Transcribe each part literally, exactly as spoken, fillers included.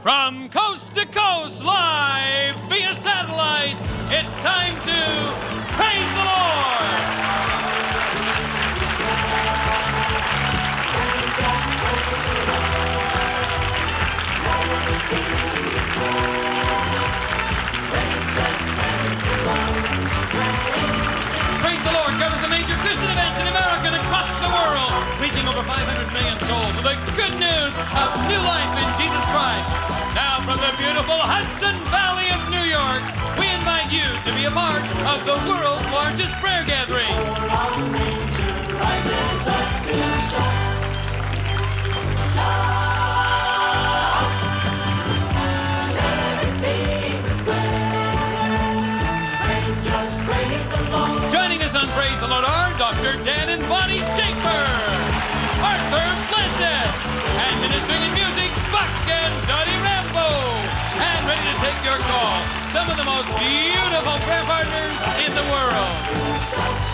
From coast to coast, live via satellite, it's time to praise the Lord! Praise the Lord covers the major Christian events in America and across the world, reaching over five hundred million souls with the good news of new life in Jesus Christ. Now from the beautiful Hudson Valley of New York, we invite you to be a part of the world's largest prayer gathering. Joining us on Praise the Lord are Doctor Dan and Bonnie Schaefer, Arthur Blissett, and ministering in music, Buck and Dottie Rambo. And ready to take your call, some of the most beautiful prayer partners in the world.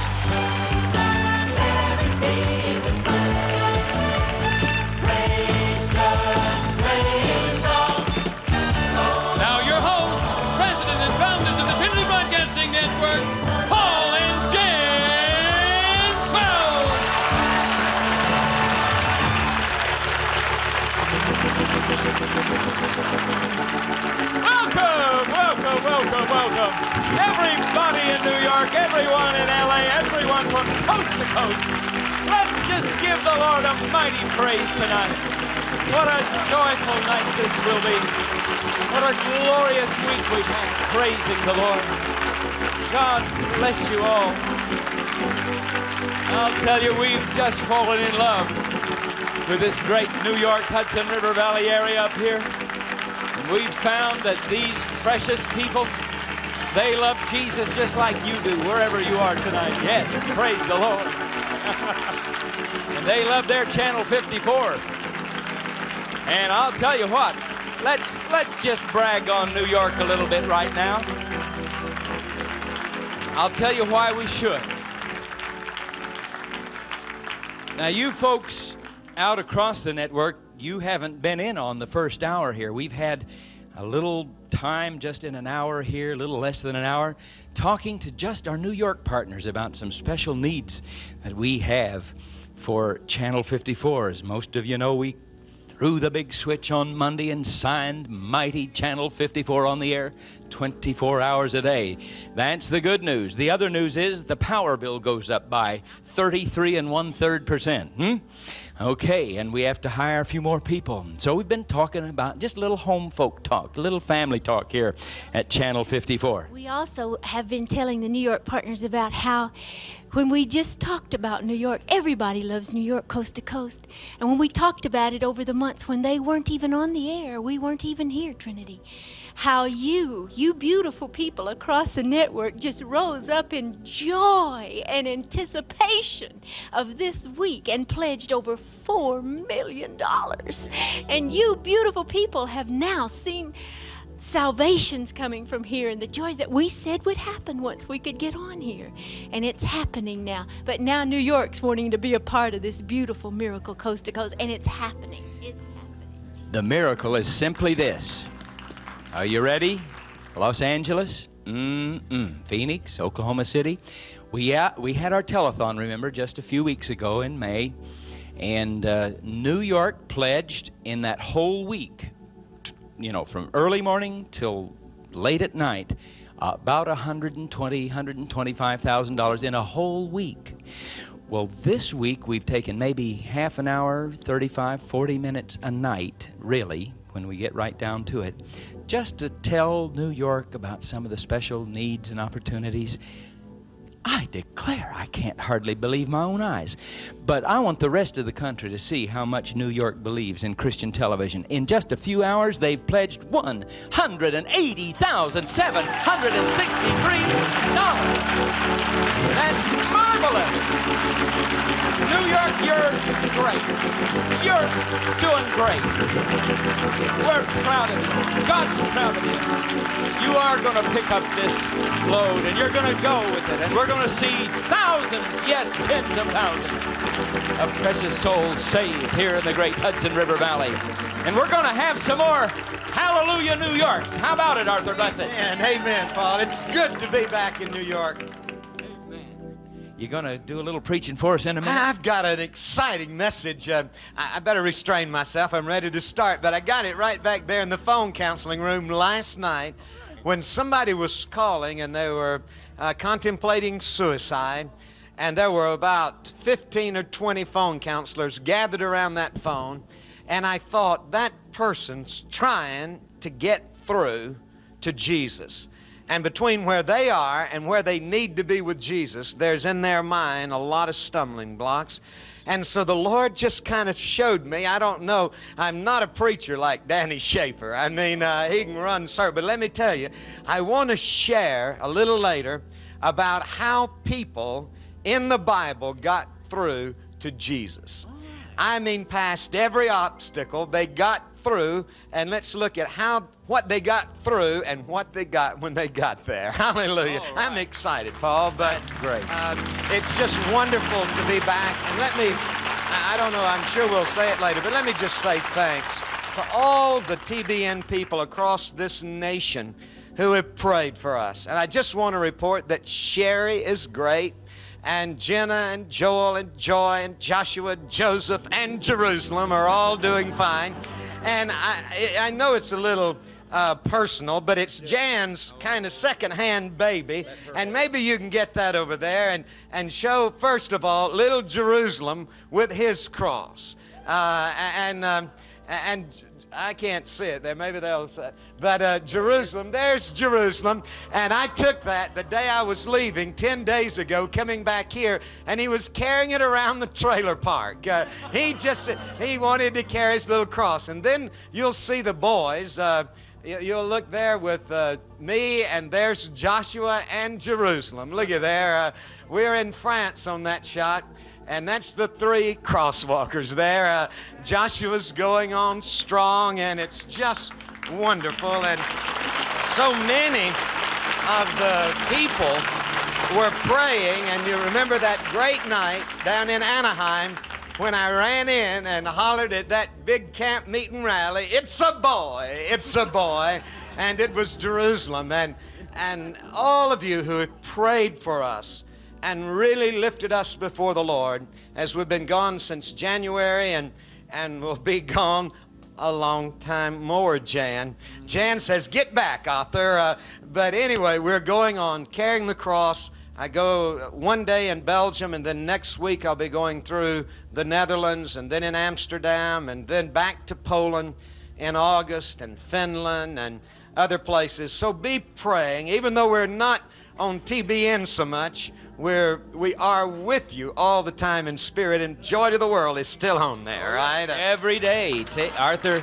Now your hosts, president and founders of the Trinity Broadcasting Network, Paul and Jan Wells. Welcome, welcome, welcome, welcome. Everybody in New York, everyone in L A, everyone from coast to coast. Let's just give the Lord a mighty praise tonight. What a joyful night this will be. What a glorious week we've had praising the Lord. God bless you all. I'll tell you, we've just fallen in love with this great New York Hudson River Valley area up here. And we've found that these precious people, they love Jesus just like you do, wherever you are tonight. Yes, praise the Lord. And they love their Channel fifty-four. And I'll tell you what, let's, let's just brag on New York a little bit right now. I'll tell you why we should. Now, you folks out across the network, you haven't been in on the first hour here. We've had a little time, just in an hour here, a little less than an hour, talking to just our New York partners about some special needs that we have for Channel fifty-four. As most of you know, we threw the big switch on Monday and signed mighty Channel fifty-four on the air twenty-four hours a day. That's the good news. The other news is the power bill goes up by thirty-three and one-third percent. Hmm? Okay, and we have to hire a few more people. So we've been talking about just a little home folk talk, a little family talk here at Channel fifty-four. We also have been telling the New York partners about how when we just talked about New York, everybody loves New York coast to coast. And when we talked about it over the months when they weren't even on the air, we weren't even here, Trinity, how you, you beautiful people across the network just rose up in joy and anticipation of this week and pledged over four million dollars. And you beautiful people have now seen salvations coming from here and the joys that we said would happen once we could get on here. And it's happening now. But now New York's wanting to be a part of this beautiful miracle coast to coast, and it's happening. It's happening. The miracle is simply this. Are you ready? Los Angeles, mm-mm. Phoenix, Oklahoma City. We, uh, we had our telethon, remember, just a few weeks ago in May. And uh, New York pledged in that whole week, you know, from early morning till late at night, uh, about one hundred twenty thousand dollars, one hundred twenty-five thousand dollars in a whole week. Well, this week we've taken maybe half an hour, thirty-five, forty minutes a night, really, when we get right down to it, just to tell New York about some of the special needs and opportunities. I declare, I can't hardly believe my own eyes. But I want the rest of the country to see how much New York believes in Christian television. In just a few hours, they've pledged one hundred eighty thousand seven hundred sixty-three dollars. That's marvelous. New York, you're great. You're doing great. We're proud of you. God's proud of you. You are going to pick up this load, and you're going to go with it, and we're going to see thousands, yes, tens of thousands of precious souls saved here in the great Hudson River Valley. And we're going to have some more Hallelujah, New York. How about it, Arthur? Bless it. And amen, Paul. It's good to be back in New York. You going to do a little preaching for us in a minute? I've got an exciting message. Uh, I, I better restrain myself. I'm ready to start, but I got it right back there in the phone counseling room last night when somebody was calling and they were uh, contemplating suicide. And there were about fifteen or twenty phone counselors gathered around that phone. And I thought, that person's trying to get through to Jesus. And between where they are and where they need to be with Jesus, there's in their mind a lot of stumbling blocks. And so the Lord just kind of showed me, I don't know, I'm not a preacher like Danny Schaefer. I mean, uh, he can run circles. But let me tell you, I want to share a little later about how people in the Bible got through to Jesus. I mean, past every obstacle, they got through, and let's look at how what they got through and what they got when they got there. Hallelujah. Right. I'm excited, Paul, but That's great. Um, it's just wonderful to be back. And let me, I I don't know, I'm sure we'll say it later, but let me just say thanks to all the T B N people across this nation who have prayed for us. And I just want to report that Sherry is great, and Jenna and Joel and Joy and Joshua, Joseph and Jerusalem are all doing fine. And I, I know it's a little uh, personal, but it's Jan's kind of second-hand baby. And maybe you can get that over there and, and show, first of all, little Jerusalem with his cross. Uh, and, um, and I can't see it there. Maybe they'll say. But uh, Jerusalem, there's Jerusalem. And I took that the day I was leaving ten days ago, coming back here, and he was carrying it around the trailer park. Uh, he just, he wanted to carry his little cross. And then you'll see the boys. Uh, you'll look there with uh, me, and there's Joshua and Jerusalem. Look at there. Uh, we're in France on that shot. And that's the three crosswalkers there. Uh, Joshua's going on strong, and it's just wonderful. And so many of the people were praying, and you remember that great night down in Anaheim when I ran in and hollered at that big camp meeting rally, "It's a boy, it's a boy," and it was Jerusalem. And, and all of you who have prayed for us and really lifted us before the Lord as we've been gone since January, and, and we'll be gone a long time more, Jan. Jan says, "Get back, Arthur." Uh, but anyway, we're going on, carrying the cross. I go one day in Belgium, and then next week I'll be going through the Netherlands, and then in Amsterdam, and then back to Poland in August, and Finland, and other places. So be praying, even though we're not on T B N so much, We're, we are with you all the time in spirit, and Joy to the World is still on there, right? Every day. Ta Arthur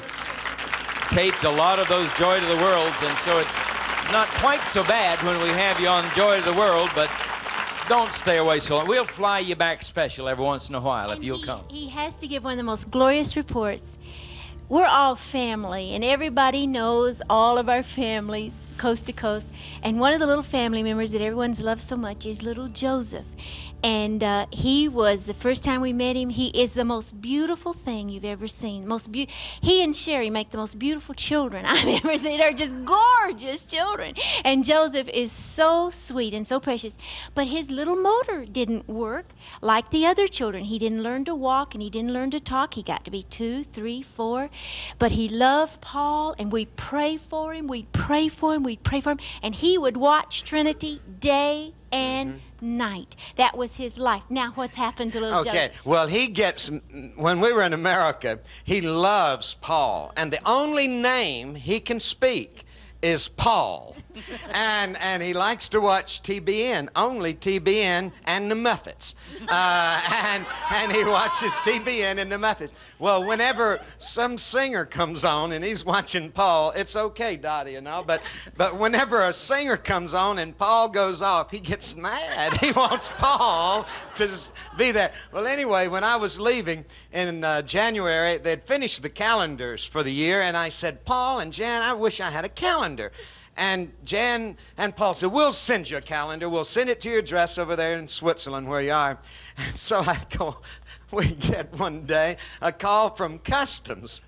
taped a lot of those Joy to the Worlds, and so it's, it's not quite so bad when we have you on Joy to the World, but don't stay away so long. We'll fly you back special every once in a while if And you'll he, come. He has to give one of the most glorious reports. We're all family, and everybody knows all of our families, coast to coast. And one of the little family members that everyone's loved so much is little Joseph. And uh, he was, the first time we met him, he is the most beautiful thing you've ever seen. Most be he and Sherry make the most beautiful children I've ever seen. They're just gorgeous children. And Joseph is so sweet and so precious. But his little motor didn't work like the other children. He didn't learn to walk, and he didn't learn to talk. He got to be two, three, four. But he loved Paul, and we pray for him. We'd pray for him. We'd pray for him. And he would watch Trinity day and mm-hmm. night. That was his life. Now what's happened to little Okay, Joseph? well, he gets, when we were in America, he loves Paul, and the only name he can speak is Paul. and and he likes to watch T B N, only T B N and the Muppets. Uh, and, and he watches T B N and the Muppets. Well, whenever some singer comes on and he's watching Paul, it's okay, Dottie, you know, but, but whenever a singer comes on and Paul goes off, he gets mad. He wants Paul to be there. Well, anyway, when I was leaving in uh, January, they'd finished the calendars for the year, and I said, "Paul and Jan, I wish I had a calendar." And Jan and Paul said, "We'll send you a calendar. We'll send it to your address over there in Switzerland where you are." And so I go, we get one day a call from Customs.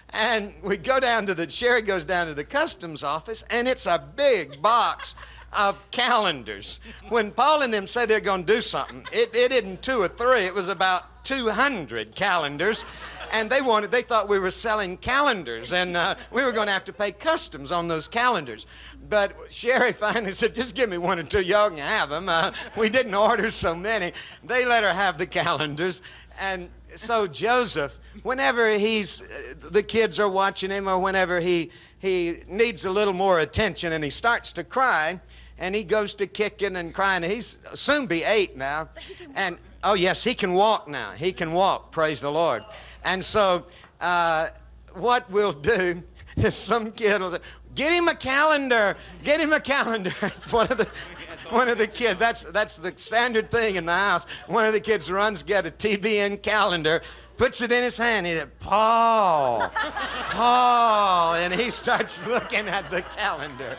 And we go down to the, Sherry goes down to the customs office, and it's a big box of calendars. When Paul and them say they're going to do something, it, it isn't two or three, it was about two hundred calendars. And they wanted, they thought we were selling calendars, and uh, we were going to have to pay customs on those calendars. But Sherry finally said, just give me one or two, y'all can have them. Uh, we didn't order so many. They let her have the calendars. And so Joseph, whenever he's, the kids are watching him, or whenever he, he needs a little more attention and he starts to cry, and he goes to kicking and crying, he's soon be eight now. And, oh yes, he can walk now. He can walk, praise the Lord. And so uh, what we'll do is some kid will say, get him a calendar, get him a calendar. It's one of the, one of the kids, that's, that's the standard thing in the house. One of the kids runs, get a T B N calendar, puts it in his hand, he said, Paul, Paul, and he starts looking at the calendar.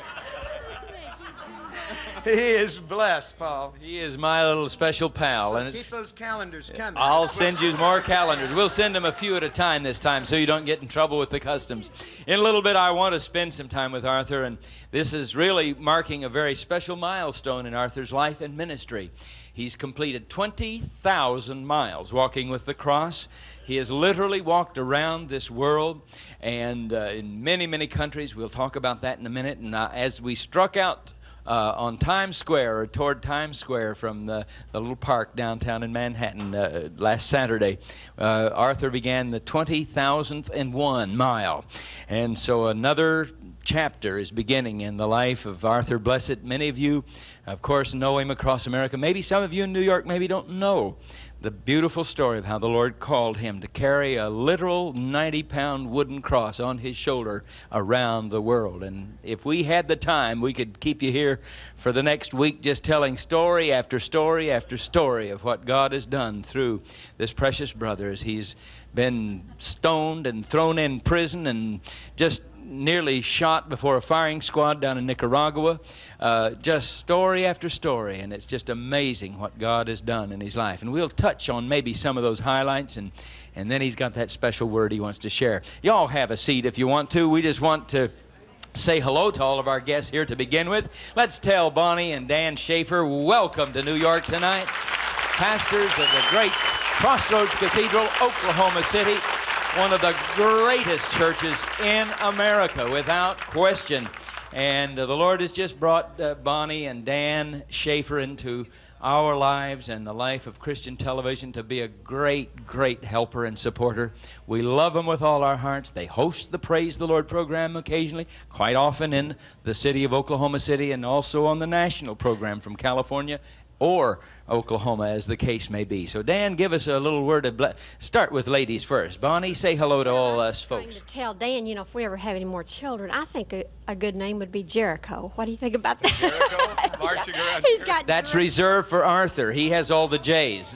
He is blessed, Paul. He is my little special pal. So and keep it's, those calendars coming. I'll send you more calendars. We'll send them a few at a time this time so you don't get in trouble with the customs. In a little bit, I want to spend some time with Arthur, and this is really marking a very special milestone in Arthur's life and ministry. He's completed twenty thousand miles walking with the cross. He has literally walked around this world, and uh, in many, many countries. We'll talk about that in a minute. And uh, as we struck out Uh, on Times Square, or toward Times Square from the, the little park downtown in Manhattan uh, last Saturday, uh, Arthur began the twenty thousandth and one mile. And so another chapter is beginning in the life of Arthur Blessed. Many of you, of course, know him across America. Maybe some of you in New York maybe don't know the beautiful story of how the Lord called him to carry a literal ninety pound wooden cross on his shoulder around the world. And if we had the time, we could keep you here for the next week just telling story after story after story of what God has done through this precious brother as he's been stoned and thrown in prison and just nearly shot before a firing squad down in Nicaragua. Uh, just story after story, and it's just amazing what God has done in his life. And we'll touch on maybe some of those highlights, and, and then he's got that special word he wants to share. Y'all have a seat if you want to. We just want to say hello to all of our guests here to begin with. Let's tell Bonnie and Dan Schaefer, welcome to New York tonight. Pastors of the great Crossroads Cathedral, Oklahoma City. One of the greatest churches in America, without question. And uh, the Lord has just brought uh, Bonnie and Dan Schaefer into our lives and the life of Christian television to be a great, great helper and supporter. We love them with all our hearts. They host the Praise the Lord program occasionally, quite often in the city of Oklahoma City, and also on the national program from California or Oklahoma, as the case may be. So Dan, give us a little word of bless. Start with ladies first. Bonnie, say hello to all us folks. To tell Dan, you know, if we ever have any more children, I think a, a good name would be Jericho. What do you think about that? Jericho, marching yeah. around. He's got That's Jericho. reserved for Arthur. He has all the J's.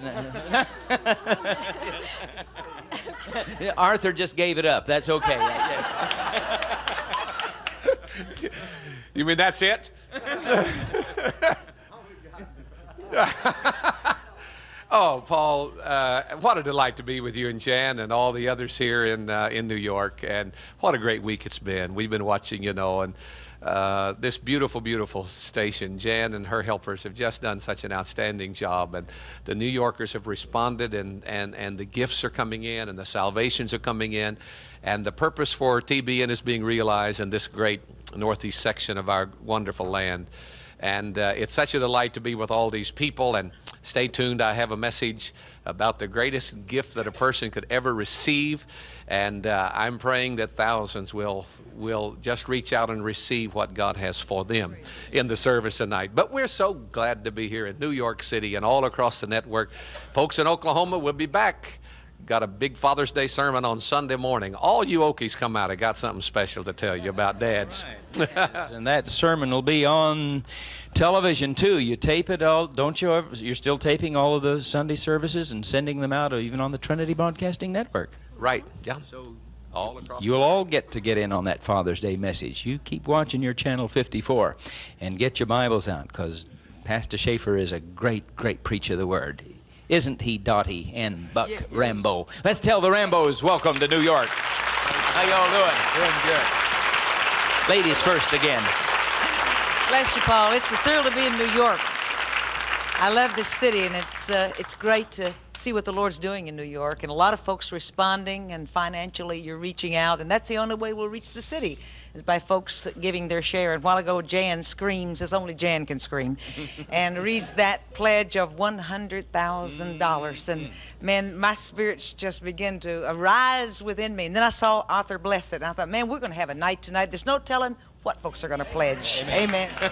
Arthur just gave it up. That's okay. You mean that's it? Oh, Paul, uh, what a delight to be with you and Jan and all the others here in uh, in New York. And what a great week it's been. We've been watching, you know, and uh, this beautiful, beautiful station. Jan and her helpers have just done such an outstanding job. And the New Yorkers have responded, and, and, and the gifts are coming in, and the salvations are coming in. And the purpose for T B N is being realized in this great northeast section of our wonderful land. And uh, it's such a delight to be with all these people. And stay tuned. I have a message about the greatest gift that a person could ever receive. And uh, I'm praying that thousands will, will just reach out and receive what God has for them in the service tonight. But we're so glad to be here in New York City and all across the network. Folks in Oklahoma, we'll be back. Got a big Father's Day sermon on Sunday morning. All you Okies come out. I got something special to tell you about dads. Yes, and that sermon will be on television too. You tape it all, don't you? Ever, you're still taping all of the Sunday services and sending them out even on the Trinity Broadcasting Network. Right, yeah. So all across. You'll all get to get in on that Father's Day message. You keep watching your channel fifty-four and get your Bibles out, because Pastor Schaefer is a great, great preacher of the Word. Isn't he, Dottie and Buck Yes. Rambo? Let's tell the Rambos welcome to New York. How y'all doing? Doing good. Ladies first again. Bless you, Paul. It's a thrill to be in New York. I love this city, and it's uh, it's great to see what the Lord's doing in New York. And a lot of folks responding, and financially you're reaching out, and that's the only way we'll reach the city, is by folks giving their share. And a while ago, Jan screams, as only Jan can scream, and reads that pledge of one hundred thousand dollars. And man, my spirits just begin to arise within me. And then I saw Arthur Blessed, and I thought, man, we're going to have a night tonight. There's no telling what folks are going to pledge. Amen. Amen.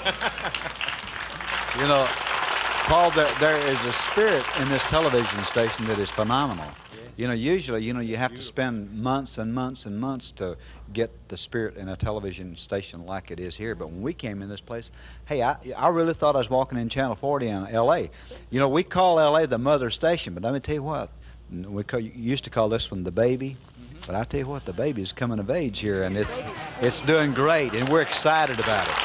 You know, Paul, there, there is a spirit in this television station that is phenomenal. You know, usually, you know, you have to spend months and months and months to get the spirit in a television station like it is here. But when we came in this place, hey, I, I really thought I was walking in Channel forty in L A. You know, we call L A the mother station, but let me tell you what, we call, used to call this one the baby. But I tell you what, the baby is coming of age here, and it's it's doing great, and we're excited about it.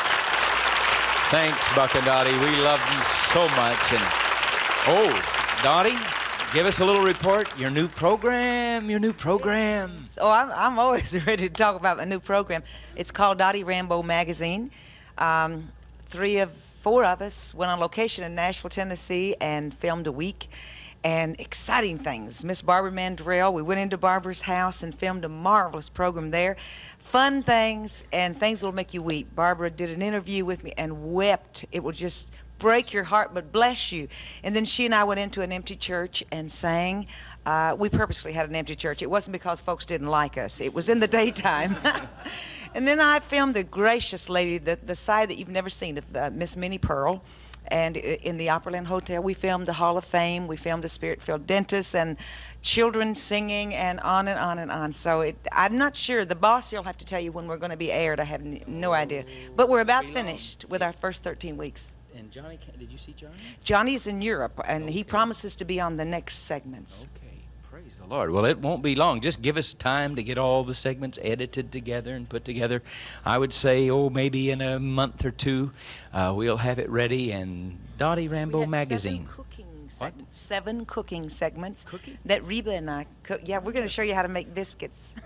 Thanks, Buck and Dottie. We love you so much. And oh, Dottie, give us a little report. Your new program, your new program. Oh, I'm, I'm always ready to talk about my new program. It's called Dottie Rambo Magazine. Um, three of, four of us went on location in Nashville, Tennessee, and filmed a week. And exciting things. Miss Barbara Mandrell, we went into Barbara's house and filmed a marvelous program there. Fun things and things that will make you weep. Barbara did an interview with me and wept. It will just break your heart, but bless you. And then she and I went into an empty church and sang. Uh, we purposely had an empty church. It wasn't because folks didn't like us. It was in the daytime. And then I filmed a gracious lady, the, the side that you've never seen of uh, Miss Minnie Pearl. And in the Opryland Hotel, we filmed the Hall of Fame. We filmed the Spirit-Filled Dentist and children singing and on and on and on. So it, I'm not sure. The boss here will have to tell you when we're going to be aired. I have n no idea. But we're about finished with our first thirteen weeks. And Johnny, did you see Johnny? Johnny's in Europe, and he promises to be on the next segments. Okay. Praise the Lord. Well, it won't be long. Just give us time to get all the segments edited together and put together. I would say, oh, maybe in a month or two, uh, we'll have it ready. And Dottie Rambo We had Magazine. Seven cooking, What? seg seven cooking segments Cooking? that Reba and I cook. Yeah, we're going to show you how to make biscuits.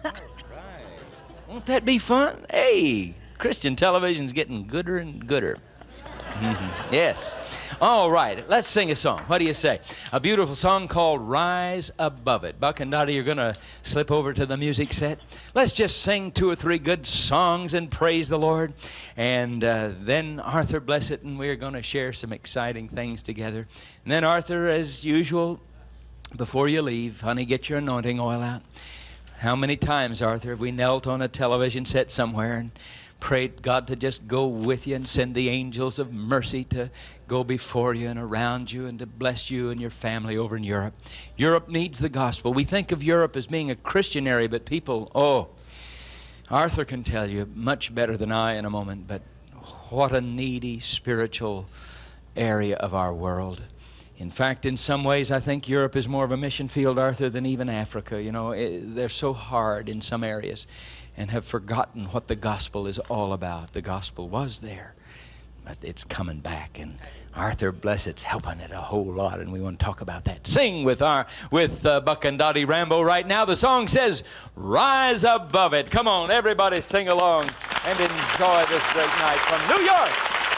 Won't that be fun? Hey, Christian television's getting gooder and gooder. Mm-hmm. Yes. All right, let's sing a song. What do you say? A beautiful song called Rise Above It. Buck and Dottie, you're going to slip over to the music set. Let's just sing two or three good songs and praise the Lord. And uh, then Arthur bless it, and we're going to share some exciting things together. And then Arthur, as usual, before you leave, honey, get your anointing oil out. How many times, Arthur, have we knelt on a television set somewhere and prayed God to just go with you and send the angels of mercy to go before you and around you and to bless you and your family over in Europe. Europe needs the gospel. We think of Europe as being a Christian area, but people, oh, Arthur can tell you much better than I in a moment, but what a needy spiritual area of our world. In fact, in some ways, I think Europe is more of a mission field, Arthur, than even Africa. You know, it, they're so hard in some areas and have forgotten what the gospel is all about. The gospel was there, but it's coming back. And Arthur Blessed's helping it a whole lot, and we want to talk about that. Sing with our with uh, Buck and Dottie Rambo right now. The song says, Rise Above It. Come on, everybody sing along and enjoy this great night from New York.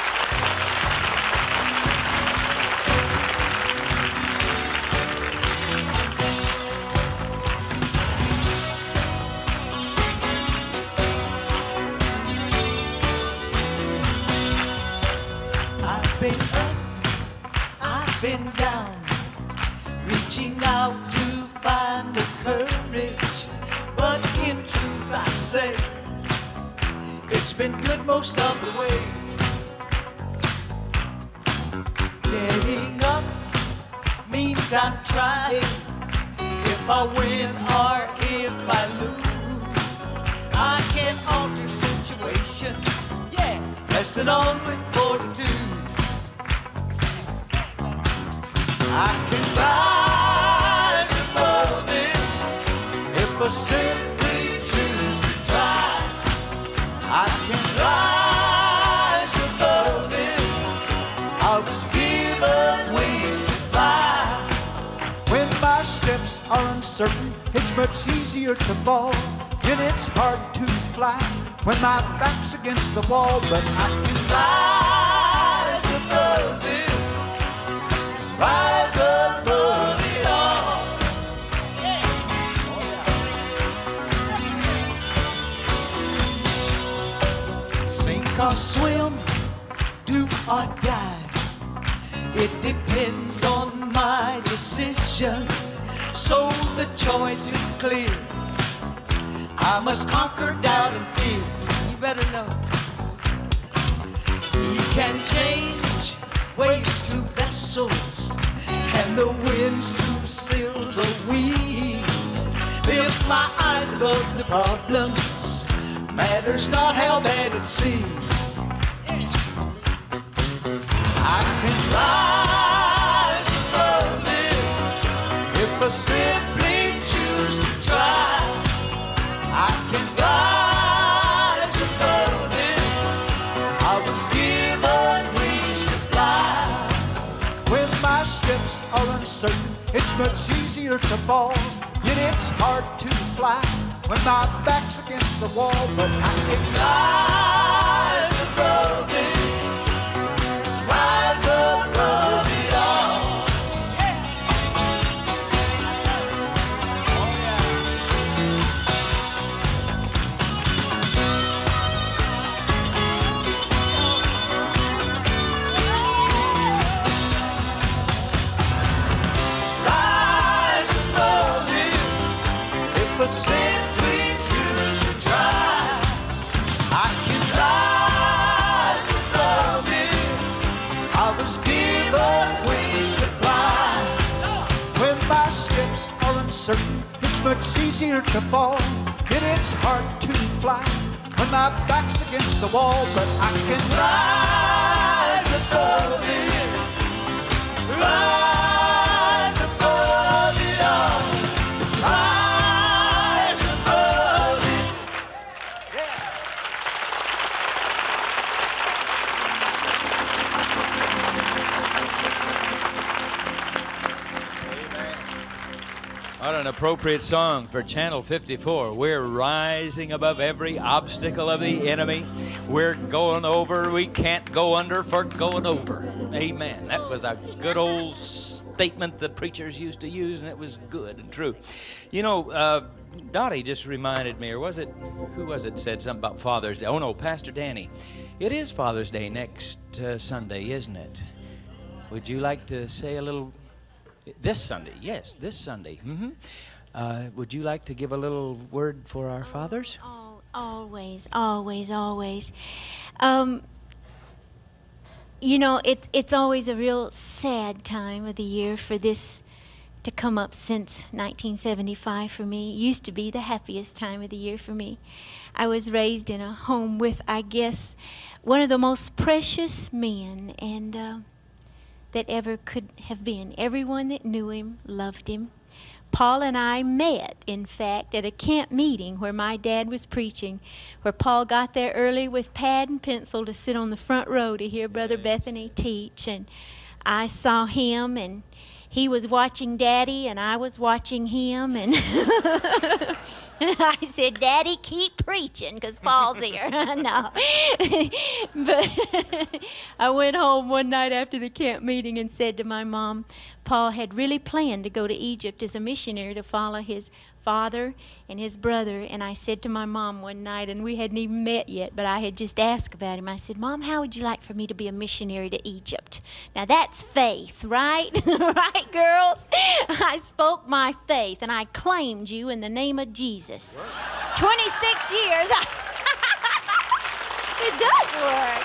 Been down, reaching out to find the courage, but in truth I say it's been good most of the way. Getting up means I'm trying. If I win or if I lose, I can alter situations. Yeah, pressing on with fortitude. I can rise above it if I simply choose to try. I can rise above it. I was given wings to fly. When my steps are uncertain, it's much easier to fall. and it's hard to fly when my back's against the wall, but I can rise above it, rise above it all. Sink or swim, do or die, it depends on my decision, so the choice is clear. I must conquer doubt and fear. You better know. He can change waves to vessels and the winds to silver wings. Lift my eyes above the problems. Matters not how bad it seems. I can rise above it if I simply choose to try. I can rise above it. I was given wings to fly. When my steps are uncertain, it's much easier to fall. Yet it's hard to fly when my back's against the wall. But I can rise above it, rise above it all. Simply choose to try. I can rise above it. I was given wings to fly. When my steps are uncertain, it's much easier to fall. And it's hard to fly when my back's against the wall. But I can rise above it, rise above it all. Rise. What an appropriate song for Channel fifty-four. We're rising above every obstacle of the enemy. We're going over. We can't go under for going over. Amen. That was a good old statement the preachers used to use, and it was good and true. You know, uh, Dottie just reminded me, or was it, who was it said something about Father's Day? Oh, no, Pastor Danny. It is Father's Day next uh, Sunday, isn't it? Would you like to say a little... This Sunday, yes, this Sunday. Mm-hmm. Uh, would you like to give a little word for our fathers? Oh, always, always, always. Um, you know, it, it's always a real sad time of the year for this to come up since nineteen seventy-five for me. It used to be the happiest time of the year for me. I was raised in a home with, I guess, one of the most precious men, and... Uh, that ever could have been. Everyone that knew him loved him. Paul and I met, in fact, at a camp meeting where my dad was preaching, where Paul got there early with pad and pencil to sit on the front row to hear Brother Bethany teach. And I saw him, and he was watching Daddy, and I was watching him, and I said, Daddy, keep preaching, because Paul's here. No. But I went home one night after the camp meeting and said to my mom, Paul had really planned to go to Egypt as a missionary to follow his father and his brother. And I said to my mom one night, and we hadn't even met yet, but I had just asked about him. I said, Mom, how would you like for me to be a missionary to Egypt? Now that's faith, right? Right, girls? I spoke my faith, and I claimed you in the name of Jesus. twenty-six years. It does work.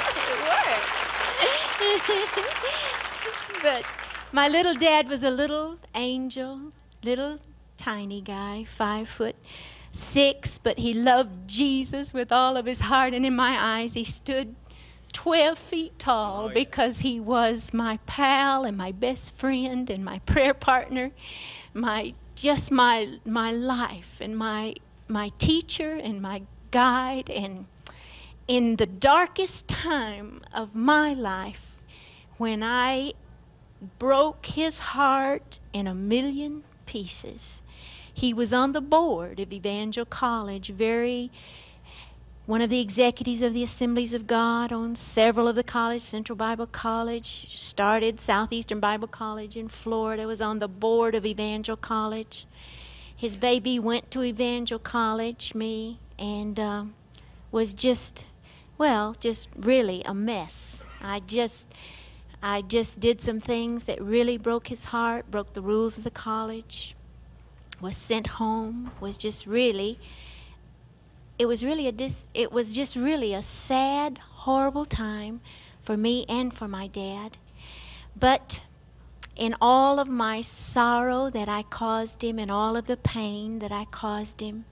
It works. But my little dad was a little angel, little tiny guy, five foot six, but he loved Jesus with all of his heart, and in my eyes he stood twelve feet tall, because he was my pal and my best friend and my prayer partner, my just my my life and my my teacher and my guide. And in the darkest time of my life, when I broke his heart in a million pieces, He was on the board of Evangel College, very one of the executives of the Assemblies of God on several of the colleges. Central Bible College, started Southeastern Bible College in Florida, was on the board of Evangel College. His baby went to Evangel College, me, and uh, was just, well, just really a mess. I just, I just did some things that really broke his heart, broke the rules of the college, was sent home, was just really, it was really a dis, it was just really a sad, horrible time for me and for my dad. But in all of my sorrow that I caused him and all of the pain that I caused him,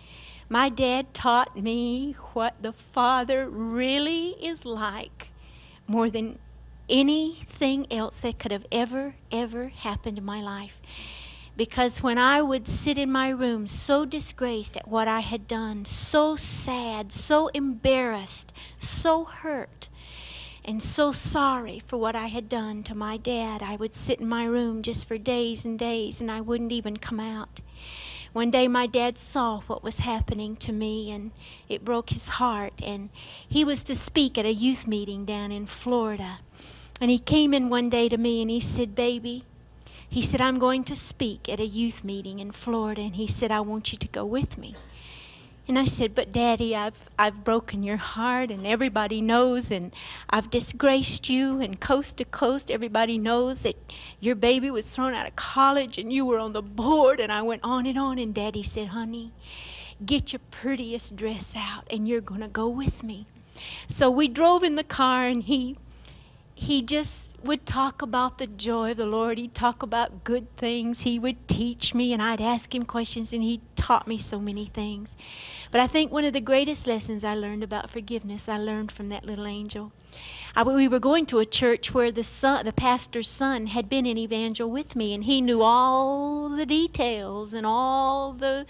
my dad taught me what the Father really is like more than anything else that could have ever, ever happened in my life. Because when I would sit in my room so disgraced at what I had done, so sad, so embarrassed, so hurt, and so sorry for what I had done to my dad, I would sit in my room just for days and days, and I wouldn't even come out. One day my dad saw what was happening to me, and it broke his heart, and he was to speak at a youth meeting down in Florida. And he came in one day to me and he said, "Baby," he said, "I'm going to speak at a youth meeting in Florida," and he said, "I want you to go with me." And I said, "But Daddy, I've, I've broken your heart, and everybody knows, and I've disgraced you, and coast to coast, everybody knows that your baby was thrown out of college, and you were on the board," and I went on and on, and Daddy said, "Honey, get your prettiest dress out, and you're going to go with me." So we drove in the car, and he... He just would talk about the joy of the Lord. He'd talk about good things. He would teach me, and I'd ask him questions, and he taught me so many things. But I think one of the greatest lessons I learned about forgiveness, I learned from that little angel. I, we were going to a church where the son, the pastor's son had been in Evangel with me, and he knew all the details and all the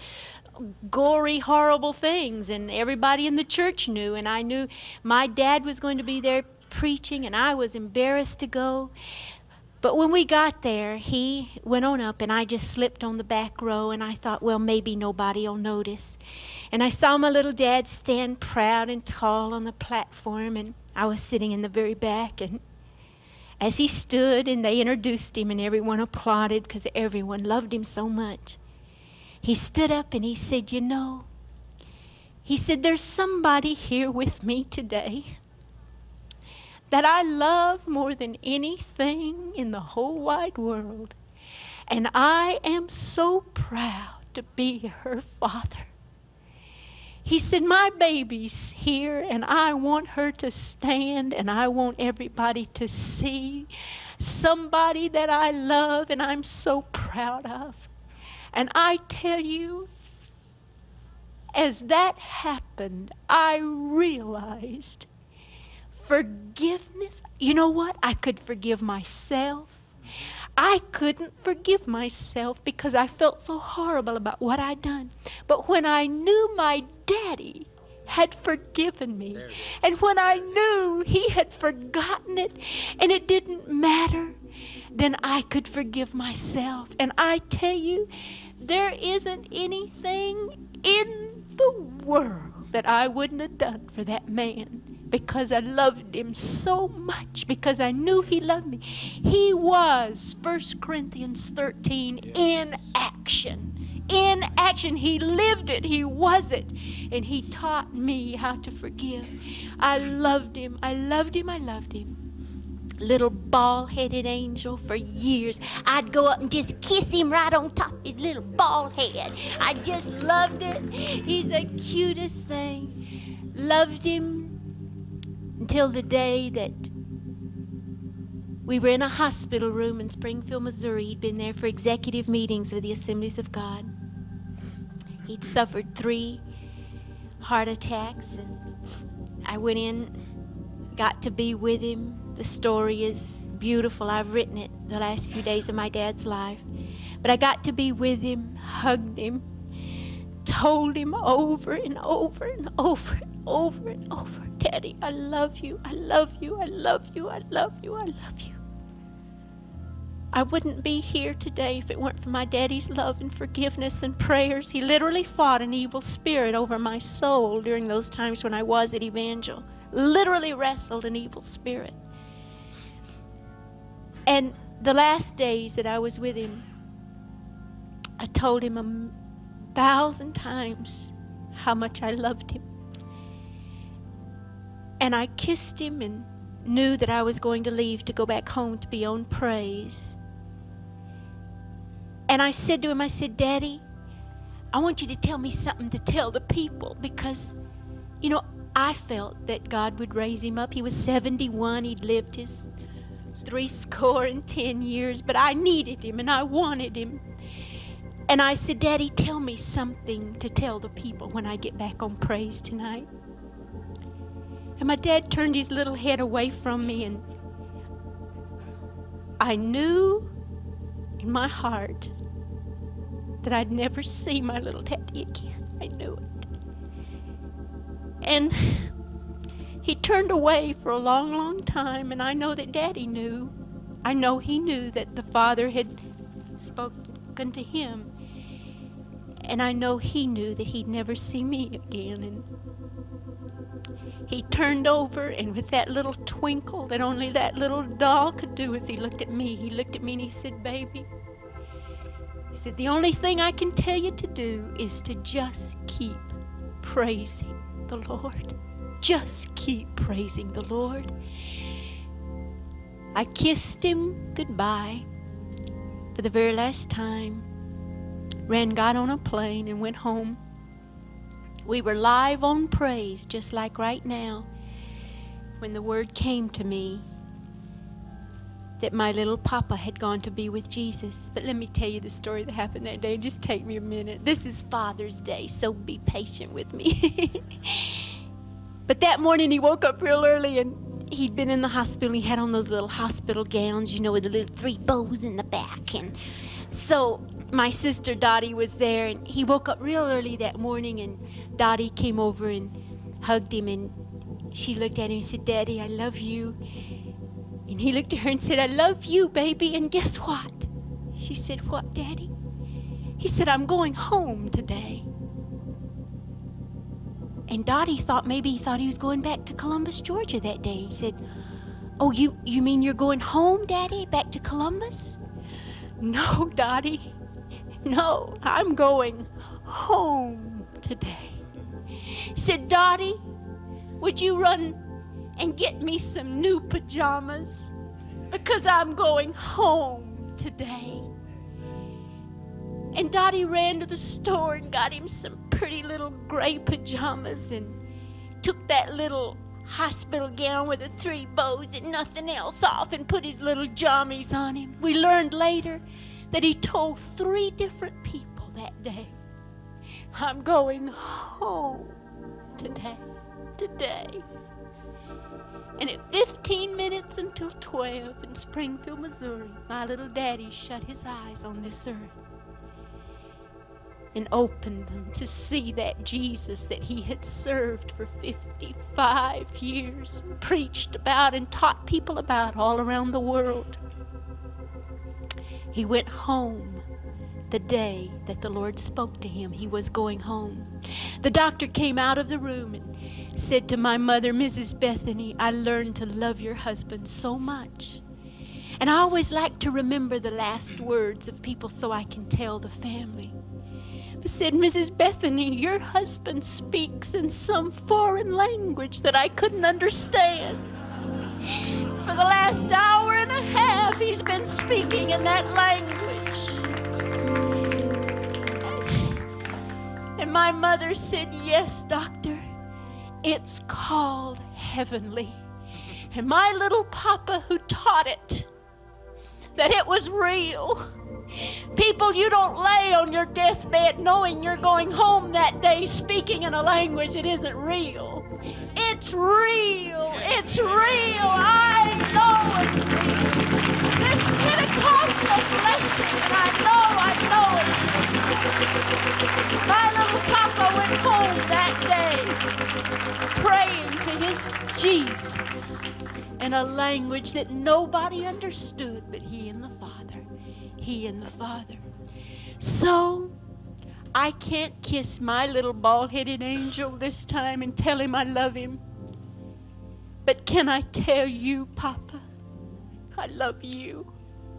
gory, horrible things, and everybody in the church knew, and I knew my dad was going to be there preaching, and I was embarrassed to go. But when we got there, he went on up, and I just slipped on the back row, and I thought, well, maybe nobody will notice. And I saw my little dad stand proud and tall on the platform, and I was sitting in the very back, and as he stood and they introduced him and everyone applauded because everyone loved him so much, he stood up and he said, "You know," he said, "there's somebody here with me today that I love more than anything in the whole wide world. And I am so proud to be her father." He said, "My baby's here, and I want her to stand, and I want everybody to see somebody that I love and I'm so proud of." And I tell you, as that happened, I realized forgiveness. You know what? I could forgive myself. I couldn't forgive myself because I felt so horrible about what I'd done. But when I knew my daddy had forgiven me, and when I knew he had forgotten it and it didn't matter, then I could forgive myself. And I tell you, there isn't anything in the world that I wouldn't have done for that man, because I loved him so much, because I knew he loved me. He was First Corinthians thirteen in action. In action. He lived it. He was it. And he taught me how to forgive. I loved him. I loved him. I loved him. Little bald-headed angel for years. I'd go up and just kiss him right on top of his little bald head. I just loved it. He's the cutest thing. Loved him until the day that we were in a hospital room in Springfield, Missouri. He'd been there for executive meetings of the Assemblies of God. He'd suffered three heart attacks, and I went in, got to be with him. The story is beautiful. I've written it the last few days of my dad's life. But I got to be with him, hugged him, told him over and over and over and over and over, "Daddy, I love you, I love you, I love you, I love you, I love you." I wouldn't be here today if it weren't for my daddy's love and forgiveness and prayers. He literally fought an evil spirit over my soul during those times when I was at Evangel. Literally wrestled an evil spirit. And the last days that I was with him, I told him a thousand times how much I loved him. And I kissed him and knew that I was going to leave to go back home to be on praise. And I said to him, I said, Daddy, I want you to tell me something to tell the people, because, you know, I felt that God would raise him up. He was seventy-one. He'd lived his three score and ten years, but I needed him and I wanted him. And I said, Daddy, tell me something to tell the people when I get back on praise tonight. And my dad turned his little head away from me, and I knew in my heart that I'd never see my little daddy again. I knew it. And he turned away for a long, long time, and I know that Daddy knew. I know he knew that the Father had spoken to him. And I know he knew that he'd never see me again. And he turned over, and with that little twinkle that only that little doll could do as he looked at me, he looked at me and he said, Baby, he said, the only thing I can tell you to do is to just keep praising the Lord. Just keep praising the Lord. I kissed him goodbye for the very last time. Ran, got on a plane and went home. We were live on praise, just like right now, when the word came to me that my little papa had gone to be with Jesus. But let me tell you the story that happened that day. Just take me a minute. This is Father's Day, so be patient with me. But that morning he woke up real early, and he'd been in the hospital. He had on those little hospital gowns, you know, with the little three bows in the back. And so my sister Dottie was there, and he woke up real early that morning, and Dottie came over and hugged him, and she looked at him and said, Daddy, I love you. And he looked at her and said, I love you, baby. And guess what? She said, what, Daddy? He said, I'm going home today. And Dottie thought maybe he thought he was going back to Columbus, Georgia that day. He said, oh, you, you mean you're going home, Daddy, back to Columbus? No, Dottie. No, I'm going home today. He said, Dottie, would you run and get me some new pajamas, because I'm going home today. And Dottie ran to the store and got him some pretty little gray pajamas, and took that little hospital gown with the three bows and nothing else off, and put his little jammies on him. We learned later that he told three different people that day, I'm going home today, today. And at fifteen minutes until twelve in Springfield, Missouri, my little daddy shut his eyes on this earth and opened them to see that Jesus that he had served for fifty-five years, and preached about and taught people about all around the world. He went home the day that the Lord spoke to him. He was going home. The doctor came out of the room and said to my mother, Missus Bethany, I learned to love your husband so much. And I always like to remember the last words of people so I can tell the family. But said, Missus Bethany, your husband speaks in some foreign language that I couldn't understand. For the last hour and a half, he's been speaking in that language. And my mother said, yes, doctor, it's called heavenly. And my little papa who taught it, that it was real. People, you don't lay on your deathbed knowing you're going home that day speaking in a language that isn't real. It's real. It's real. I know it's real. This Pentecostal blessing, and I know, I know it's real. My little papa went home that day praying to his Jesus in a language that nobody understood but he and the Father. He and the Father. So, I can't kiss my little bald-headed angel this time and tell him I love him. But can I tell you, Papa, I love you.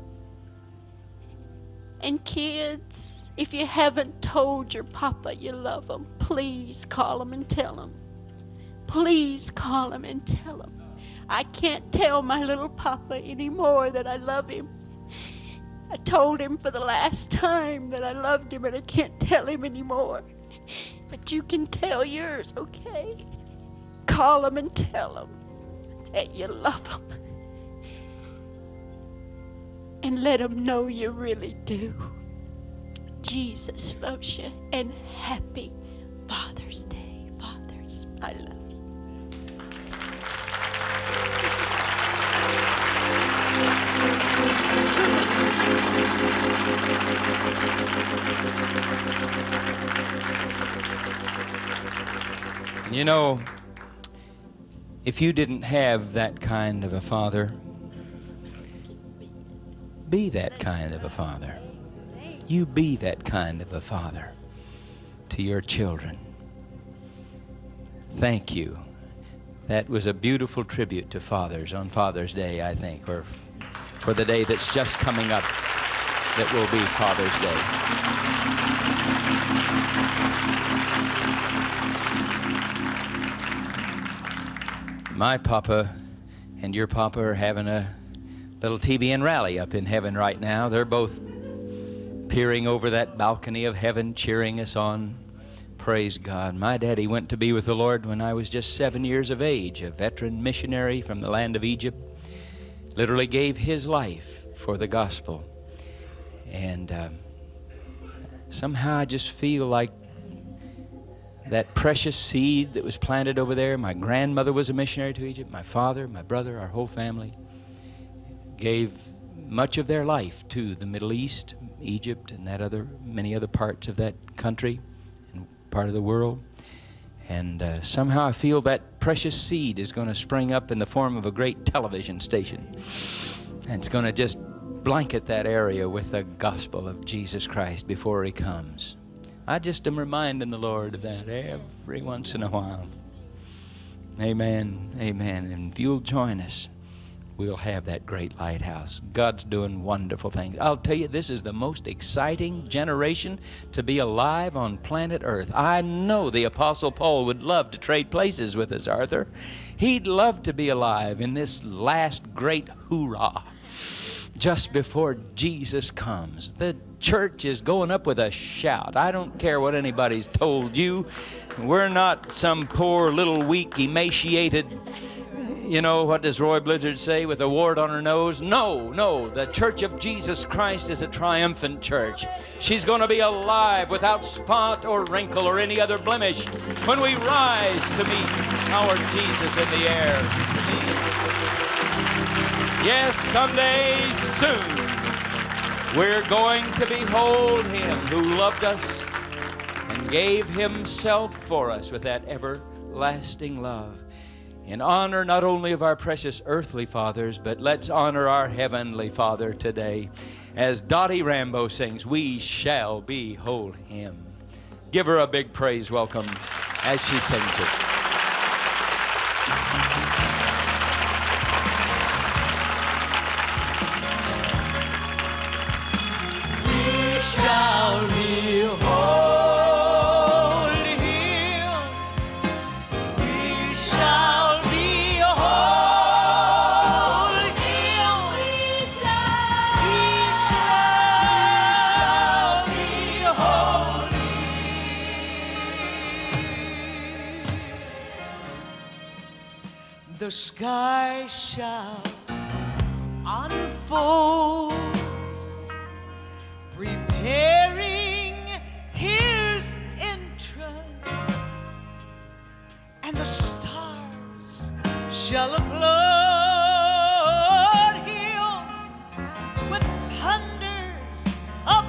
And kids, if you haven't told your Papa you love him, please call him and tell him. Please call him and tell him. I can't tell my little Papa anymore that I love him. I told him for the last time that I loved him, and I can't tell him anymore. But you can tell yours, okay? Call him and tell him that you love him. And let him know you really do. Jesus loves you, and happy Father's Day, fathers. I love you. You know, if you didn't have that kind of a father, be that kind of a father. You be that kind of a father to your children. Thank you. That was a beautiful tribute to fathers on Father's Day, I think, or for the day that's just coming up that will be Father's Day. My papa and your papa are having a little T B N rally up in heaven right now. They're both peering over that balcony of heaven, cheering us on. Praise God. My daddy went to be with the Lord when I was just seven years of age, a veteran missionary from the land of Egypt. Literally gave his life for the gospel. And uh, somehow I just feel like that precious seed that was planted over there. My grandmother was a missionary to Egypt. My father, my brother, our whole family gave much of their life to the Middle East, Egypt, and that other, many other parts of that country and part of the world. And uh, somehow I feel that precious seed is going to spring up in the form of a great television station. And it's going to just blanket that area with the gospel of Jesus Christ before He comes. I just am reminding the Lord of that every once in a while. Amen, amen. And if you'll join us, we'll have that great lighthouse. God's doing wonderful things. I'll tell you, this is the most exciting generation to be alive on planet Earth. I know the Apostle Paul would love to trade places with us, Arthur. He'd love to be alive in this last great hoorah just before Jesus comes. The church is going up with a shout. I don't care what anybody's told you. We're not some poor little weak, emaciated, you know, what does Roy Blizzard say, with a wart on her nose? No, no, the Church of Jesus Christ is a triumphant church. She's going to be alive without spot or wrinkle or any other blemish when we rise to meet our Jesus in the air. Yes, someday soon we're going to behold Him who loved us and gave Himself for us with that everlasting love. In honor not only of our precious earthly fathers, but let's honor our heavenly Father today. As Dottie Rambo sings, we shall behold Him. Give her a big praise welcome as she sings it. We shall behold. The sky shall unfold, preparing His entrance, and the stars shall applaud Him with thunders of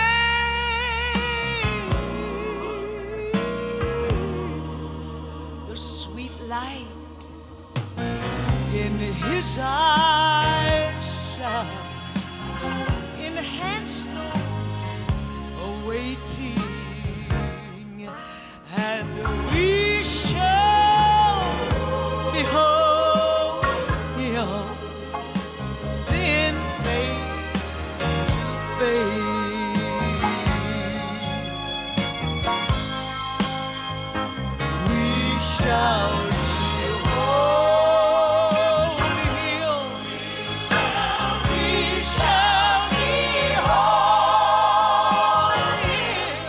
praise. The sweet light in His eyes shine, in handsomes awaiting, and we shall behold him then face to face. We shall behold him. We shall behold him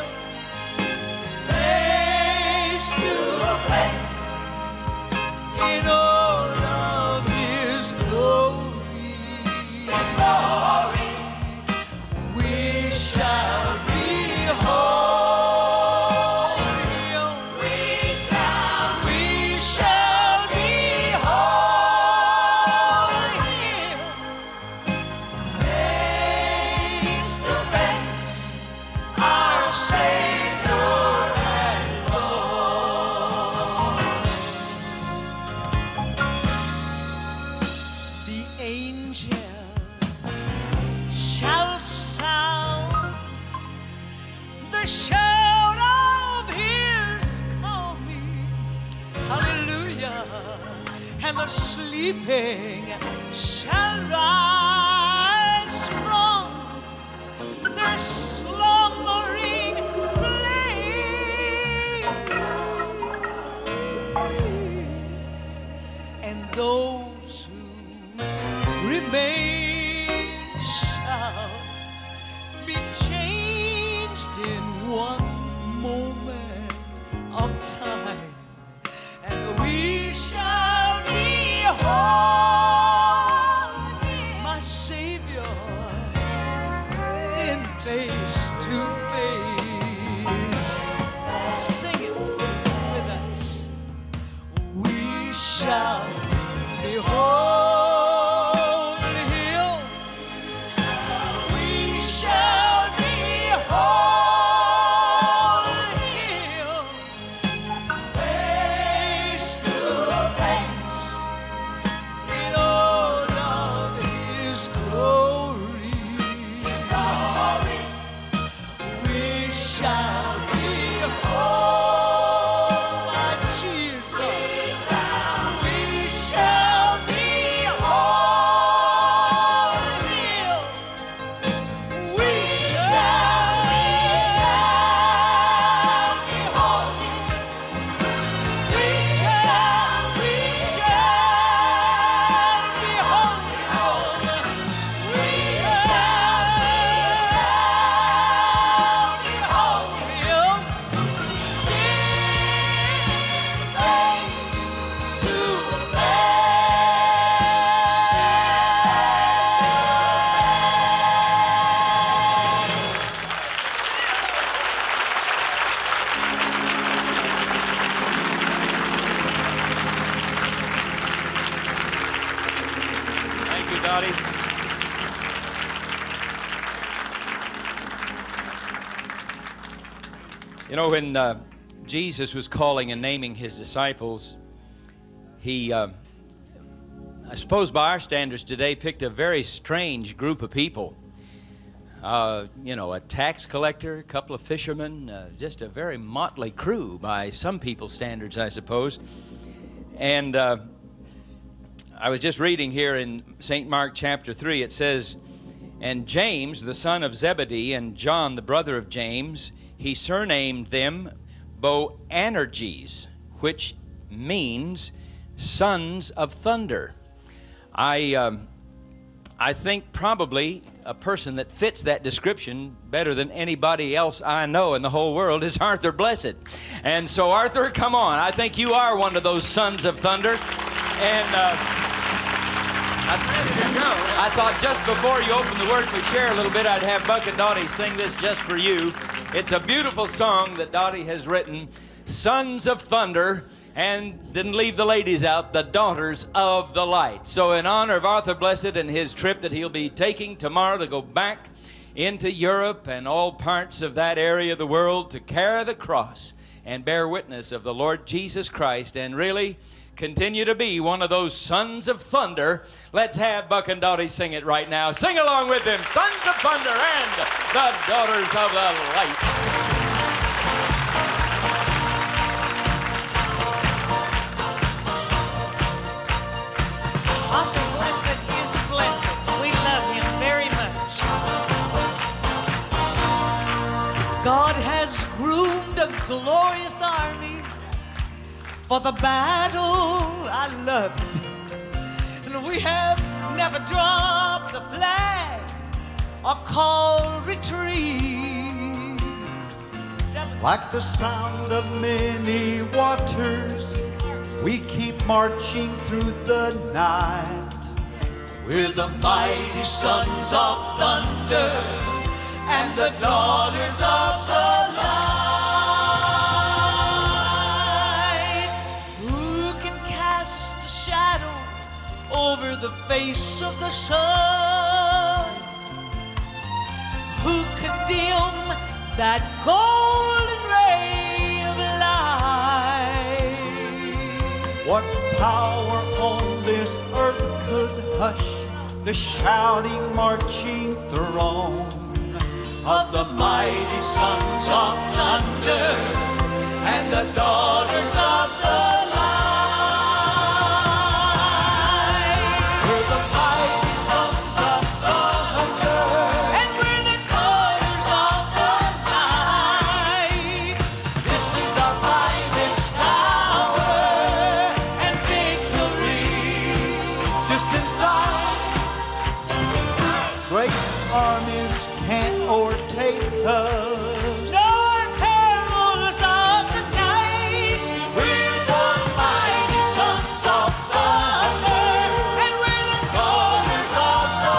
face to face in all of his glory. His glory. We shall behold him. We shall, we shall behold him face to face, our Savior and Lord. The angel shall sound the shout of his coming. Hallelujah. And the sleeping shall rise from their slumbering place, and those who remain shall be changed in one moment of time, and we shall behold my Savior in face to face. Sing it with us. We shall behold him. We shall behold him face to face in all of his glory. His glory. We shall behold my Jesus. We shall behold him. We shall behold him. We shall, we shall behold him. We shall behold him. Face to Thank you, Dottie. You know, when uh, Jesus was calling and naming his disciples, he, uh, I suppose by our standards today, picked a very strange group of people. Uh, you know, a tax collector, a couple of fishermen, uh, just a very motley crew by some people's standards, I suppose. And uh, I was just reading here in Saint Mark chapter three, it says, "And James, the son of Zebedee, and John, the brother of James, he surnamed them Boanerges, which means sons of thunder." I, um, I think probably a person that fits that description better than anybody else I know in the whole world is Arthur Blessed. And so, Arthur, come on. I think you are one of those sons of thunder. And uh, I, I thought just before you open the Word, we share a little bit, I'd have Buck and Dottie sing this just for you. It's a beautiful song that Dottie has written, Sons of Thunder, and didn't leave the ladies out, the Daughters of the Light. So in honor of Arthur Blessed and his trip that he'll be taking tomorrow to go back into Europe and all parts of that area of the world to carry the cross and bear witness of the Lord Jesus Christ and really continue to be one of those sons of thunder. Let's have Buck and Dottie sing it right now. Sing along with them, Sons of Thunder and the Daughters of the Light. Uncle Blessed is blessed. We love him very much. God has groomed a glorious army for the battle. I love it. And we have never dropped the flag or called retreat. Like the sound of many waters, we keep marching through the night. We're the mighty sons of thunder and the daughters of the light. Who can cast a shadow over the face of the sun? Who could dim that golden ray of light? What power on this earth could hush the shouting, marching throng of the mighty sons of thunder and the daughters of the light? We're the mighty sons of thunder and we're the daughters of the light. This is our finest hour and victories just inside. Great armies can't overtake us, nor perils of the night. We're the mighty sons of thunder, and we're the daughters of the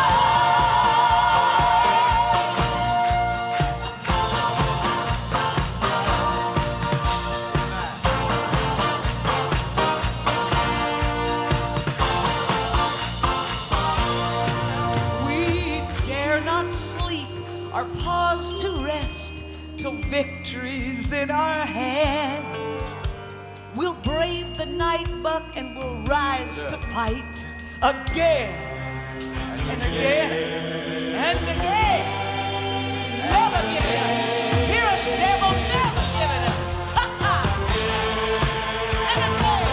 light. We dare not sleep or pause to rest till victory's in our hand. We'll brave the night, Buck, and we'll rise to fight again and again and again. Never give up. Hear us, devil, never give it up. Ha ha! And again,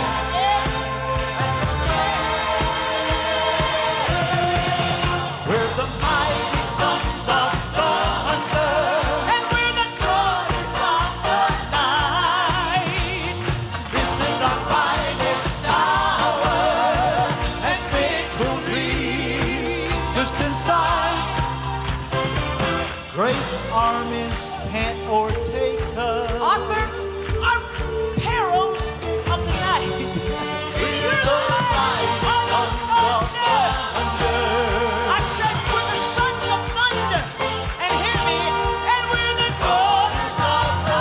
again. We're the mighty sons of thunder, and we're the daughters of the night. This is our finest hour, and victory just inside. great armies can't overtake us. Arthur, our perils of the night. We're the mighty sons of thunder. I said we're the sons of thunder, and hear me, and we're the daughters of the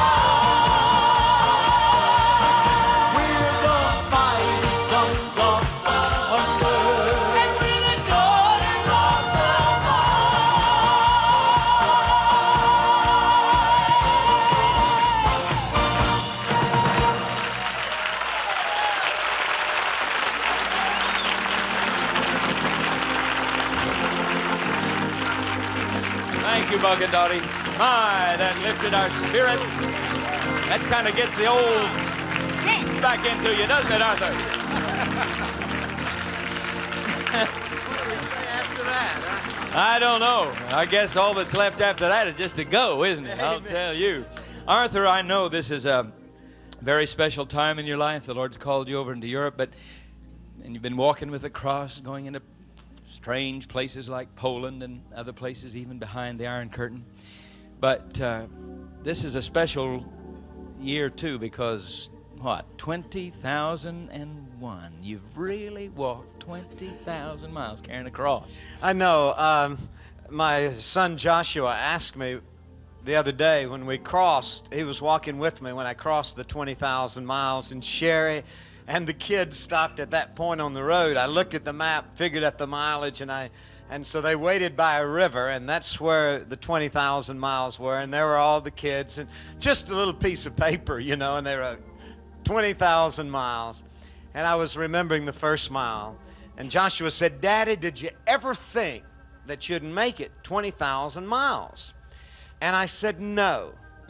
light. We're the mighty sons of thunder, and we're the daughters of the Thank you, Buck and Dottie. My, that lifted our spirits. That kind of gets the old beat back into you, doesn't it, Arthur? What do we say after that, huh? I don't know. I guess all that's left after that is just to go, isn't it? I'll Amen. tell you. Arthur, I know this is a very special time in your life. The Lord's called you over into Europe, but and you've been walking with the cross, going into strange places like Poland and other places, even behind the Iron Curtain. But uh, this is a special year, too, because, what, twenty thousand one. You've really walked twenty thousand miles carrying a cross. I know. Um, my son Joshua asked me the other day when we crossed, he was walking with me when I crossed the twenty thousand miles in Sherry, and the kids stopped at that point on the road. I looked at the map, figured out the mileage, and I And so they waited by a river, and that's where the twenty thousand miles were, and there were all the kids, and just a little piece of paper, you know, and they wrote twenty thousand miles. And I was remembering the first mile, and Joshua said, Daddy, did you ever think that you'd make it twenty thousand miles? And I said, no,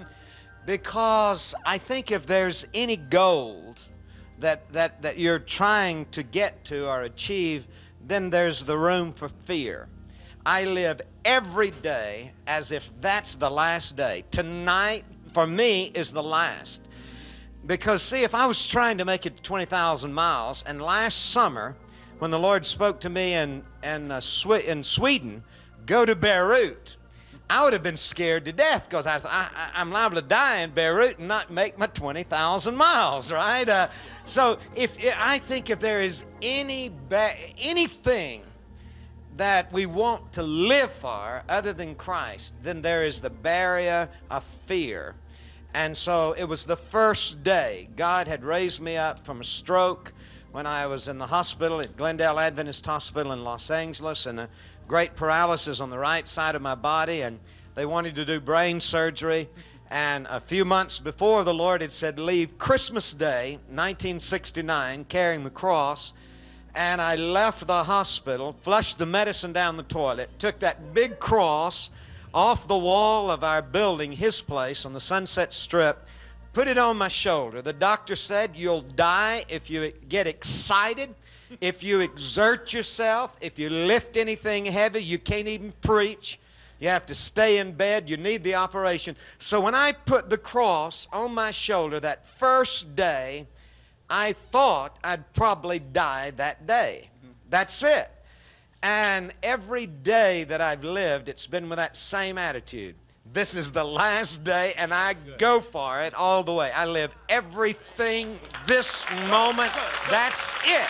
because I think if there's any gold that, that, that you're trying to get to or achieve, then there's the room for fear. I live every day as if that's the last day. Tonight, for me, is the last. Because, see, if I was trying to make it to twenty thousand miles, and last summer, when the Lord spoke to me in, in, uh, Swe in Sweden, go to Beirut, I would have been scared to death because I, I, I'm liable to die in Beirut and not make my twenty thousand miles, right? Uh, so if I think if there is any anything that we want to live for other than Christ, then there is the barrier of fear. And so it was the first day God had raised me up from a stroke when I was in the hospital at Glendale Adventist Hospital in Los Angeles, and a great paralysis on the right side of my body, and they wanted to do brain surgery. And a few months before, the Lord had said, leave Christmas Day, nineteen sixty-nine, carrying the cross. And I left the hospital, flushed the medicine down the toilet, took that big cross off the wall of our building, his place on the Sunset Strip, put it on my shoulder. The doctor said, you'll die if you get excited, if you exert yourself, if you lift anything heavy. You can't even preach. You have to stay in bed. You need the operation. So when I put the cross on my shoulder that first day, I thought I'd probably die that day. That's it. And every day that I've lived, it's been with that same attitude. This is the last day, and I go for it all the way. I live everything this moment. That's it.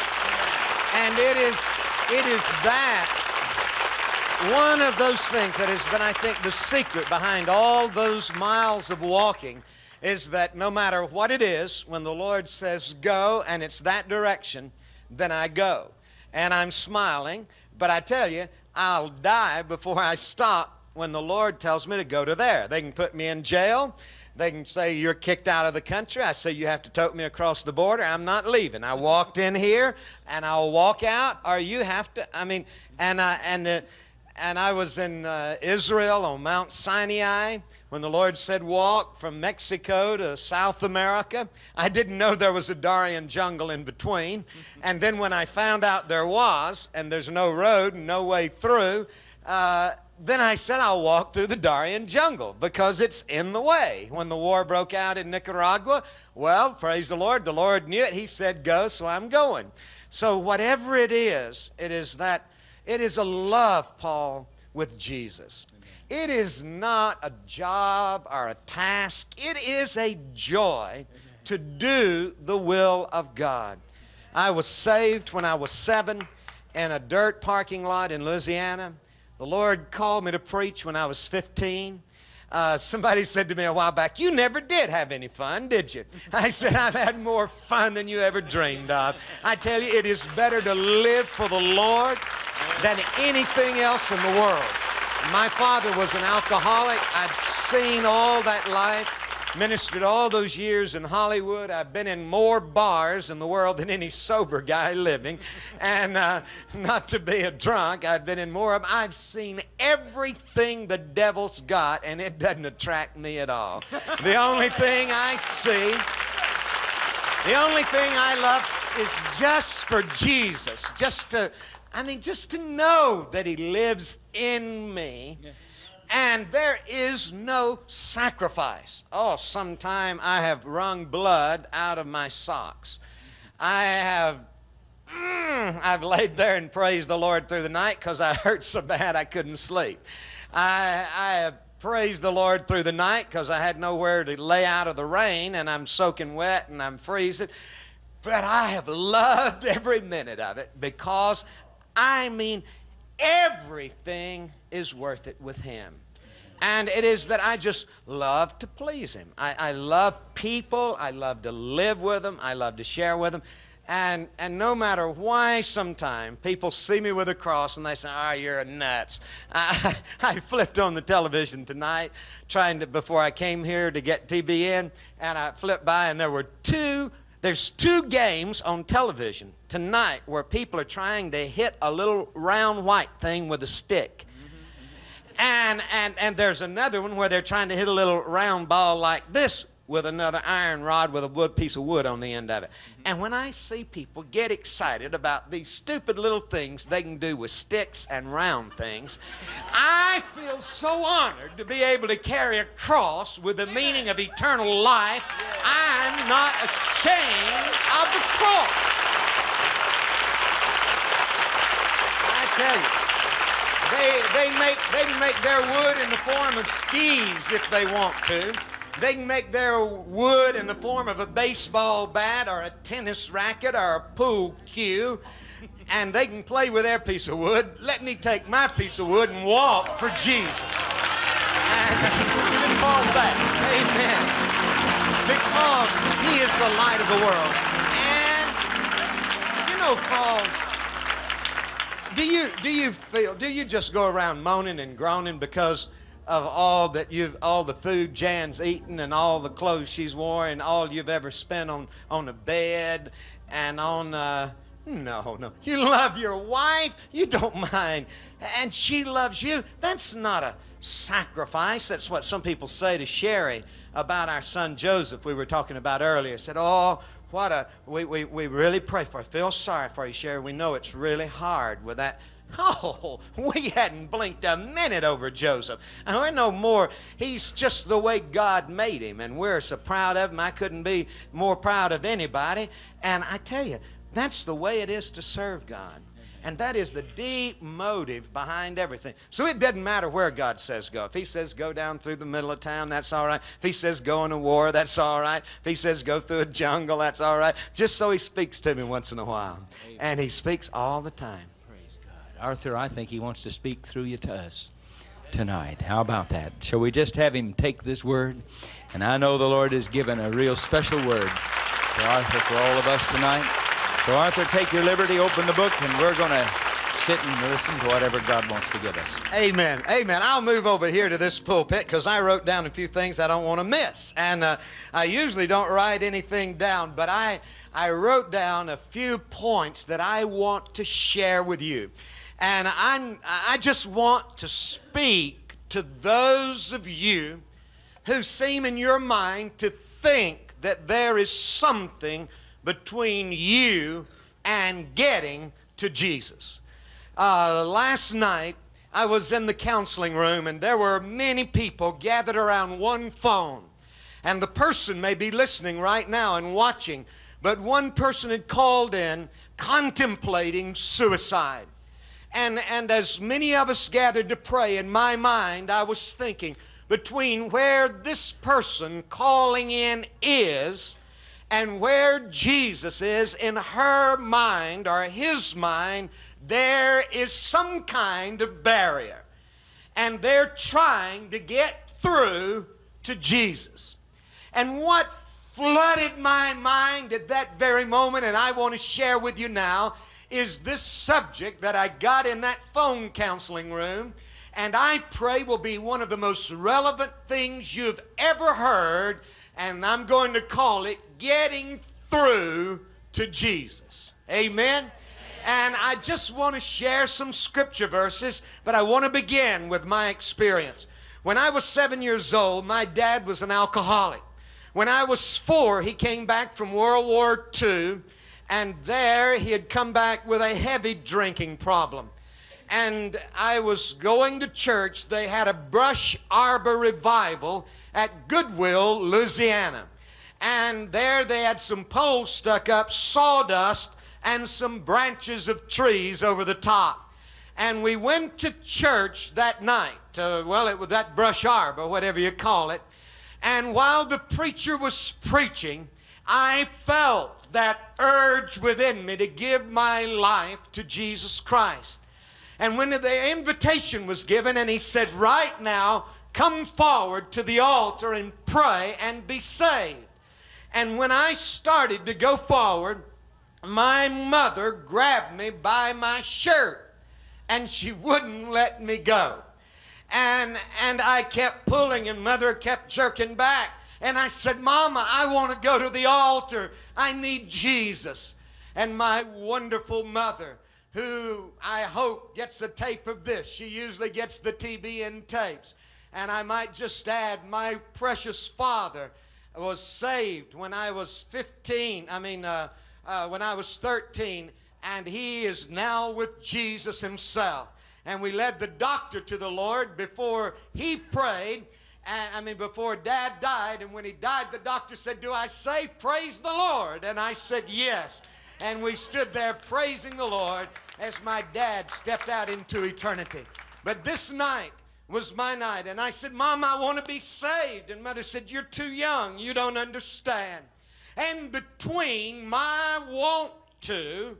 And it is, it is that, one of those things that has been, I think, the secret behind all those miles of walking, is that no matter what it is, when the Lord says go and it's that direction, then I go. And I'm smiling, but I tell you, I'll die before I stop when the Lord tells me to go to there. They can put me in jail. They can say, you're kicked out of the country. I say, you have to tote me across the border. I'm not leaving. I walked in here, and I'll walk out, or you have to. I mean, and I, and, uh, and I was in uh, Israel on Mount Sinai when the Lord said walk from Mexico to South America. I didn't know there was a Darien jungle in between. And then when I found out there was, and there's no road and no way through, uh, then I said I'll walk through the Darien jungle because it's in the way. When the war broke out in Nicaragua, well, praise the Lord, the Lord knew it. He said go, so I'm going. So whatever it is, it is that, it is a love, Paul, with Jesus. It is not a job or a task. It is a joy to do the will of God. I was saved when I was seven in a dirt parking lot in Louisiana. The Lord called me to preach when I was fifteen. Uh, somebody said to me a while back, you never did have any fun, did you? I said, I've had more fun than you ever dreamed of. I tell you, it is better to live for the Lord than anything else in the world. My father was an alcoholic. I've seen all that life, ministered all those years in Hollywood. I've been in more bars in the world than any sober guy living. And uh, not to be a drunk, I've been in more of them. I've seen everything the devil's got, and it doesn't attract me at all. The only thing I see, the only thing I love is just for Jesus, just to, I mean, just to know that He lives in me. And there is no sacrifice. Oh, sometime I have wrung blood out of my socks. I have, mm, I've laid there and praised the Lord through the night because I hurt so bad I couldn't sleep. I, I have praised the Lord through the night because I had nowhere to lay out of the rain, and I'm soaking wet and I'm freezing. But I have loved every minute of it because, I mean, everything is worth it with Him. And it is that I just love to please Him. I, I love people. I love to live with them. I love to share with them. And, and no matter why sometime people see me with a cross and they say, oh, you're nuts. I, I flipped on the television tonight trying to, before I came here to get T B N, and I flipped by and there were two, there's two games on television tonight where people are trying to hit a little round white thing with a stick. And, and, and there's another one where they're trying to hit a little round ball like this with another iron rod with a wood piece of wood on the end of it. And when I see people get excited about these stupid little things they can do with sticks and round things, I feel so honored to be able to carry a cross with the meaning of eternal life. I'm not ashamed of the cross. I tell you, they, they, make, they can make their wood in the form of skis if they want to. They can make their wood in the form of a baseball bat or a tennis racket or a pool cue, and they can play with their piece of wood. Let me take my piece of wood and walk for Jesus. And it falls back. Amen. Because He is the light of the world. And, you know, Paul, do you, do you feel, do you just go around moaning and groaning because of all that you've, all the food Jan's eaten and all the clothes she's worn and all you've ever spent on, on a bed and on, uh, no, no. You love your wife, you don't mind, and she loves you. That's not a sacrifice. That's what some people say to Sherry about our son Joseph we were talking about earlier. Said, oh, what a, we, we, we really pray for you. Feel sorry for you, Sherry. We know it's really hard with that. Oh, we hadn't blinked a minute over Joseph. And we're no more, he's just the way God made him, and we're so proud of him. I couldn't be more proud of anybody. And I tell you, that's the way it is to serve God. And that is the deep motive behind everything. So it doesn't matter where God says go. If He says go down through the middle of town, that's all right. If He says go in a war, that's all right. If He says go through a jungle, that's all right. Just so He speaks to me once in a while. And He speaks all the time. Arthur, I think He wants to speak through you to us tonight. How about that? Shall we just have him take this word? And I know the Lord has given a real special word to Arthur for all of us tonight. So Arthur, take your liberty, open the book, and we're going to sit and listen to whatever God wants to give us. Amen. Amen. I'll move over here to this pulpit because I wrote down a few things I don't want to miss. And uh, I usually don't write anything down, but I, I wrote down a few points that I want to share with you. And I'm, I just want to speak to those of you who seem in your mind to think that there is something between you and getting to Jesus. Uh, last night, I was in the counseling room, and there were many people gathered around one phone. And the person may be listening right now and watching, but one person had called in contemplating suicide. And, and as many of us gathered to pray, in my mind, I was thinking, between where this person calling in is and where Jesus is in her mind or his mind, there is some kind of barrier. And they're trying to get through to Jesus. And what flooded my mind at that very moment, and I want to share with you now, is this subject that I got in that phone counseling room, and I pray will be one of the most relevant things you've ever heard, and I'm going to call it Getting Through to Jesus. Amen? And I just want to share some scripture verses, but I want to begin with my experience. When I was seven years old, my dad was an alcoholic. When I was four, he came back from World War Two, and there he had come back with a heavy drinking problem. And I was going to church. They had a brush arbor revival at Goodwill, Louisiana. And there they had some poles stuck up, sawdust, and some branches of trees over the top. And we went to church that night. Uh, well, it was that brush arbor, whatever you call it. And while the preacher was preaching, I felt that urge within me to give my life to Jesus Christ. And when the invitation was given and he said, right now, come forward to the altar and pray and be saved. And when I started to go forward, my mother grabbed me by my shirt, and she wouldn't let me go. And, and I kept pulling, and Mother kept jerking back. And I said, Mama, I want to go to the altar. I need Jesus. And my wonderful mother, who I hope gets a tape of this. She usually gets the T B N tapes. And I might just add, my precious father was saved when I was fifteen. I mean, uh, uh, when I was thirteen. And he is now with Jesus himself. And we led the doctor to the Lord before he prayed. And I mean, before Dad died. And when he died, the doctor said, do I say praise the Lord? And I said, yes. And we stood there praising the Lord as my dad stepped out into eternity. But this night was my night. And I said, Mom, I want to be saved. And Mother said, you're too young. You don't understand. And between my want to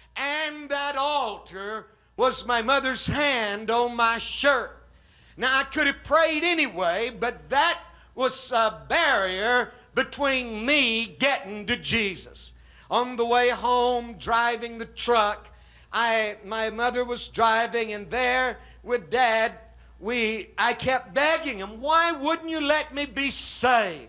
and that altar was my mother's hand on my shirt. Now, I could have prayed anyway, but that was a barrier between me getting to Jesus. On the way home, driving the truck, I, my mother was driving, and there with Dad, we, I kept begging him, why wouldn't you let me be saved?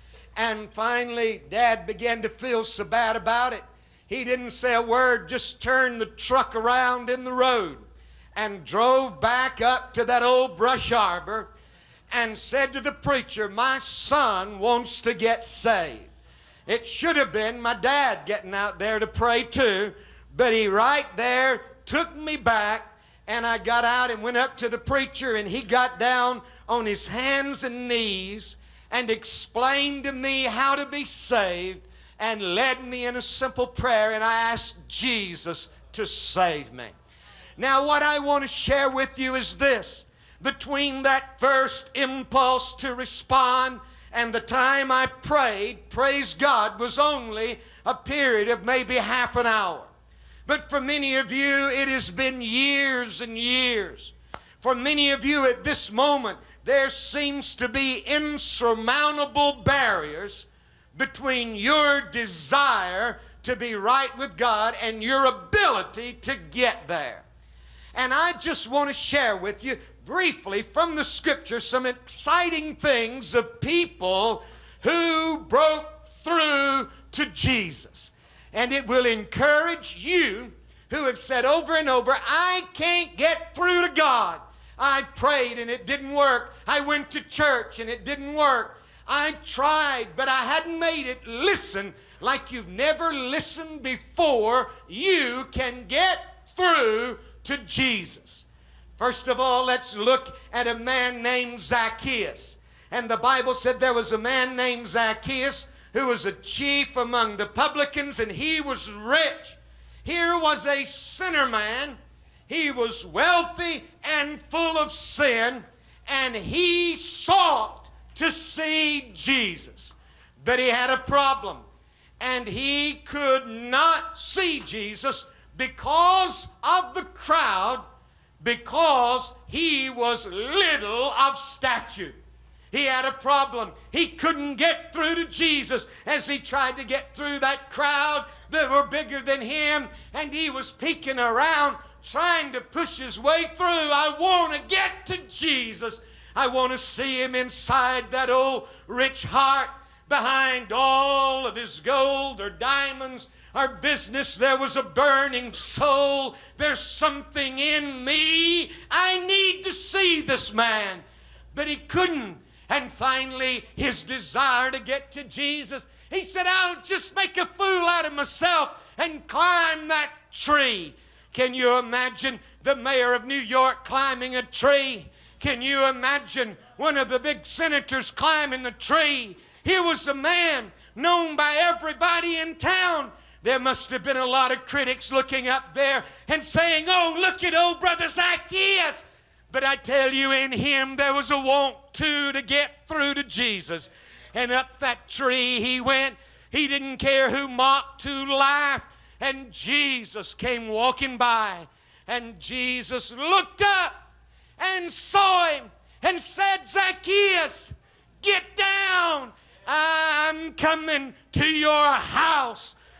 And finally, Dad began to feel so bad about it. He didn't say a word, just turned the truck around in the road and drove back up to that old brush arbor and said to the preacher, my son wants to get saved. It should have been my dad getting out there to pray too, but he right there took me back, and I got out and went up to the preacher, and he got down on his hands and knees and explained to me how to be saved and led me in a simple prayer, and I asked Jesus to save me. Now, what I want to share with you is this. Between that first impulse to respond and the time I prayed, praise God, was only a period of maybe half an hour. But for many of you, it has been years and years. For many of you at this moment, there seems to be insurmountable barriers between your desire to be right with God and your ability to get there. And I just want to share with you briefly from the Scripture some exciting things of people who broke through to Jesus. And it will encourage you who have said over and over, I can't get through to God. I prayed and it didn't work. I went to church and it didn't work. I tried, but I hadn't made it. Listen, like you've never listened before, you can get through to Jesus. First of all, let's look at a man named Zacchaeus. And the Bible said there was a man named Zacchaeus who was a chief among the publicans, and he was rich. Here was a sinner man. He was wealthy and full of sin, and he sought to see Jesus. But he had a problem, and he could not see Jesus because of the crowd, because he was little of stature. He had a problem. He couldn't get through to Jesus as he tried to get through that crowd that were bigger than him, and he was peeking around trying to push his way through. I want to get to Jesus. I want to see him inside that old rich heart. Behind all of his gold or diamonds or business, there was a burning soul. There's something in me. I need to see this man. But he couldn't. And finally, his desire to get to Jesus, he said, I'll just make a fool out of myself and climb that tree. Can you imagine the mayor of New York climbing a tree? Can you imagine one of the big senators climbing the tree? Here was a man known by everybody in town. There must have been a lot of critics looking up there and saying, oh, look at old brother Zacchaeus. But I tell you, in him there was a want to to get through to Jesus. And up that tree he went. He didn't care who mocked, who laughed. And Jesus came walking by. And Jesus looked up and saw him and said, Zacchaeus, get down. I'm coming to your house.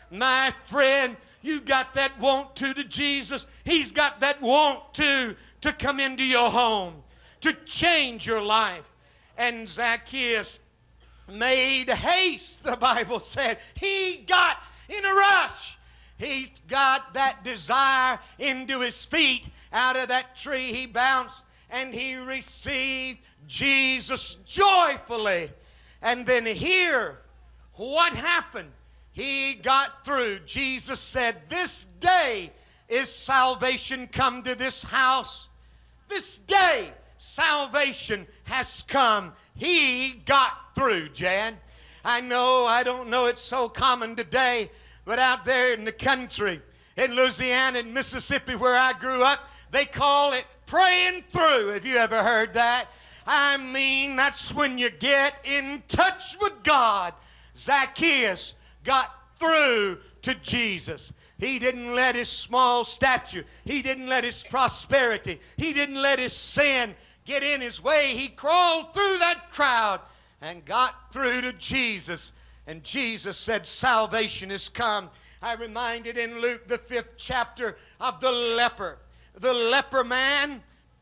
My friend, you got that want to to Jesus. He's got that want to to come into your home, to change your life. And Zacchaeus made haste, the Bible said. He got in a rush. He's got that desire into his feet. Out of that tree he bounced and he received Jesus joyfully. And then here, what happened? He got through. Jesus said, this day is salvation come to this house. This day salvation has come. He got through, Jan. I know, I don't know, it's so common today, but out there in the country, in Louisiana and Mississippi where I grew up, they call it praying through. Have you ever heard that? I mean, that's when you get in touch with God. Zacchaeus got through to Jesus. He didn't let his small stature, he didn't let his prosperity, he didn't let his sin get in his way. He crawled through that crowd and got through to Jesus. And Jesus said, salvation is come. I reminded in Luke, the fifth chapter, of the leper. The leper man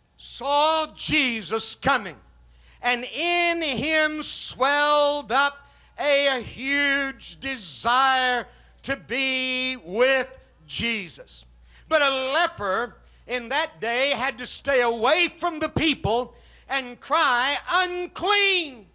saw Jesus coming, and in him swelled up a huge desire to be with Jesus. But a leper in that day had to stay away from the people and cry, unclean,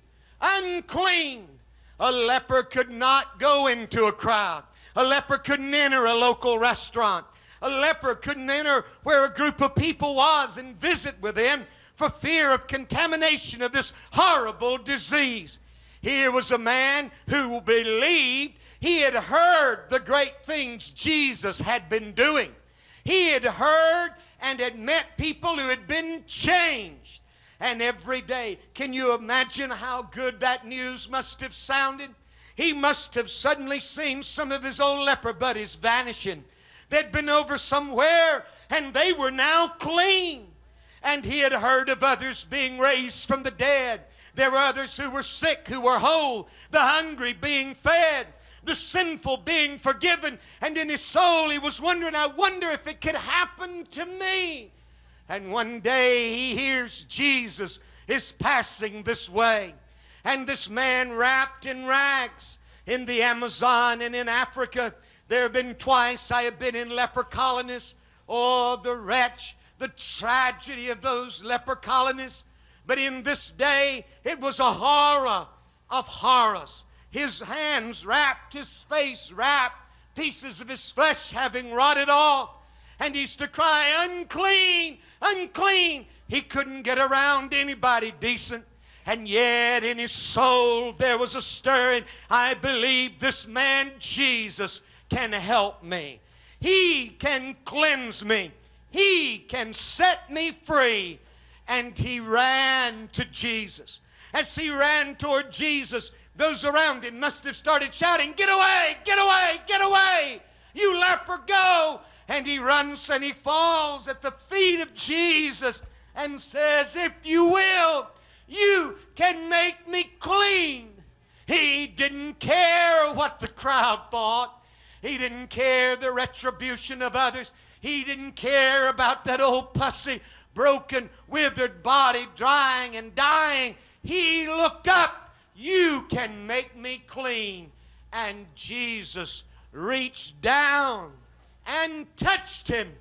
unclean. A leper could not go into a crowd. A leper couldn't enter a local restaurant. A leper couldn't enter where a group of people was and visit with them for fear of contamination of this horrible disease. Here was a man who believed. He had heard the great things Jesus had been doing. He had heard and had met people who had been changed. And every day, can you imagine how good that news must have sounded? He must have suddenly seen some of his old leper buddies vanishing. They'd been over somewhere and they were now clean. And he had heard of others being raised from the dead. There were others who were sick, who were whole, the hungry being fed, the sinful being forgiven. And in his soul he was wondering, I wonder if it could happen to me. And one day he hears Jesus is passing this way. And this man wrapped in rags in the Amazon and in Africa. There have been twice I have been in leper colonies. Oh, the wretch, the tragedy of those leper colonies. But in this day, it was a horror of horrors. His hands wrapped, his face wrapped, pieces of his flesh having rotted off. And he used to cry, unclean, unclean. He couldn't get around anybody decent. And yet in his soul there was a stirring. I believe this man Jesus can help me. He can cleanse me. He can set me free. And he ran to Jesus. As he ran toward Jesus, those around him must have started shouting, get away, get away, get away. You leper, go. And he runs and he falls at the feet of Jesus and says, if you will, you can make me clean. He didn't care what the crowd thought. He didn't care the retribution of others. He didn't care about that old pussy, broken, withered body drying and dying. He looked up. You can make me clean. And Jesus reached down and touched him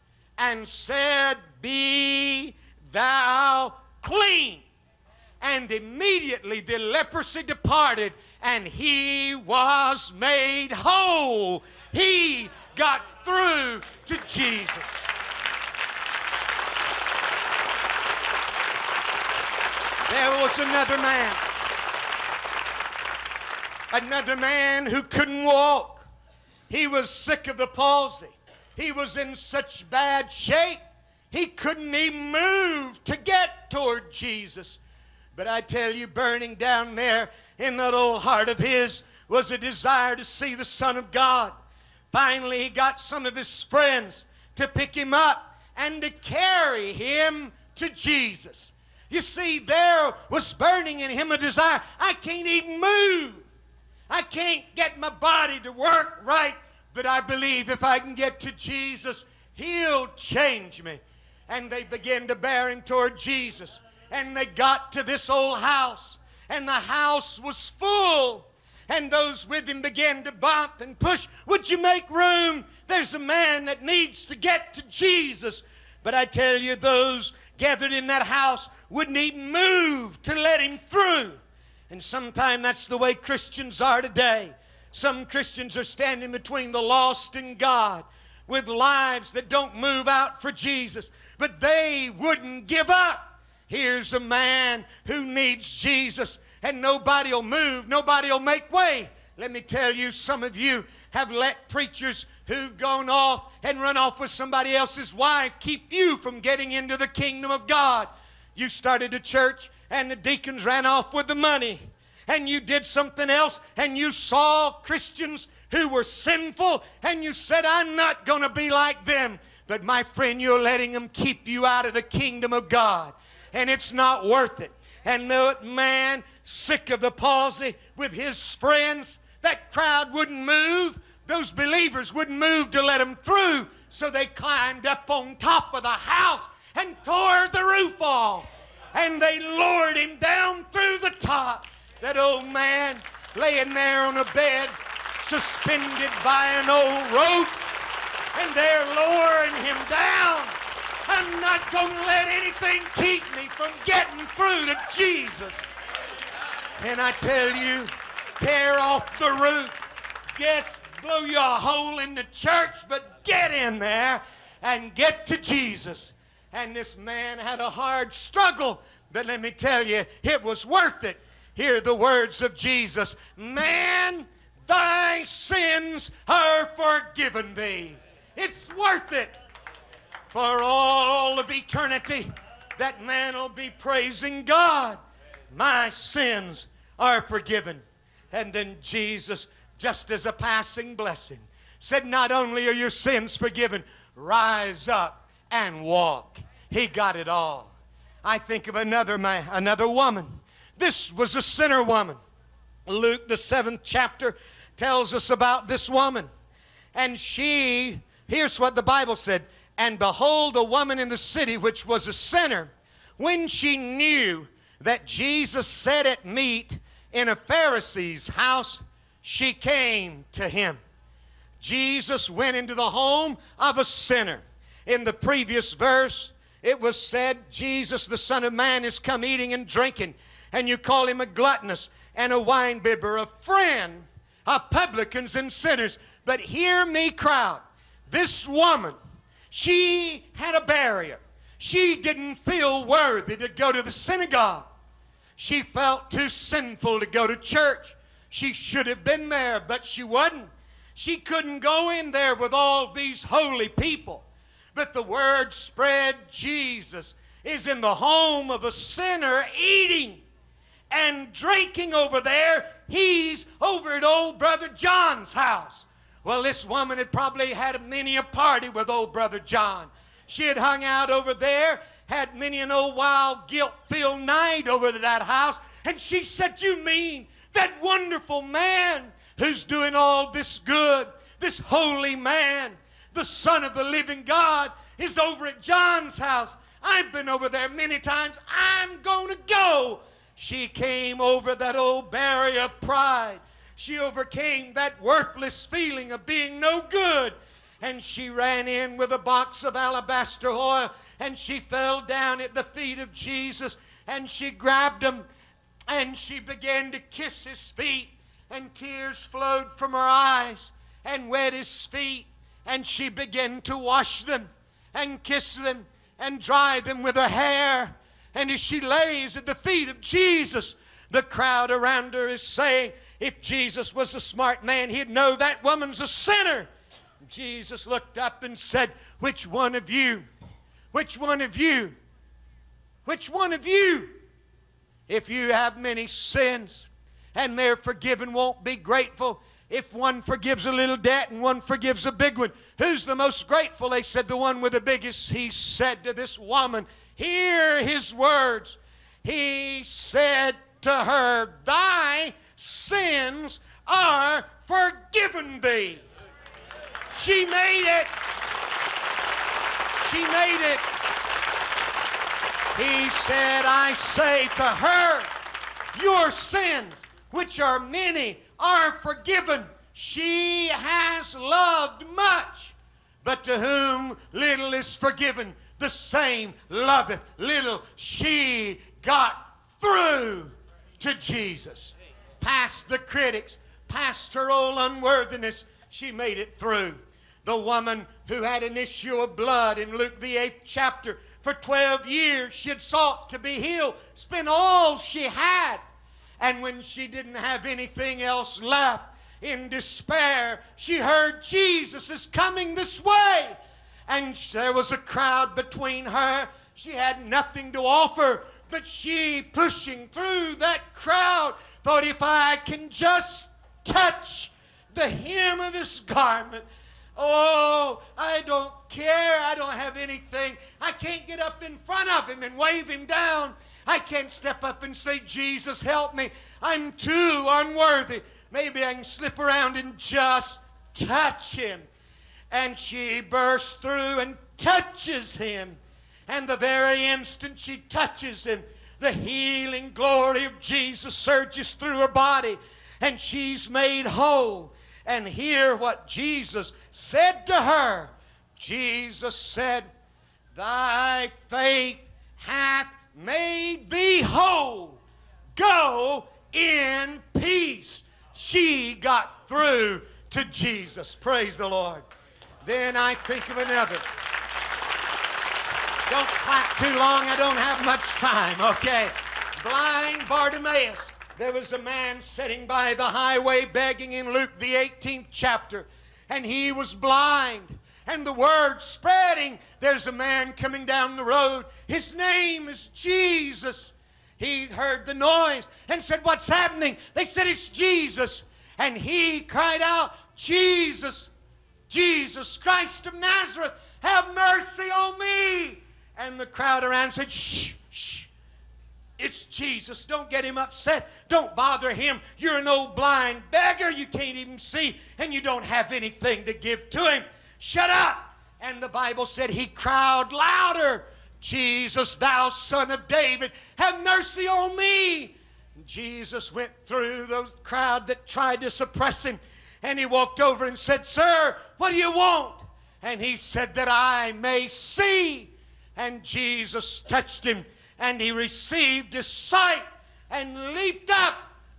and said, be thou clean. And immediately the leprosy departed and he was made whole. He got through to Jesus. There was another man. Another man who couldn't walk. He was sick of the palsy. He was in such bad shape, he couldn't even move to get toward Jesus. But I tell you, burning down there in that old heart of his was a desire to see the Son of God. Finally, he got some of his friends to pick him up and to carry him to Jesus. You see, there was burning in him a desire. I can't even move. I can't get my body to work right. but I believe if I can get to Jesus, He'll change me. And they began to bear Him toward Jesus. And they got to this old house, and the house was full. And those with him began to bump and push. Would you make room? There's a man that needs to get to Jesus. But I tell you, those gathered in that house wouldn't even move to let him through. And sometimes that's the way Christians are today. Some Christians are standing between the lost and God with lives that don't move out for Jesus. But they wouldn't give up. Here's a man who needs Jesus, and nobody will move, nobody will make way. Let me tell you, some of you have let preachers who've gone off and run off with somebody else's wife keep you from getting into the kingdom of God. You started a church, and the deacons ran off with the money. And you did something else, and you saw Christians who were sinful, and you said, I'm not going to be like them. But my friend, you're letting them keep you out of the kingdom of God. And it's not worth it. And the man, sick of the palsy, with his friends, that crowd wouldn't move. Those believers wouldn't move to let him through. So they climbed up on top of the house and tore the roof off. And they lowered him down through the top. That old man laying there on a bed, suspended by an old rope. And they're lowering him down. I'm not going to let anything keep me from getting through to Jesus. And I tell you, tear off the roof. Yes, blow you a hole in the church, but get in there and get to Jesus. And this man had a hard struggle, but let me tell you, it was worth it. Hear the words of Jesus. Man, thy sins are forgiven thee. It's worth it. For all of eternity, that man will be praising God. My sins are forgiven. And then Jesus, just as a passing blessing, said, not only are your sins forgiven, rise up and walk. He got it all. I think of another man, another woman. This was a sinner woman. Luke, the seventh chapter, tells us about this woman. And she, here's what the Bible said, and behold, a woman in the city which was a sinner, when she knew that Jesus sat at meat in a Pharisee's house, she came to him. Jesus went into the home of a sinner. In the previous verse, it was said, Jesus, the Son of Man, is come eating and drinking, and you call him a gluttonous and a winebibber, a friend of publicans and sinners. But hear me, crowd. This woman, she had a barrier. She didn't feel worthy to go to the synagogue. She felt too sinful to go to church. She should have been there, but she wasn't. She couldn't go in there with all these holy people. But the word spread, Jesus is in the home of a sinner eating and drinking over there. He's over at old Brother John's house. Well, this woman had probably had many a party with old Brother John. She had hung out over there, had many an old wild guilt-filled night over to that house. And she said, you mean that wonderful man who's doing all this good, this holy man, the Son of the living God, is over at John's house. I've been over there many times. I'm going to go. She came over that old barrier of pride. She overcame that worthless feeling of being no good. And she ran in with a box of alabaster oil, and she fell down at the feet of Jesus, and she grabbed him, and she began to kiss his feet, and tears flowed from her eyes and wet his feet, and she began to wash them and kiss them and dry them with her hair. And as she lays at the feet of Jesus, the crowd around her is saying, if Jesus was a smart man, he'd know that woman's a sinner. Jesus looked up and said, which one of you, which one of you, which one of you, if you have many sins and they're forgiven, won't be grateful? If one forgives a little debt and one forgives a big one, who's the most grateful? They said, the one with the biggest. He said to this woman, hear his words. He said to her, thy sins are forgiven thee. She made it. She made it. He said, I say to her, your sins, which are many, are forgiven. She has loved much, but to whom little is forgiven, the same loveth little. She got through to Jesus. Past the critics, past her old unworthiness, she made it through. The woman who had an issue of blood in Luke the eighth chapter, for twelve years she had sought to be healed, spent all she had. And when she didn't have anything else left, in despair, she heard Jesus is coming this way. And there was a crowd between her. She had nothing to offer, but she, pushing through that crowd, thought, if I can just touch the hem of his garment, oh, I don't care. I don't have anything. I can't get up in front of him and wave him down. I can't step up and say, Jesus, help me. I'm too unworthy. Maybe I can slip around and just touch him. And she bursts through and touches him. And the very instant she touches him, the healing glory of Jesus surges through her body. And she's made whole. And hear what Jesus said to her. Jesus said, thy faith hath made thee whole. Go in peace. She got through to Jesus. Praise the Lord. Then I think of another. Don't clap too long. I don't have much time. Okay. Blind Bartimaeus. There was a man sitting by the highway begging in Luke the eighteenth chapter. And he was blind. And the word spreading, there's a man coming down the road. His name is Jesus. He heard the noise and said, what's happening? They said, it's Jesus. And he cried out, Jesus, Jesus Christ of Nazareth, have mercy on me. And the crowd around said, shh, shh. It's Jesus. Don't get him upset. Don't bother him. You're an old blind beggar. You can't even see, and you don't have anything to give to him. Shut up. And the Bible said he cried louder, Jesus, thou son of David, have mercy on me. And Jesus went through the crowd that tried to suppress him, and he walked over and said, sir, what do you want? And he said, that I may see. And Jesus touched him, and he received his sight and leaped up,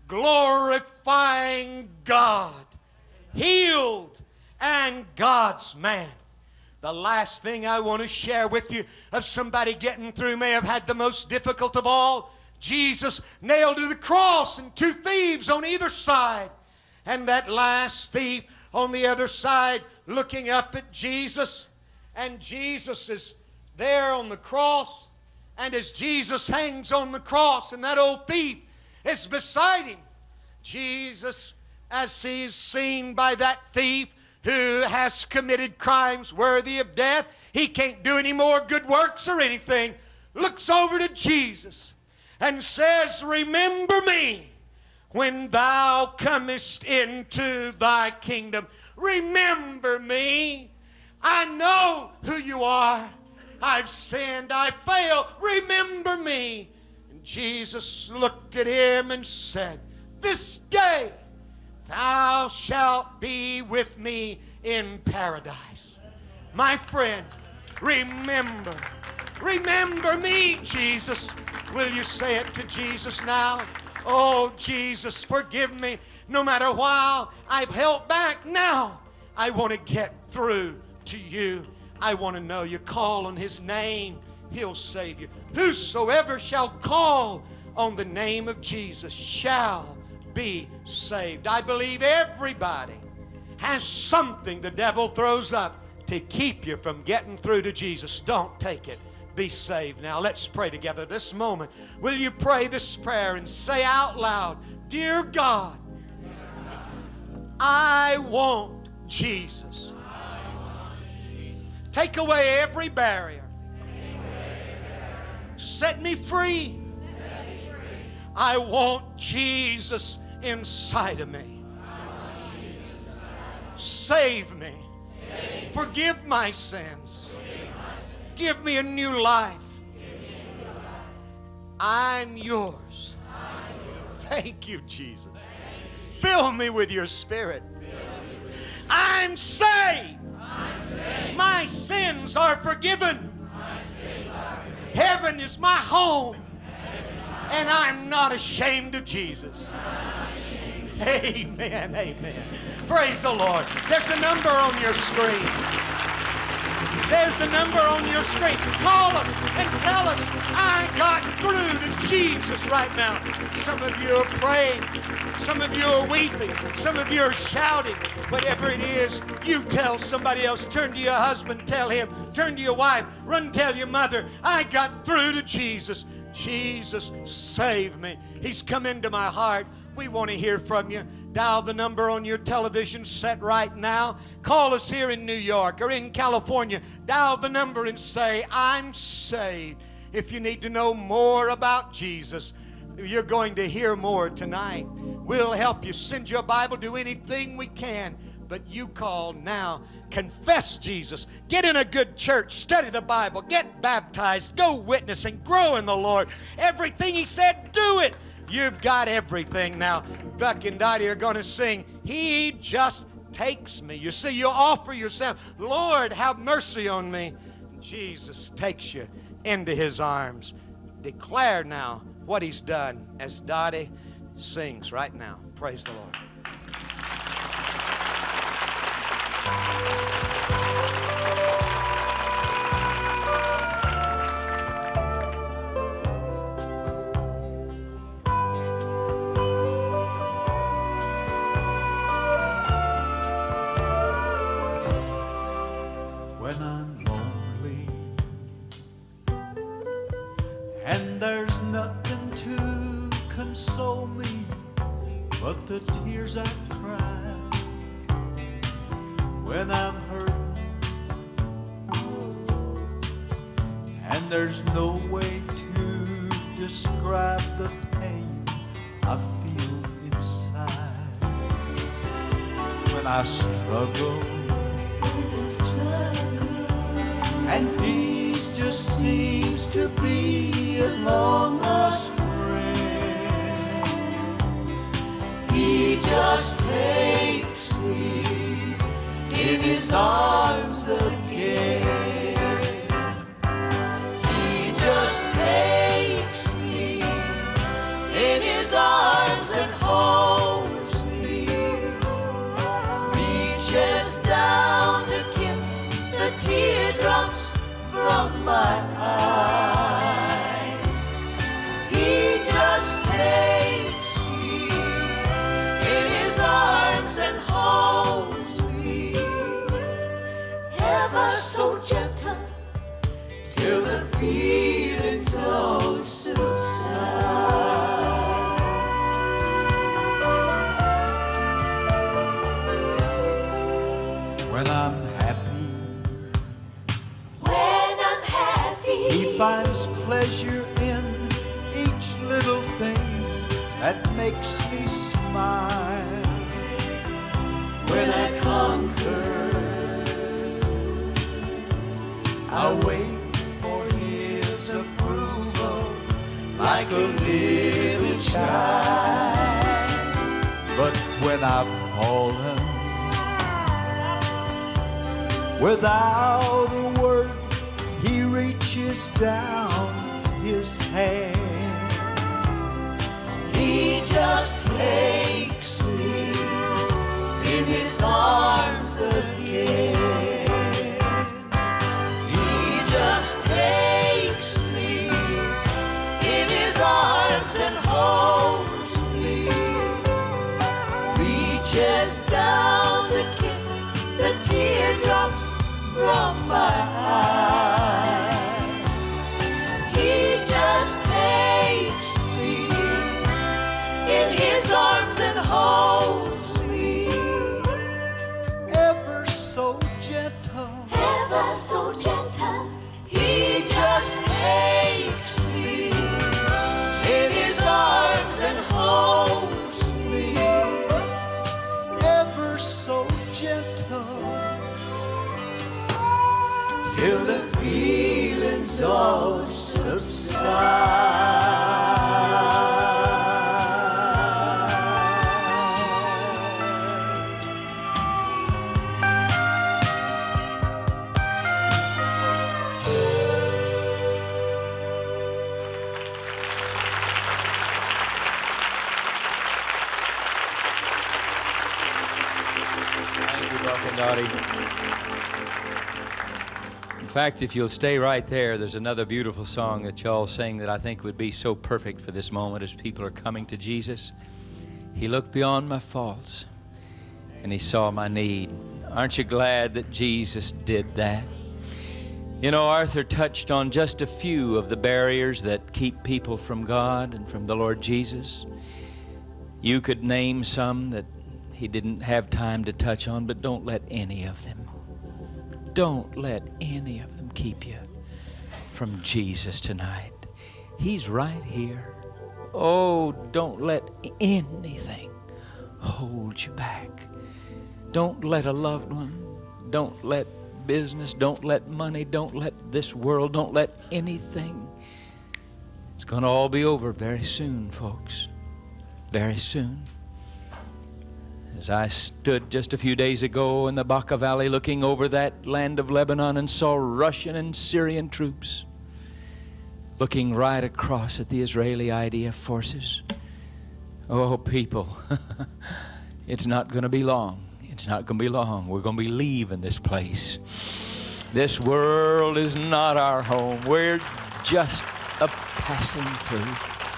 glorifying God. Healed and God's man. The last thing I want to share with you of somebody getting through may have had the most difficult of all. Jesus nailed to the cross and two thieves on either side. And that last thief on the other side looking up at Jesus. And Jesus is there on the cross. And as Jesus hangs on the cross and that old thief is beside him, Jesus, as he's seen by that thief who has committed crimes worthy of death, he can't do any more good works or anything, looks over to Jesus and says, remember me when thou comest into thy kingdom. Remember me. I know who you are. I've sinned, I failed. Remember me. And Jesus looked at him and said, this day thou shalt be with me in paradise. My friend, remember. Remember me, Jesus. Will you say it to Jesus now? Oh, Jesus, forgive me. No matter while I've held back, now I want to get through to you. I want to know you. Call on his name, he'll save you. Whosoever shall call on the name of Jesus shall be saved. I believe everybody has something the devil throws up to keep you from getting through to Jesus. Don't take it. Be saved. Now let's pray together this moment. Will you pray this prayer and say out loud, dear God, I want Jesus. Take away every barrier. Set me free. I want Jesus inside of me. Save me. Forgive my sins. Give me a new life. I'm yours. Thank you, Jesus. Fill me with your Spirit. I'm saved. My sins are forgiven. Heaven is my home. And I'm not ashamed of Jesus. Amen, amen. Praise the Lord. There's a number on your screen. There's a number on your screen. Call us and tell us, I got through to Jesus right now. Some of you are praying. Some of you are weeping. Some of you are shouting. Whatever it is, you tell somebody else. Turn to your husband, tell him. Turn to your wife, run tell your mother, I got through to Jesus. Jesus, save me. He's come into my heart. We want to hear from you. Dial the number on your television set right now. Call us here in New York or in California. Dial the number and say, I'm saved. If you need to know more about Jesus, you're going to hear more tonight. We'll help you. Send you a Bible. Do anything we can. But you call now. Confess Jesus. Get in a good church. Study the Bible. Get baptized. Go witnessing. Grow in the Lord. Everything He said, do it. You've got everything now. Buck and Dottie are going to sing, He just takes me. You see, you offer yourself. Lord, have mercy on me. Jesus takes you into His arms. Declare now what He's done as Dottie sings right now. Praise the Lord. When I'm lonely and there's nothing to console me but the tears I cry. When I'm hurt and there's no way to describe the pain I feel inside. When I struggle and peace just seems to be a long lost friend, He just takes me in His arms again. He just takes me in His arms and holds me, reaches down to kiss the teardrops from my eyes. He just takes me in His arms and holds me, ever so gentle, till the feelings all subside. When I'm happy, When I'm happy, He finds pleasure in each little thing that makes me smile. When I conquer, I wait for His approval like a little child. But when I've fallen, without a word, He reaches down His hand. He just takes me in His arms again. He just takes me in His arms and holds me, reaches down to kiss the teardrops from my eyes. He just takes me in His arms and holds me, ever so gentle, ever so gentle, He just takes me in His arms and holds me, ever so gentle, till the feelings all subside. Dottie. In fact, if you'll stay right there, there's another beautiful song that y'all sing that I think would be so perfect for this moment as people are coming to Jesus. He looked beyond my faults and He saw my need. Aren't you glad that Jesus did that? You know, Arthur touched on just a few of the barriers that keep people from God and from the Lord Jesus. You could name some that he didn't have time to touch on, but don't let any of them, don't let any of them keep you from Jesus tonight. He's right here. Oh, don't let anything hold you back. Don't let a loved one, don't let business, don't let money, don't let this world, don't let anything. It's going to all be over very soon, folks. Very soon. As I stood just a few days ago in the Baca Valley looking over that land of Lebanon and saw Russian and Syrian troops looking right across at the Israeli I D F forces. Oh, people, it's not going to be long. It's not going to be long. We're going to be leaving this place. This world is not our home. We're just a passing through.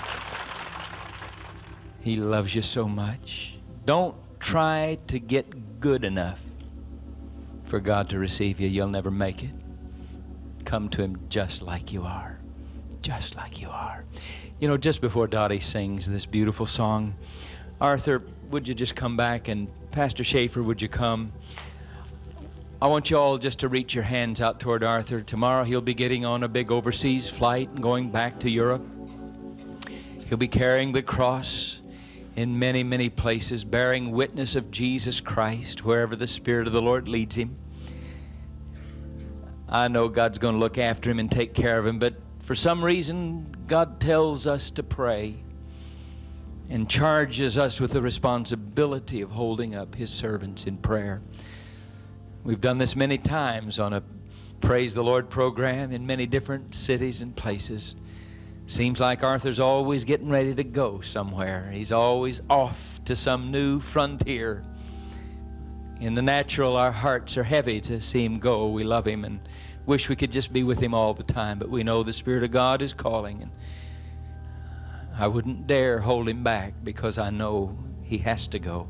He loves you so much. Don't try to get good enough for God to receive you. You'll never make it. Come to Him just like you are. Just like you are. You know, just before Dottie sings this beautiful song, Arthur, would you just come back, and Pastor Schaefer, would you come? I want you all just to reach your hands out toward Arthur. Tomorrow he'll be getting on a big overseas flight and going back to Europe. He'll be carrying the cross in many, many places, bearing witness of Jesus Christ wherever the Spirit of the Lord leads him. I know God's going to look after him and take care of him, but for some reason, God tells us to pray and charges us with the responsibility of holding up His servants in prayer. We've done this many times on a Praise the Lord program in many different cities and places. Seems like Arthur's always getting ready to go somewhere. He's always off to some new frontier. In the natural, our hearts are heavy to see him go. We love him and wish we could just be with him all the time, but we know the Spirit of God is calling, and I wouldn't dare hold him back because I know he has to go.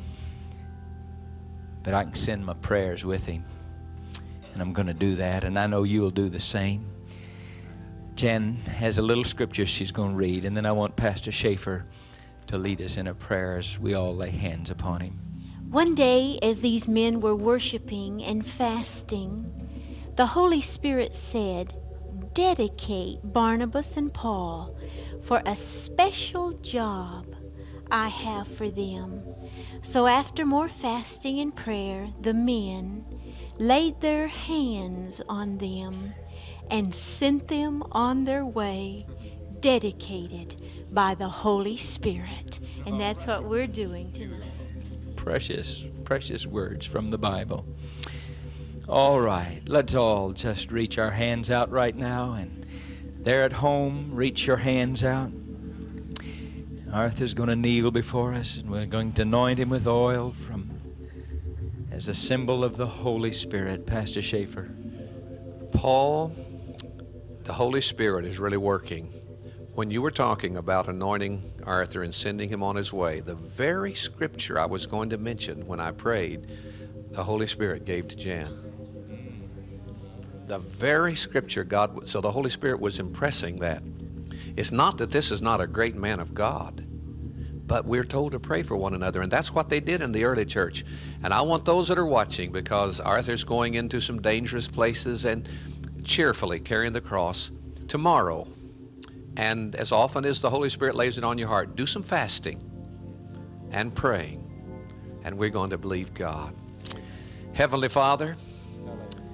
But I can send my prayers with him, and I'm going to do that, and I know you'll do the same. Jen has a little scripture she's going to read, and then I want Pastor Schaefer to lead us in a prayer as we all lay hands upon him. One day, as these men were worshiping and fasting, the Holy Spirit said, "Dedicate Barnabas and Paul for a special job I have for them." So after more fasting and prayer, the men laid their hands on them and sent them on their way, dedicated by the Holy Spirit. And that's what we're doing tonight. Precious, precious words from the Bible. All right, let's all just reach our hands out right now, and there at home, reach your hands out. Arthur's going to kneel before us, and we're going to anoint him with oil from as a symbol of the Holy Spirit. Pastor Schaefer. Paul, the Holy Spirit is really working. When you were talking about anointing Arthur and sending him on his way, the very scripture I was going to mention when I prayed, the Holy Spirit gave to Jan. The very scripture God, so the Holy Spirit was impressing that. It's not that this is not a great man of God, but we're told to pray for one another, and that's what they did in the early church. And I want those that are watching, because Arthur's going into some dangerous places and cheerfully carrying the cross tomorrow. And as often as the Holy Spirit lays it on your heart, do some fasting and praying, and we're going to believe God. Heavenly Father,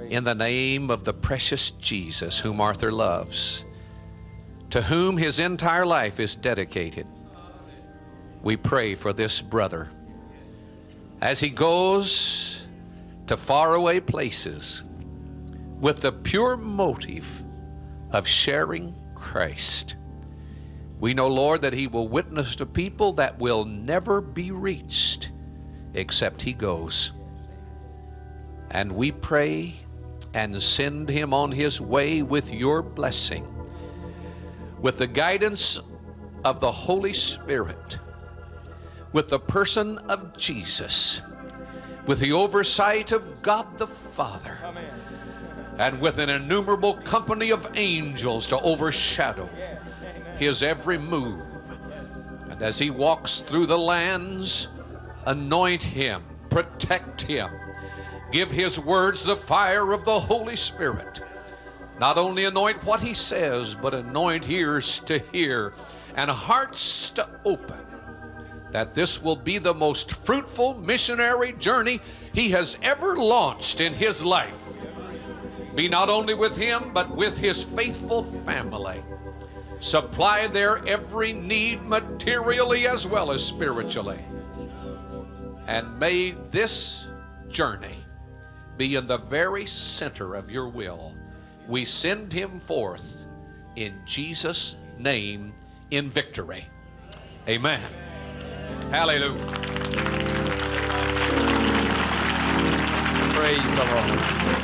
In the name of the precious Jesus, whom Arthur loves, to whom his entire life is dedicated, we pray for this brother as he goes to faraway places with the pure motive of sharing Christ. We know, Lord, that he will witness to people that will never be reached except he goes. And we pray and send him on his way with your blessing, with the guidance of the Holy Spirit, with the person of Jesus, with the oversight of God the Father, and with an innumerable company of angels to overshadow his every move. And as he walks through the lands, anoint him, protect him, give his words the fire of the Holy Spirit. Not only anoint what he says, but anoint ears to hear and hearts to open, that this will be the most fruitful missionary journey he has ever launched in his life. Be not only with him, but with his faithful family. Supply their every need materially as well as spiritually. And may this journey be in the very center of your will. We send him forth in Jesus' name in victory. Amen. Hallelujah. Praise the Lord.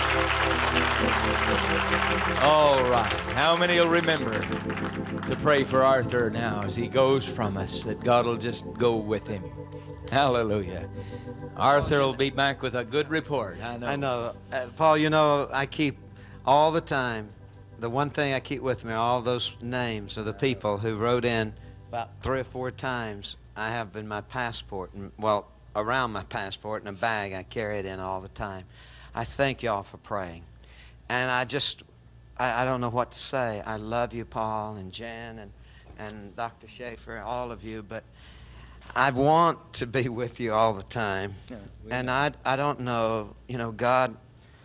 All right. How many will remember to pray for Arthur now as he goes from us, that God will just go with him? Hallelujah. Arthur will be back with a good report. I know. I know. Uh, Paul, you know, I keep all the time, the one thing I keep with me are all those names of the people who wrote in about three or four times. I have in my passport, and well, around my passport in a bag. I carry it in all the time. I thank y'all for praying. And I just, I, I don't know what to say. I love you, Paul and Jan and, and Doctor Schaefer, all of you, but I want to be with you all the time. Yeah, and I, I don't know, you know, God,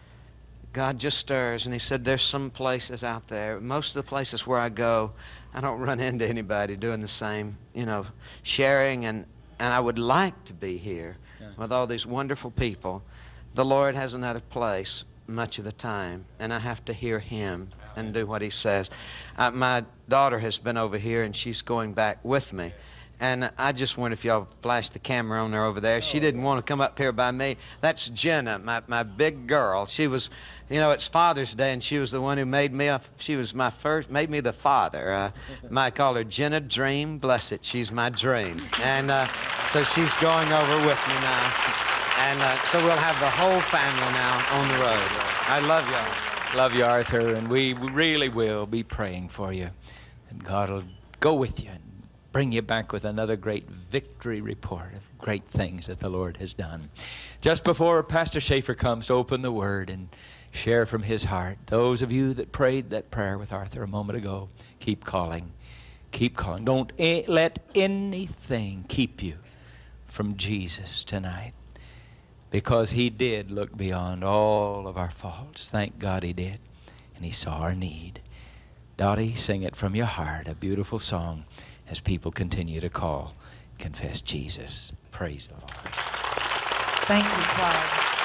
God just stirs. And he said there's some places out there, most of the places where I go, I don't run into anybody doing the same, you know, sharing. And, and I would like to be here yeah. with all these wonderful people. The Lord has another place much of the time, and I have to hear him and do what he says. Uh, my daughter has been over here, and she's going back with me. And I just wonder if y'all flash the camera on her over there. She didn't want to come up here by me. That's Jenna, my, my big girl. She was, you know, it's Father's Day, and she was the one who made me, a, she was my first, made me the father. Uh, I call her Jenna Dream Blessed. She's my dream. And uh, so she's going over with me now. And uh, so we'll have the whole family now on the road. I love y'all. Love you, Arthur, and we really will be praying for you. And God will go with you and bring you back with another great victory report of great things that the Lord has done. Just before Pastor Schaefer comes to open the Word and share from his heart, those of you that prayed that prayer with Arthur a moment ago, keep calling. Keep calling. Don't a- let anything keep you from Jesus tonight, because he did look beyond all of our faults. Thank God he did. And he saw our need. Dottie, sing it from your heart, a beautiful song, as people continue to call, confess Jesus. Praise the Lord. Thank you, Clyde.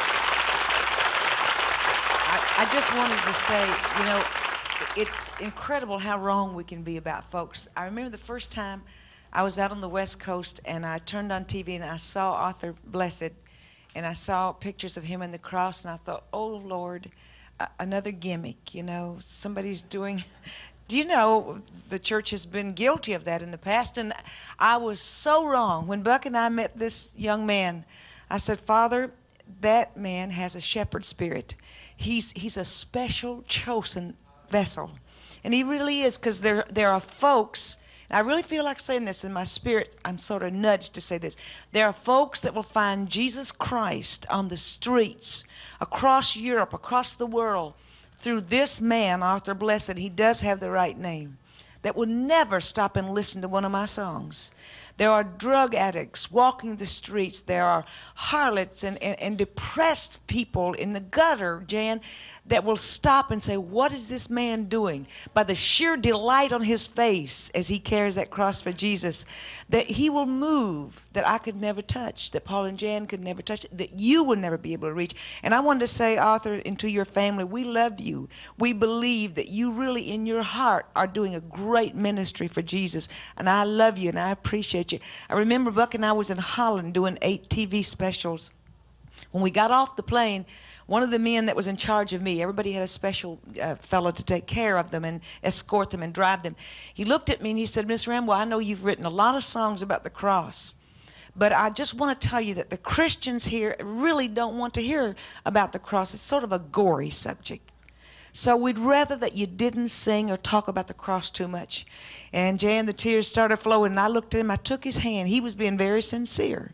I, I just wanted to say, you know, it's incredible how wrong we can be about folks. I remember the first time I was out on the West Coast and I turned on T V and I saw Arthur Blessed, and I saw pictures of him in the cross, and I thought, oh, Lord, uh, another gimmick, you know, somebody's doing... Do you know the church has been guilty of that in the past? And I was so wrong. When Buck and I met this young man, I said, Father, that man has a shepherd spirit. He's, he's a special, chosen vessel. And he really is, because there, there are folks, and I really feel like saying this in my spirit, I'm sort of nudged to say this. There are folks that will find Jesus Christ on the streets, across Europe, across the world, through this man, Arthur Blessed. He does have the right name, that will never stop and listen to one of my songs, There are drug addicts walking the streets. There are harlots and, and, and depressed people in the gutter, Jan, that will stop and say, what is this man doing? By the sheer delight on his face as he carries that cross for Jesus, that he will move that I could never touch, that Paul and Jan could never touch, that you will never be able to reach. And I wanted to say, Arthur, and to your family, we love you. We believe that you really in your heart are doing a great ministry for Jesus. And I love you and I appreciate you. I remember Buck and I was in Holland doing eight T V specials. When we got off the plane, one of the men that was in charge of me, everybody had a special uh, fellow to take care of them and escort them and drive them. He looked at me and he said, Miss Rambo, I know you've written a lot of songs about the cross, but I just want to tell you that the Christians here really don't want to hear about the cross. It's sort of a gory subject. So we'd rather that you didn't sing or talk about the cross too much. And Jan, the tears started flowing, and I looked at him, I took his hand. He was being very sincere.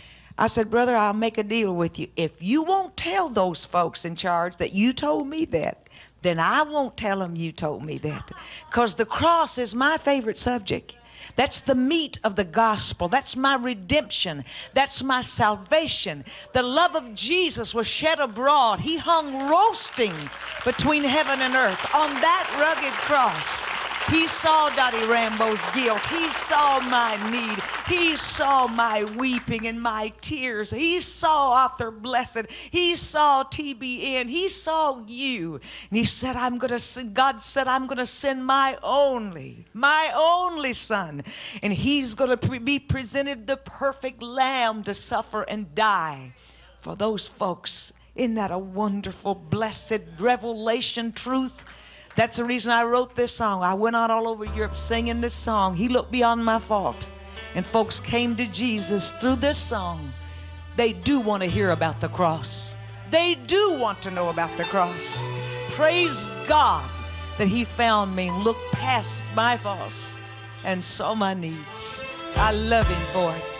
I said, brother, I'll make a deal with you. If you won't tell those folks in charge that you told me that, then I won't tell them you told me that. Because the cross is my favorite subject. That's the meat of the gospel. That's my redemption. That's my salvation. The love of Jesus was shed abroad. He hung roasting between heaven and earth on that rugged cross. He saw Dottie Rambo's guilt. He saw my need. He saw my weeping and my tears. He saw Arthur Blessed. He saw T B N. He saw you. And he said, I'm going to, God said, I'm going to send my only, my only son. And he's going to be presented the perfect lamb to suffer and die for those folks. Isn't that a wonderful, blessed revelation truth? That's the reason I wrote this song. I went out all over Europe singing this song. He looked beyond my fault. And folks came to Jesus through this song. They do want to hear about the cross. They do want to know about the cross. Praise God that he found me and looked past my faults and saw my needs. I love him for it.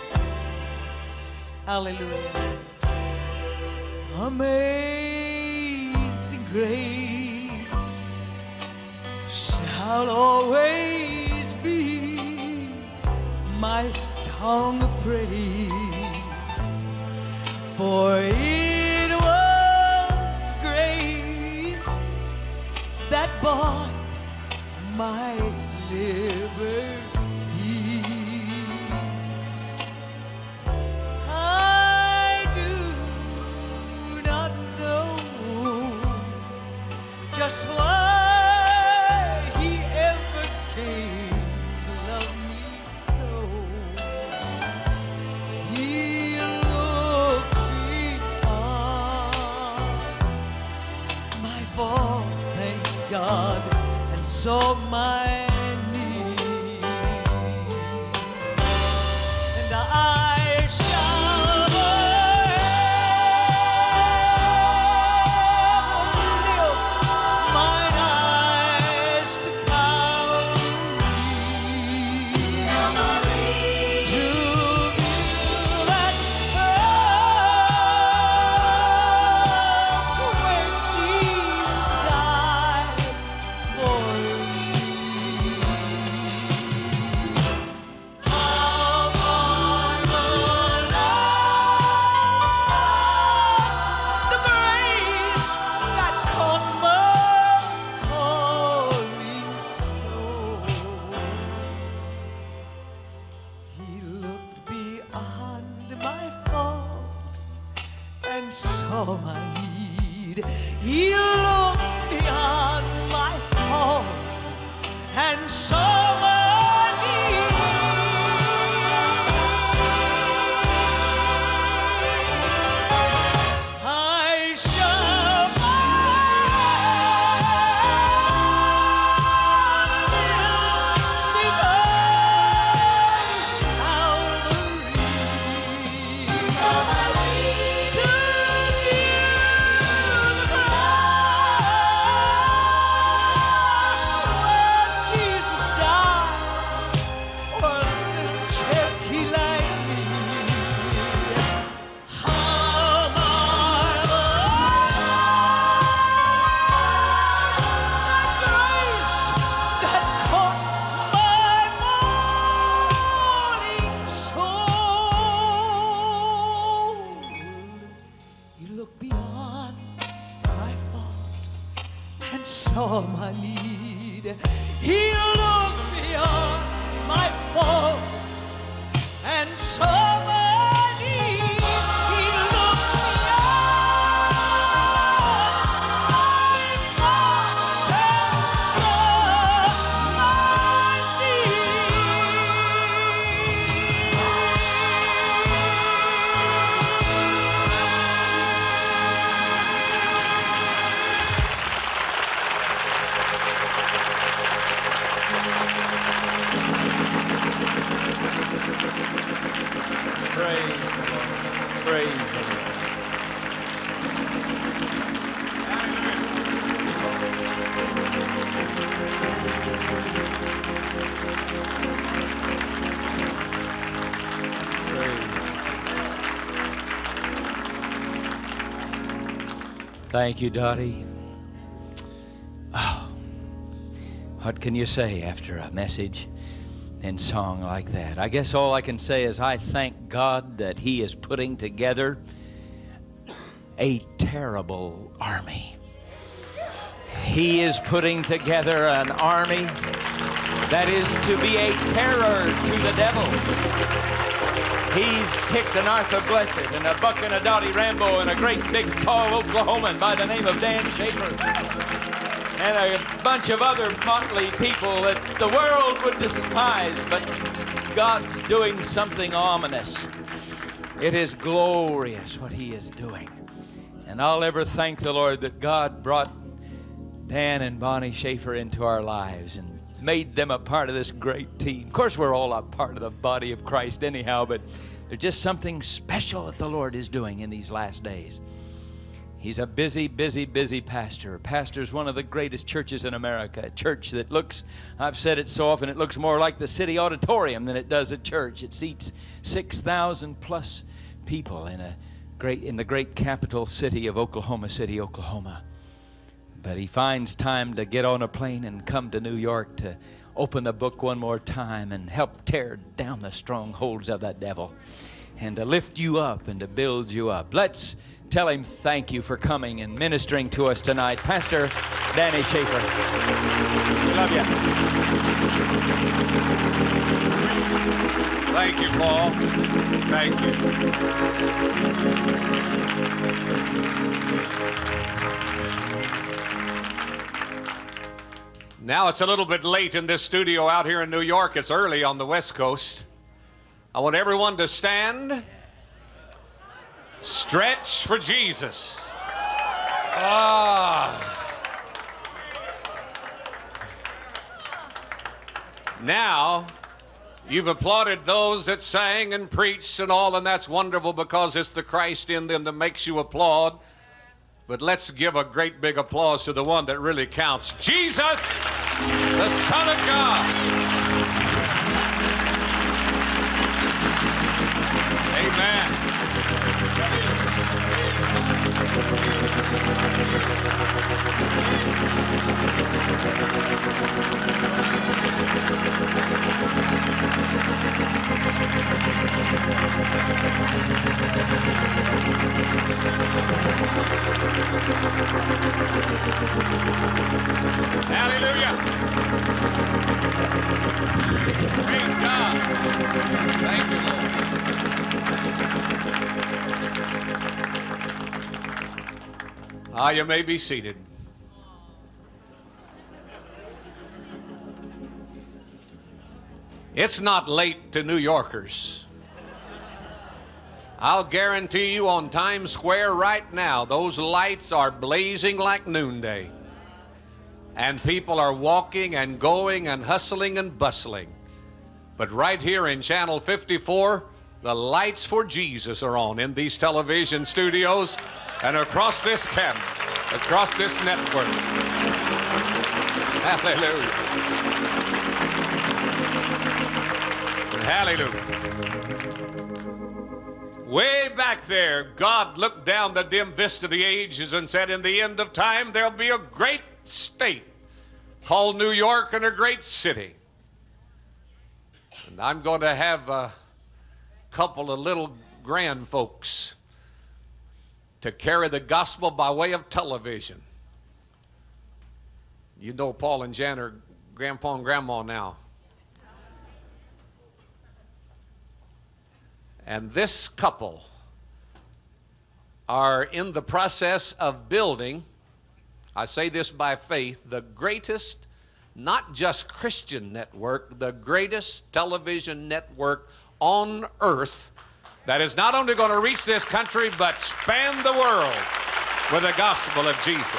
Hallelujah. Amazing grace shall always be my song of praise, for it was grace that bought my liberty. I do not know just why saw my need, and I shall forever lift mine eyes to Calvary, to view that cross where Jesus died for saw my need. He looked beyond my fault and saw my need. I shall these arms to Calvary. Jesus died. saw my need. He looked beyond my fault and saw my need. He looked beyond my fault and saw my Praise the Lord. Praise the Lord. Thank you, Dottie. Oh, what can you say after a message and song like that? I guess all I can say is I thank God that He is putting together a terrible army. He is putting together an army that is to be a terror to the devil. He's picked an Arthur Blessed and a Buck and a Dottie Rambo and a great big tall Oklahoman by the name of Dan Schaefer and a bunch of other motley people that the world would despise, but God's doing something ominous. It is glorious what He is doing. And I'll ever thank the Lord that God brought Dan and Bonnie Schaefer into our lives and made them a part of this great team. Of course, we're all a part of the body of Christ anyhow, but there's just something special that the Lord is doing in these last days. He's a busy, busy, busy pastor. Pastor's one of the greatest churches in America, a church that looks, I've said it so often, it looks more like the city auditorium than it does a church. It seats six thousand plus people in, a great, in the great capital city of Oklahoma City, Oklahoma. But he finds time to get on a plane and come to New York to open the book one more time and help tear down the strongholds of that devil and to lift you up and to build you up. Let's tell him thank you for coming and ministering to us tonight. Pastor Danny Schaefer. We love you. Thank you, Paul. Thank you. Now it's a little bit late in this studio out here in New York. It's early on the West Coast. I want everyone to stand. Stretch for Jesus. Ah. Now, you've applauded those that sang and preached and all, and that's wonderful because it's the Christ in them that makes you applaud. But let's give a great big applause to the one that really counts. Jesus, the Son of God. Amen. Hallelujah. Praise God. Thank you, Lord. Ah, you may be seated. It's not late to New Yorkers. I'll guarantee you on Times Square right now, those lights are blazing like noonday. And people are walking and going and hustling and bustling. But right here in Channel fifty-four, the lights for Jesus are on in these television studios and across this camp, across this network. Hallelujah. Hallelujah. Way back there, God looked down the dim vista of the ages and said, in the end of time, there'll be a great state called New York and a great city. And I'm going to have a couple of little grand folks to carry the gospel by way of television. You know Paul and Jan are grandpa and grandma now. And this couple are in the process of building, I say this by faith, the greatest, not just Christian network, the greatest television network on earth that is not only going to reach this country, but span the world with the gospel of Jesus.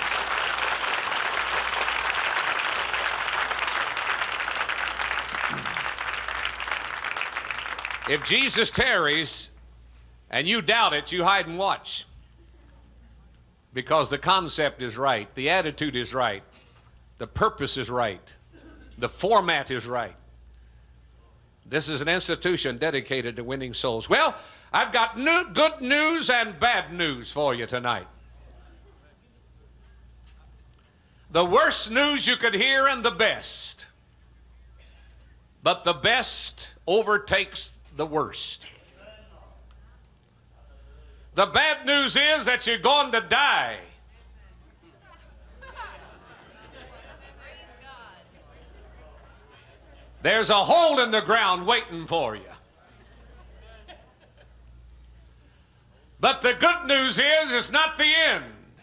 If Jesus tarries and you doubt it, you hide and watch. Because the concept is right, the attitude is right, the purpose is right, the format is right. This is an institution dedicated to winning souls. Well, I've got new, good news and bad news for you tonight. The worst news you could hear and the best. But the best overtakes the worst. The bad news is that you're going to die. There's a hole in the ground waiting for you. But the good news is it's not the end.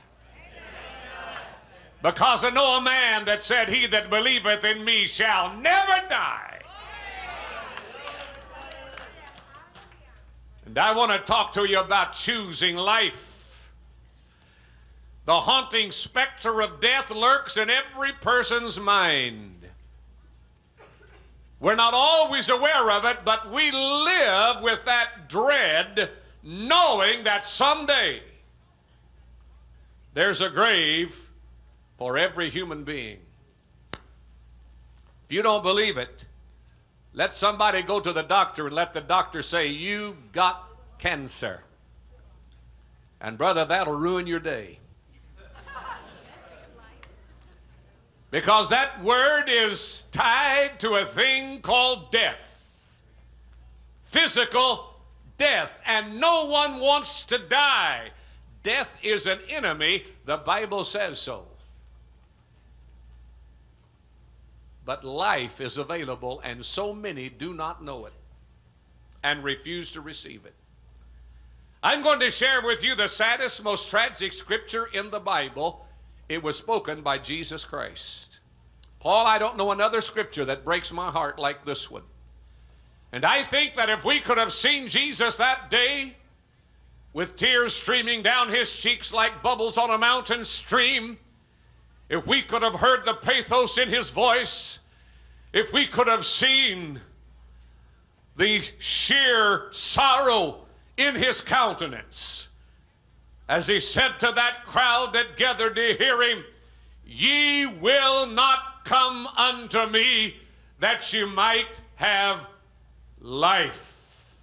Because I know a man that said, "He that believeth in me shall never die." And I want to talk to you about choosing life. The haunting specter of death lurks in every person's mind. We're not always aware of it, but we live with that dread, knowing that someday there's a grave for every human being. If you don't believe it, let somebody go to the doctor and let the doctor say, "You've got cancer." And brother, that'll ruin your day. Because that word is tied to a thing called death. Physical death. And no one wants to die. Death is an enemy. The Bible says so. But life is available, and so many do not know it and refuse to receive it. I'm going to share with you the saddest, most tragic scripture in the Bible. It was spoken by Jesus Christ. Paul, I don't know another scripture that breaks my heart like this one. And I think that if we could have seen Jesus that day with tears streaming down his cheeks like bubbles on a mountain stream, if we could have heard the pathos in his voice, if we could have seen the sheer sorrow in his countenance as he said to that crowd that gathered to hear him, "Ye will not come unto me that ye might have life."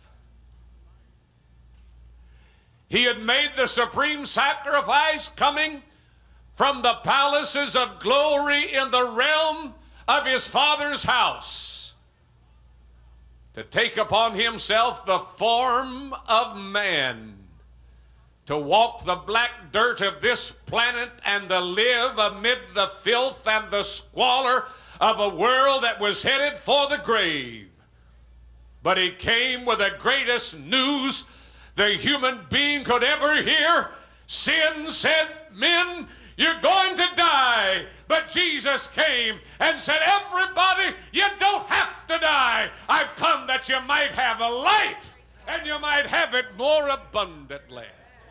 He had made the supreme sacrifice, coming from the palaces of glory in the realm of his Father's house, to take upon himself the form of man, to walk the black dirt of this planet and to live amid the filth and the squalor of a world that was headed for the grave. But he came with the greatest news the human being could ever hear. Sin said, "Men, you're going to die." But Jesus came and said, "Everybody, you don't have to die. I've come that you might have a life, and you might have it more abundantly."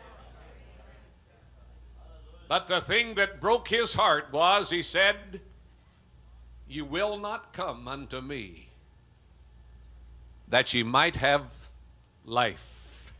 But the thing that broke his heart was, he said, "You will not come unto me that ye might have life."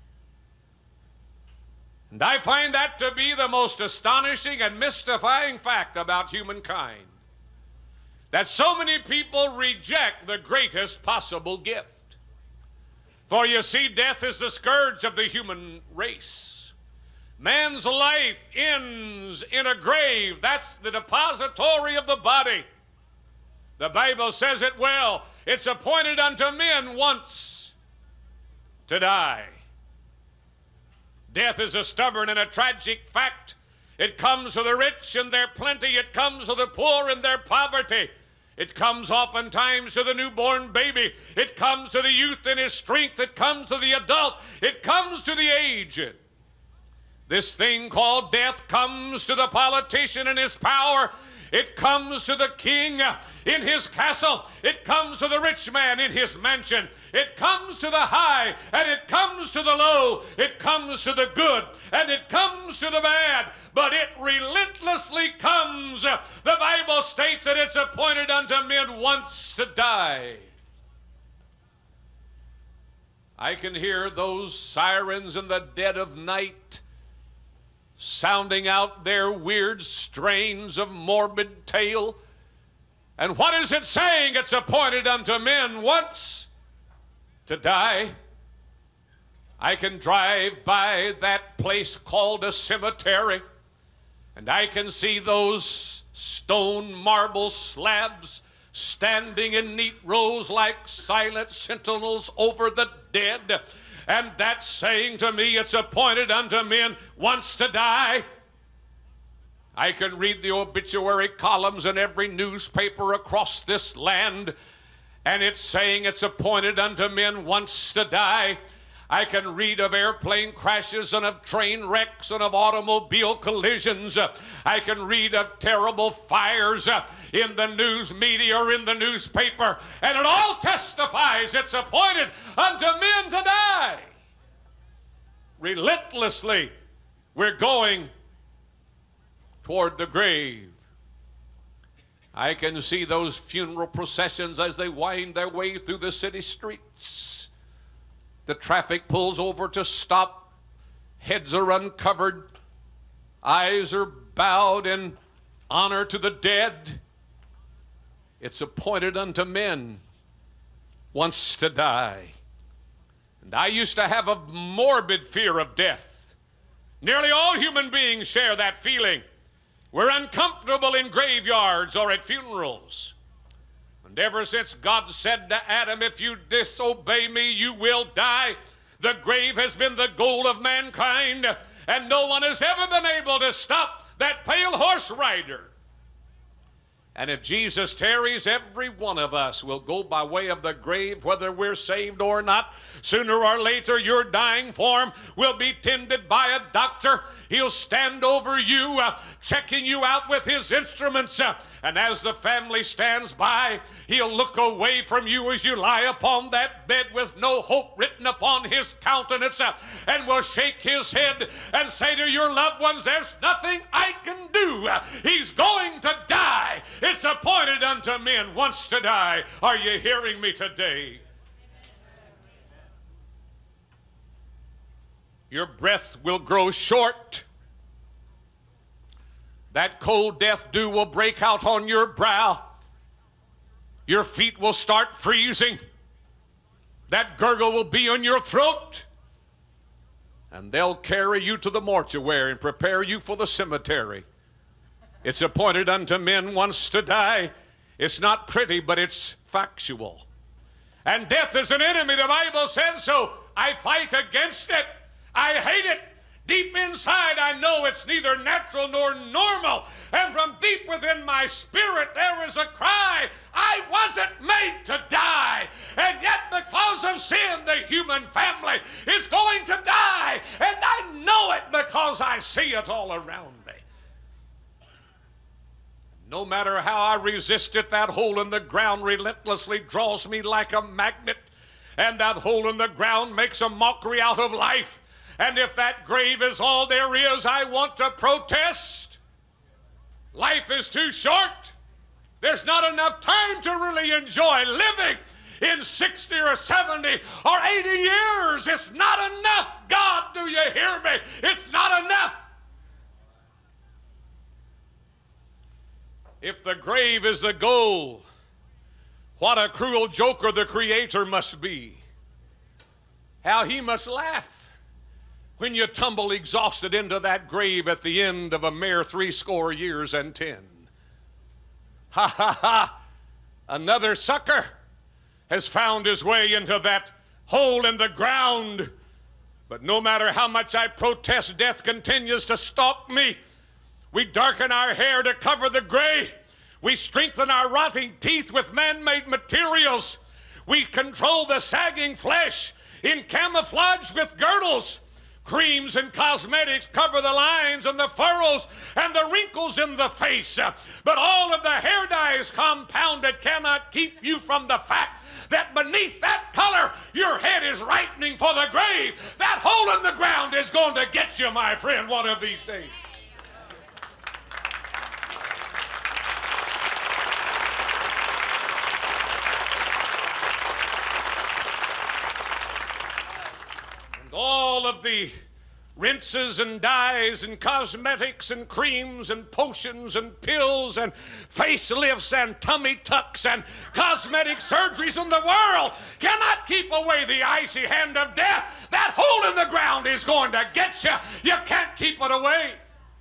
And I find that to be the most astonishing and mystifying fact about humankind. That so many people reject the greatest possible gift. For you see, death is the scourge of the human race. Man's life ends in a grave. That's the depository of the body. The Bible says it well. It's appointed unto men once to die. Death is a stubborn and a tragic fact. It comes to the rich in their plenty. It comes to the poor in their poverty. It comes oftentimes to the newborn baby. It comes to the youth in his strength. It comes to the adult. It comes to the aged. This thing called death comes to the politician in his power. It comes to the king in his castle. It comes to the rich man in his mansion. It comes to the high and it comes to the low. It comes to the good and it comes to the bad. But it relentlessly comes. The Bible states that it's appointed unto men once to die. I can hear those sirens in the dead of night sounding out their weird strains of morbid tale. And what is it saying? It's appointed unto men once to die. I can drive by that place called a cemetery, and I can see those stone marble slabs standing in neat rows like silent sentinels over the dead. And that's saying to me, it's appointed unto men once to die. I can read the obituary columns in every newspaper across this land, and it's saying it's appointed unto men once to die. I can read of airplane crashes and of train wrecks and of automobile collisions. I can read of terrible fires in the news media or in the newspaper, and it all testifies it's appointed unto men to die. Relentlessly, we're going toward the grave. I can see those funeral processions as they wind their way through the city streets. The traffic pulls over to stop. Heads are uncovered. Eyes are bowed in honor to the dead. It's appointed unto men once to die. And I used to have a morbid fear of death. Nearly all human beings share that feeling. We're uncomfortable in graveyards or at funerals. And ever since God said to Adam, if you disobey me, you will die, the grave has been the goal of mankind, and no one has ever been able to stop that pale horse rider. And if Jesus tarries, every one of us will go by way of the grave, whether we're saved or not. Sooner or later, your dying form will be tended by a doctor. He'll stand over you, uh, checking you out with his instruments. Uh, and as the family stands by, he'll look away from you as you lie upon that bed with no hope written upon his countenance, uh, and will shake his head and say to your loved ones, there's nothing I can do. Uh, he's going to die. It's appointed unto men once to die. Are you hearing me today? Your breath will grow short. That cold death dew will break out on your brow. Your feet will start freezing. That gurgle will be in your throat. And they'll carry you to the mortuary and prepare you for the cemetery. It's appointed unto men once to die. It's not pretty, but it's factual. And death is an enemy, the Bible says so. I fight against it. I hate it. Deep inside, I know it's neither natural nor normal. And from deep within my spirit, there is a cry, I wasn't made to die. And yet, because of sin, the human family is going to die. And I know it because I see it all around me. No matter how I resist it, that hole in the ground relentlessly draws me like a magnet. And that hole in the ground makes a mockery out of life. And if that grave is all there is, I want to protest. Life is too short. There's not enough time to really enjoy living. In sixty or seventy or eighty years, it's not enough. God, do you hear me? It's not enough. If the grave is the goal, what a cruel joker the Creator must be. How he must laugh when you tumble exhausted into that grave at the end of a mere three score years and ten. Ha ha ha! Another sucker has found his way into that hole in the ground. But no matter how much I protest, death continues to stalk me. We darken our hair to cover the gray. We strengthen our rotting teeth with man-made materials. We control the sagging flesh in camouflage with girdles. Creams and cosmetics cover the lines and the furrows and the wrinkles in the face. But all of the hair dyes compounded cannot keep you from the fact that beneath that color, your head is ripening for the grave. That hole in the ground is going to get you, my friend, one of these days. All of the rinses and dyes and cosmetics and creams and potions and pills and facelifts and tummy tucks and cosmetic surgeries in the world cannot keep away the icy hand of death. That hole in the ground is going to get you. You can't keep it away.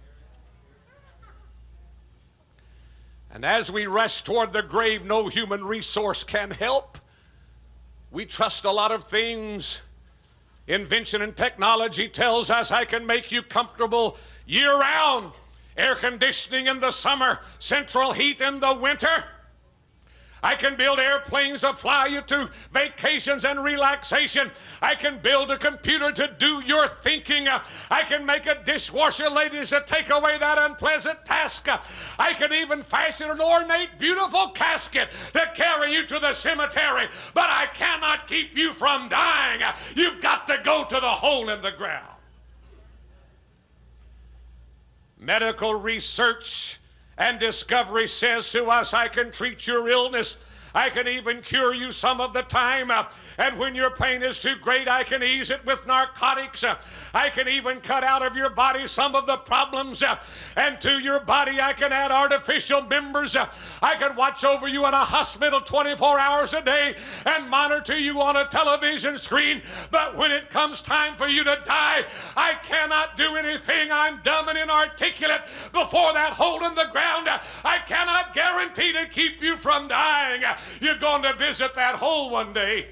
And as we rush toward the grave no human resource can help, we trust a lot of things. Invention and technology tells us I can make you comfortable year-round. Air conditioning in the summer, central heat in the winter. I can build airplanes to fly you to vacations and relaxation. I can build a computer to do your thinking. I can make a dishwasher, ladies, to take away that unpleasant task. I can even fashion an ornate, beautiful casket to carry you to the cemetery. But I cannot keep you from dying. You've got to go to the hole in the ground. Medical research and discovery says to us, I can treat your illness. I can even cure you some of the time. Uh, and when your pain is too great, I can ease it with narcotics. Uh, I can even cut out of your body some of the problems. Uh, and to your body, I can add artificial members. Uh, I can watch over you in a hospital twenty-four hours a day and monitor you on a television screen. But when it comes time for you to die, I cannot do anything. I'm dumb and inarticulate before that hole in the ground. Uh, I cannot guarantee to keep you from dying. Uh, You're going to visit that hole one day.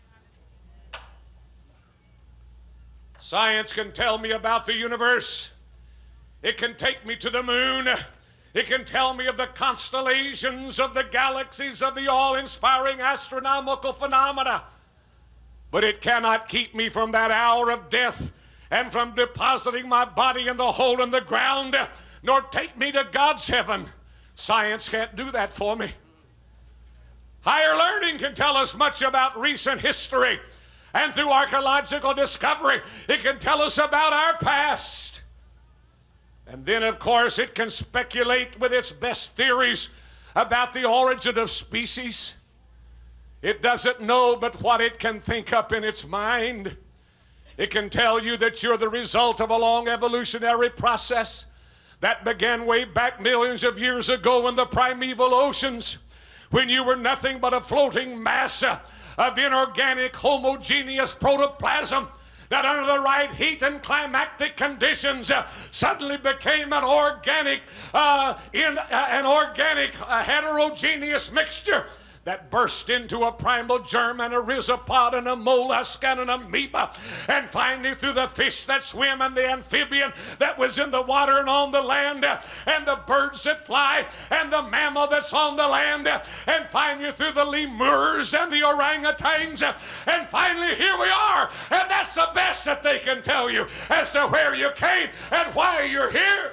Science can tell me about the universe. It can take me to the moon. It can tell me of the constellations, of the galaxies, of the awe-inspiring astronomical phenomena. But it cannot keep me from that hour of death and from depositing my body in the hole in the ground, nor take me to God's heaven. Science can't do that for me. Higher learning can tell us much about recent history, and through archaeological discovery, it can tell us about our past. And then, of course, it can speculate with its best theories about the origin of species. It doesn't know but what it can think up in its mind. It can tell you that you're the result of a long evolutionary process that began way back millions of years ago in the primeval oceans, when you were nothing but a floating mass of inorganic homogeneous protoplasm that under the right heat and climactic conditions uh, suddenly became an organic, uh, in, uh, an organic uh, heterogeneous mixture that burst into a primal germ and a rhizopod and a mollusk and an amoeba, and finally through the fish that swim and the amphibian that was in the water and on the land, and the birds that fly and the mammal that's on the land, and finally through the lemurs and the orangutans, and finally here we are. And that's the best that they can tell you as to where you came and why you're here.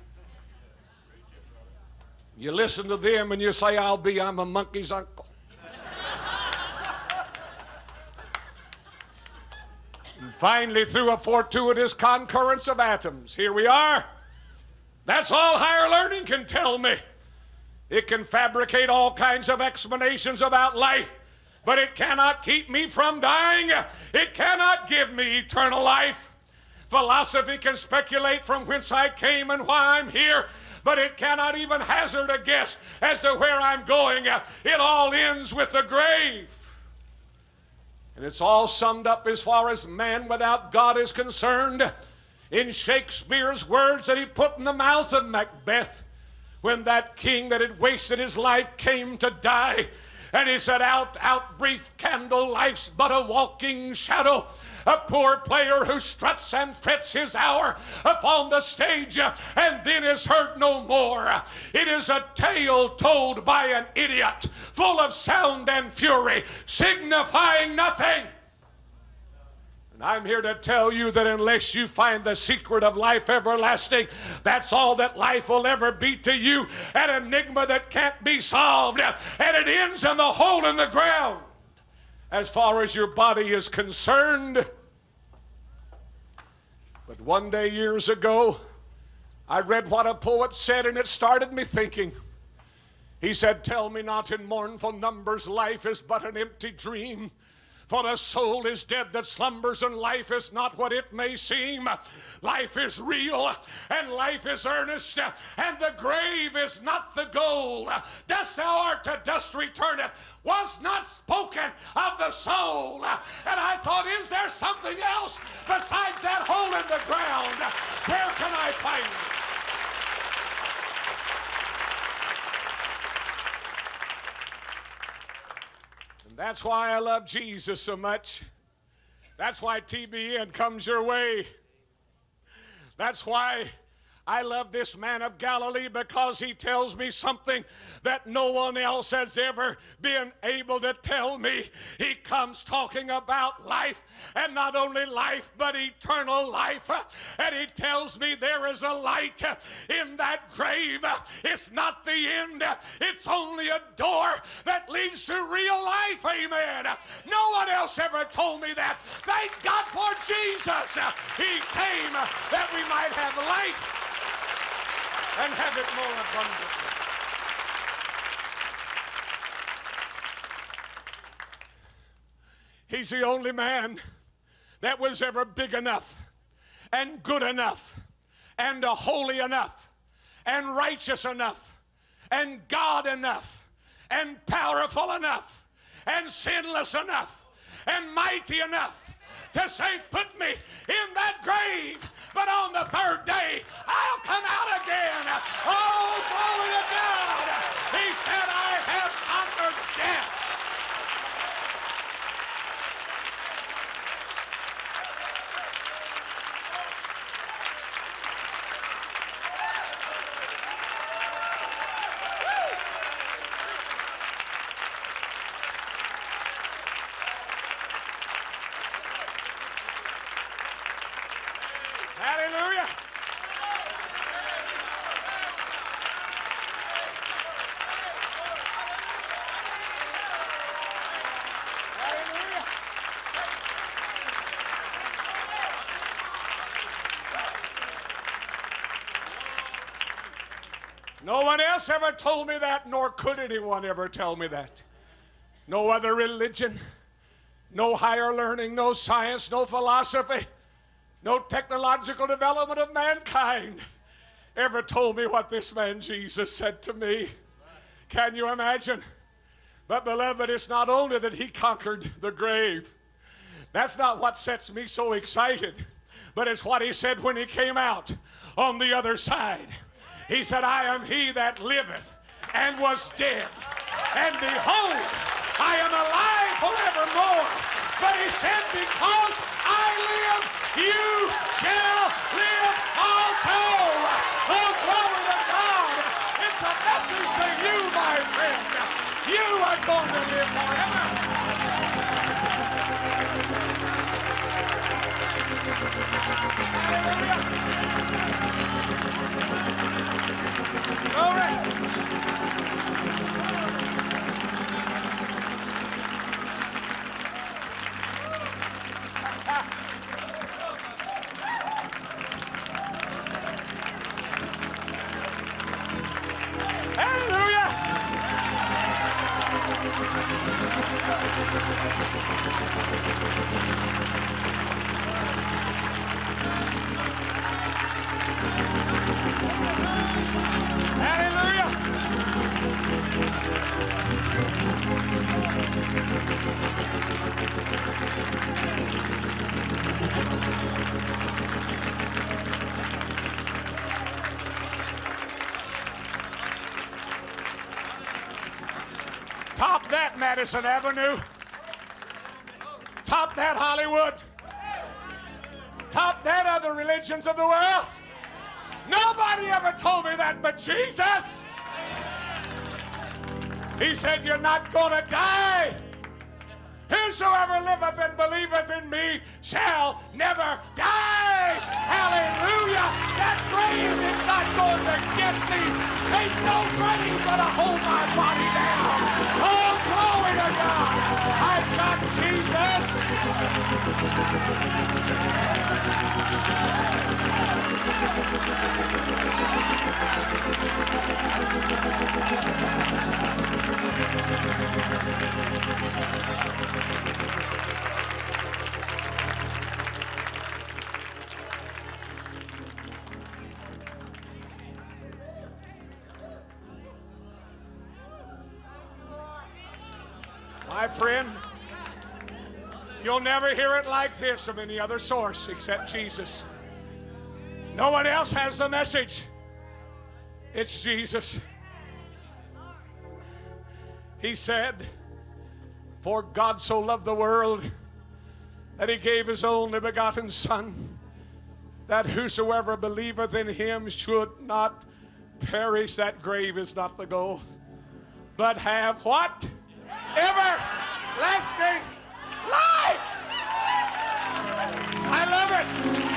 You listen to them and you say, I'll be, I'm a monkey's uncle. And finally, through a fortuitous concurrence of atoms, here we are. That's all higher learning can tell me. It can fabricate all kinds of explanations about life, but it cannot keep me from dying. It cannot give me eternal life. Philosophy can speculate from whence I came and why I'm here, but it cannot even hazard a guess as to where I'm going. It all ends with the grave. And it's all summed up as far as man without God is concerned in Shakespeare's words that he put in the mouth of Macbeth when that king that had wasted his life came to die. And he said, out, out, brief candle, life's but a walking shadow. A poor player who struts and frets his hour upon the stage and then is heard no more. It is a tale told by an idiot, full of sound and fury, signifying nothing. And I'm here to tell you that unless you find the secret of life everlasting, that's all that life will ever be to you, an enigma that can't be solved, and it ends in the hole in the ground. As far as your body is concerned. But one day years ago, I read what a poet said, and it started me thinking. He said, tell me not in mournful numbers, life is but an empty dream. For the soul is dead that slumbers, and life is not what it may seem. Life is real, and life is earnest, and the grave is not the goal. Dust thou art, to dust returneth, was not spoken of the soul. And I thought, is there something else besides that hole in the ground? Where can I find it? That's why I love Jesus so much. That's why T B N comes your way. That's why I love this man of Galilee, because he tells me something that no one else has ever been able to tell me. He comes talking about life, and not only life, but eternal life. And he tells me there is a light in that grave. It's not the end. It's only a door that leads to real life. Amen. No one else ever told me that. Thank God for Jesus. He came that we might have life and have it more abundantly. He's the only man that was ever big enough and good enough and holy enough and righteous enough and God enough and powerful enough and sinless enough and mighty enough to say, put me in that grave, but on the third day, I'll come out again. Oh, glory to God. He said, I have conquered death. Hallelujah. Hallelujah. No one else ever told me that, nor could anyone ever tell me that. No other religion, no higher learning, no science, no philosophy, no technological development of mankind ever told me what this man Jesus said to me. Can you imagine? But beloved, it's not only that he conquered the grave. That's not what sets me so excited. But it's what he said when he came out on the other side. He said, I am he that liveth and was dead. And behold, I am alive forevermore. But he said, because I live, you shall live also. Oh, glory to God. It's a message to you, my friend. You are going to live forever. Hallelujah. Glory. Hallelujah! Top that Madison Avenue. Top that Hollywood. Top that other religions of the world. Nobody ever told me that but Jesus. He said, you're not going to die. Whosoever liveth and believeth in me shall never die. Hallelujah. That grave is not going to get me. Ain't no grave going to hold my body down. Oh, glory to God. I've got My friend, you'll never hear it like this from any other source except Jesus. No one else has the message. It's Jesus. He said, for God so loved the world that he gave his only begotten Son, that whosoever believeth in him should not perish. That grave is not the goal, but have what? Everlasting life. I love it.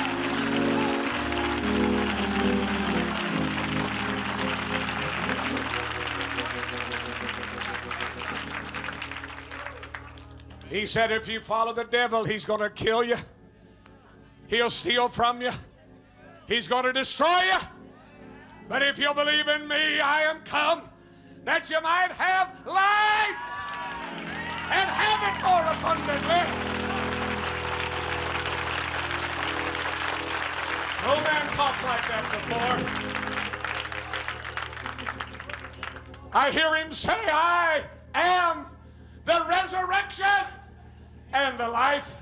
He said if you follow the devil, he's going to kill you. He'll steal from you. He's going to destroy you. But if you believe in me, I am come that you might have life and have it more abundantly. No man talked like that before. I hear him say, I am the resurrection and the life.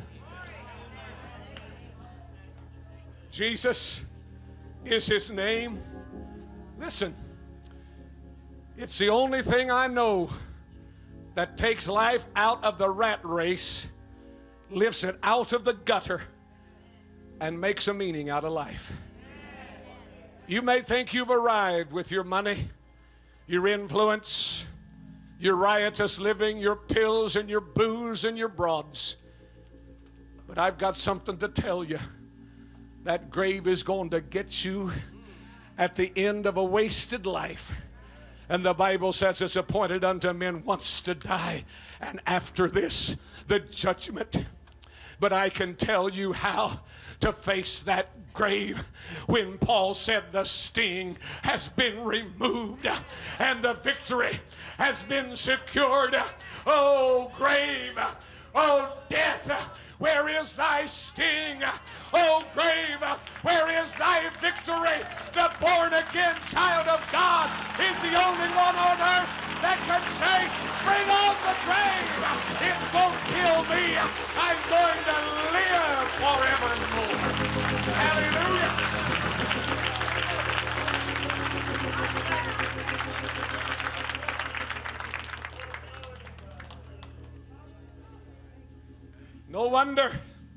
Jesus is his name. Listen, it's the only thing I know that takes life out of the rat race, lifts it out of the gutter, and makes a meaning out of life. You may think you've arrived with your money, your influence, your riotous living, your pills and your booze and your broads. But I've got something to tell you. That grave is going to get you at the end of a wasted life. And the Bible says it's appointed unto men once to die, and after this, the judgment. But I can tell you how to face that grave when Paul said the sting has been removed and the victory has been secured. Oh, grave, oh, death, where is thy sting? Oh, grave, where is thy victory? The born-again child of God is the only one on earth that can say, bring on the grave. It won't kill me. I'm going to live forevermore. Hallelujah. No wonder.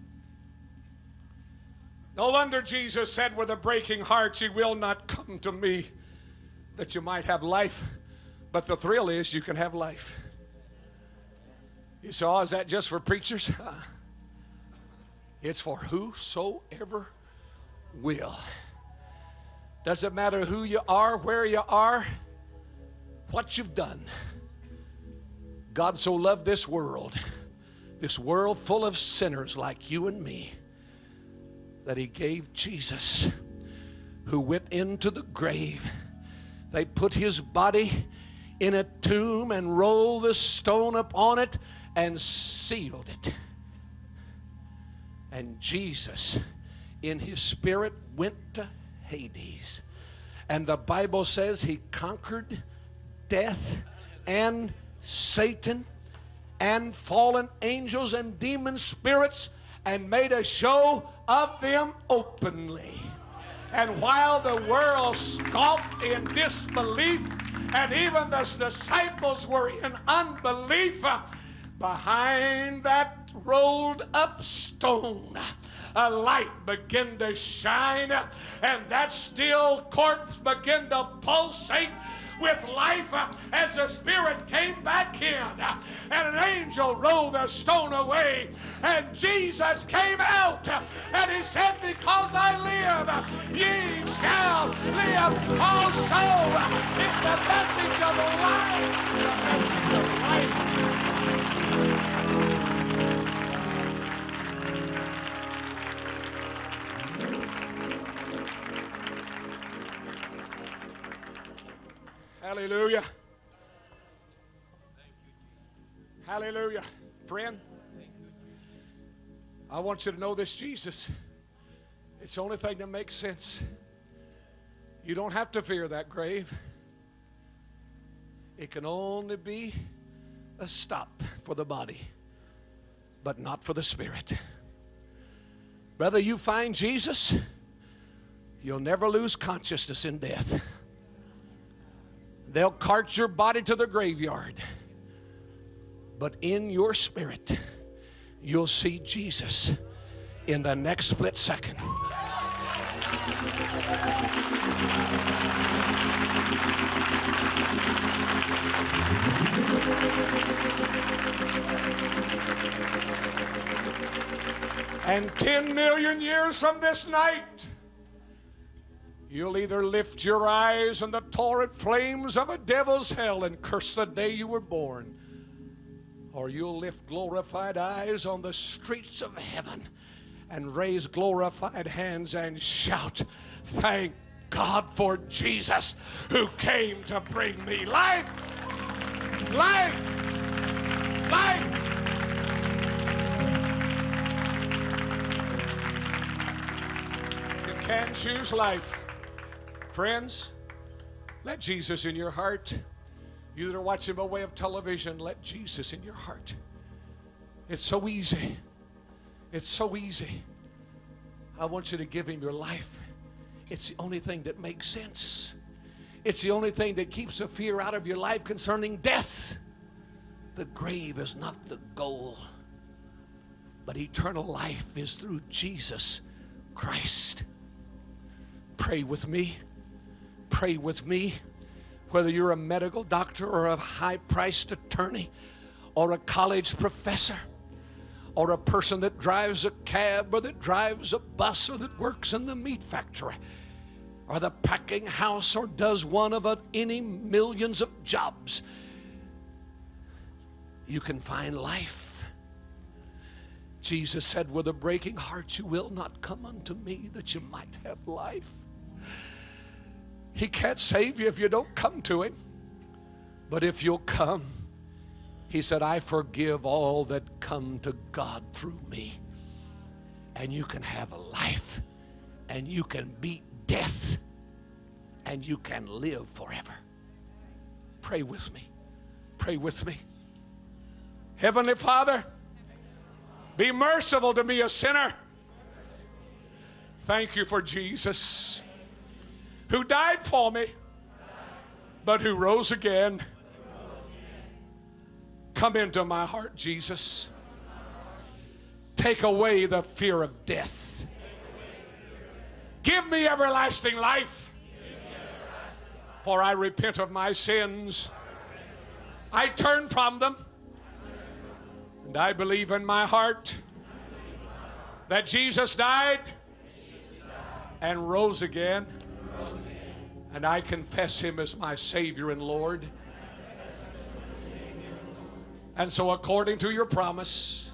No wonder Jesus said with a breaking heart, ye will not come to me that you might have life. But the thrill is you can have life. You say, oh, is that just for preachers? Uh, it's for whosoever will. Doesn't matter who you are, where you are, what you've done. God so loved this world, this world full of sinners like you and me, that he gave Jesus, who went into the grave. They put his body in a tomb and rolled the stone upon it and sealed it. And Jesus, in his spirit, went to Hades. And the Bible says he conquered death and Satan and fallen angels and demon spirits and made a show of them openly. And while the world scoffed in disbelief and even the disciples were in unbelief. Behind that rolled up stone, a light began to shine, and that still corpse began to pulsate with life as the Spirit came back in, and an angel rolled the stone away, and Jesus came out, and he said, because I live, ye shall live also. It's a message of life, it's a message of life. Hallelujah. Hallelujah. Friend, I want you to know this Jesus. It's the only thing that makes sense. You don't have to fear that grave. It can only be a stop for the body, but not for the spirit. Brother, you find Jesus, you'll never lose consciousness in death. They'll cart your body to the graveyard, but in your spirit, you'll see Jesus in the next split second. And ten million years from this night, you'll either lift your eyes in the torrid flames of a devil's hell and curse the day you were born, or you'll lift glorified eyes on the streets of heaven and raise glorified hands and shout, thank God for Jesus who came to bring me life, life, life. You can choose life. Friends, let Jesus in your heart. You that are watching by way of television, let Jesus in your heart. It's so easy. It's so easy. I want you to give him your life. It's the only thing that makes sense. It's the only thing that keeps the fear out of your life concerning death. The grave is not the goal, but eternal life is through Jesus Christ. Pray with me. Pray with me. Whether you're a medical doctor or a high-priced attorney or a college professor or a person that drives a cab or that drives a bus or that works in the meat factory or the packing house or does one of any millions of jobs, you can find life. Jesus said, with a breaking heart you will not come unto me that you might have life. He can't save you if you don't come to him. But if you'll come, he said, I forgive all that come to God through me. And you can have a life, and you can beat death, and you can live forever. Pray with me. Pray with me. Heavenly Father, be merciful to me, a sinner. Thank you for Jesus, who died for me, but who rose again. Come into my heart, Jesus. Take away the fear of death. Give me everlasting life, for I repent of my sins. I turn from them, and I believe in my heart that Jesus died and rose again. And I confess him as my Savior and Lord. And so according to your promise,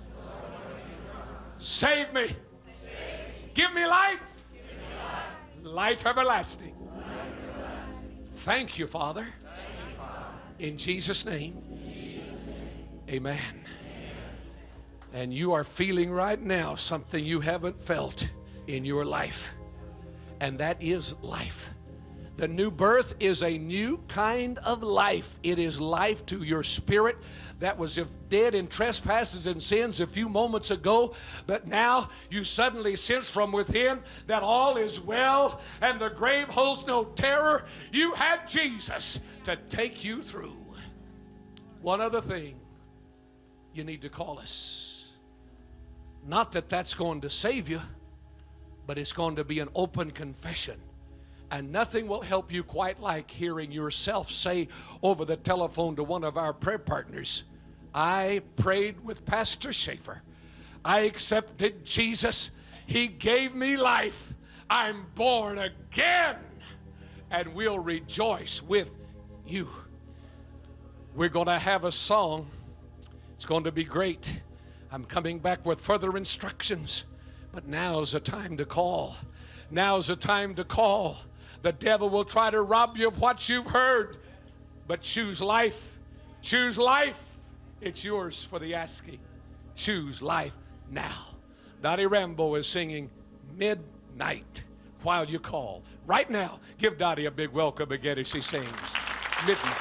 save me. Give me life. Life everlasting. Thank you, Father. In Jesus' name. Amen. And you are feeling right now something you haven't felt in your life. And that is life. The new birth is a new kind of life. It is life to your spirit that was dead in trespasses and sins a few moments ago, but now you suddenly sense from within that all is well and the grave holds no terror. You have Jesus to take you through. One other thing, you need to call us. Not that that's going to save you, but it's going to be an open confession. And nothing will help you quite like hearing yourself say over the telephone to one of our prayer partners, I prayed with Pastor Schaefer. I accepted Jesus. He gave me life. I'm born again. And we'll rejoice with you. We're going to have a song. It's going to be great. I'm coming back with further instructions. But now's the time to call. Now's the time to call. The devil will try to rob you of what you've heard, but choose life. Choose life. It's yours for the asking. Choose life now. Dottie Rambo is singing Midnight while you call. Right now, give Dottie a big welcome again as she sings Midnight.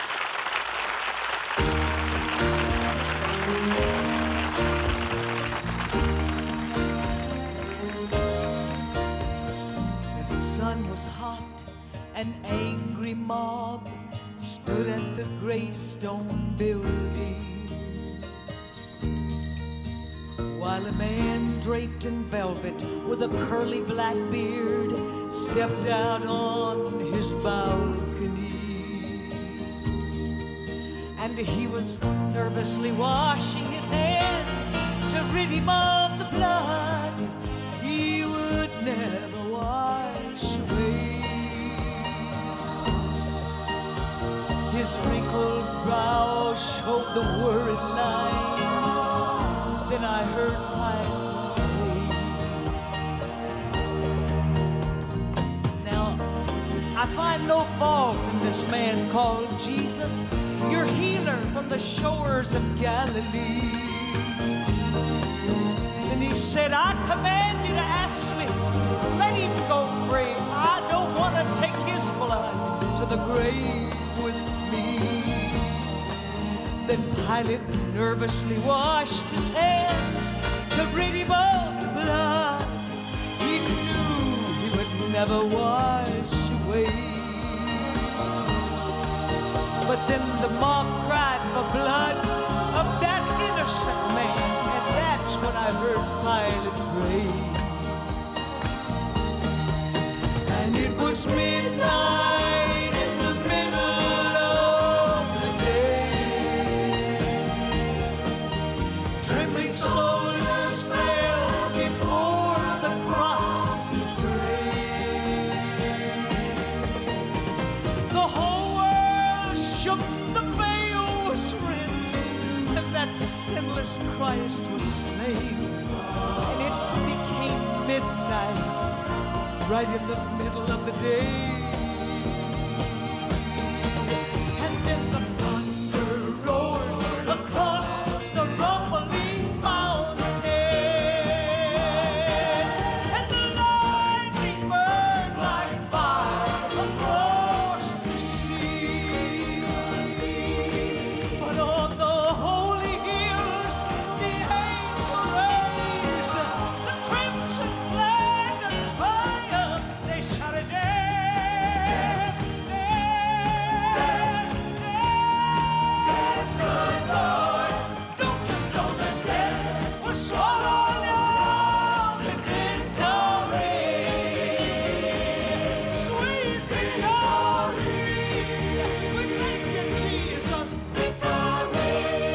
The sun was hot. An angry mob stood at the Greystone building, while a man draped in velvet with a curly black beard stepped out on his balcony. And he was nervously washing his hands to rid him of the blood he would never wash away. His wrinkled brow showed the worried lines. Then I heard Pilate say, now, I find no fault in this man called Jesus, your healer from the shores of Galilee. Then he said, I command you to ask me, let him go free. I don't want to take his blood to the grave with me. Then Pilate nervously washed his hands to rid him of the blood he knew he would never wash away. But then the mob cried for blood of that innocent man, and that's when I heard Pilate pray. And it was midnight in the middle of the day. Trembling soldiers fell before the cross to pray. The whole world shook, the veil was rent, and that sinless Christ was slain. And it became midnight, right in the middle of the day. And then the thunder roared across the rumbling mountains, and the lightning burned like fire across the sea. But on the holy hills, the angel raised the, the crimson flag of triumph. They shouted, death, death, death, good Lord, don't you know that death was swallowed up in victory? Sweet victory, we thank you, Jesus, victory.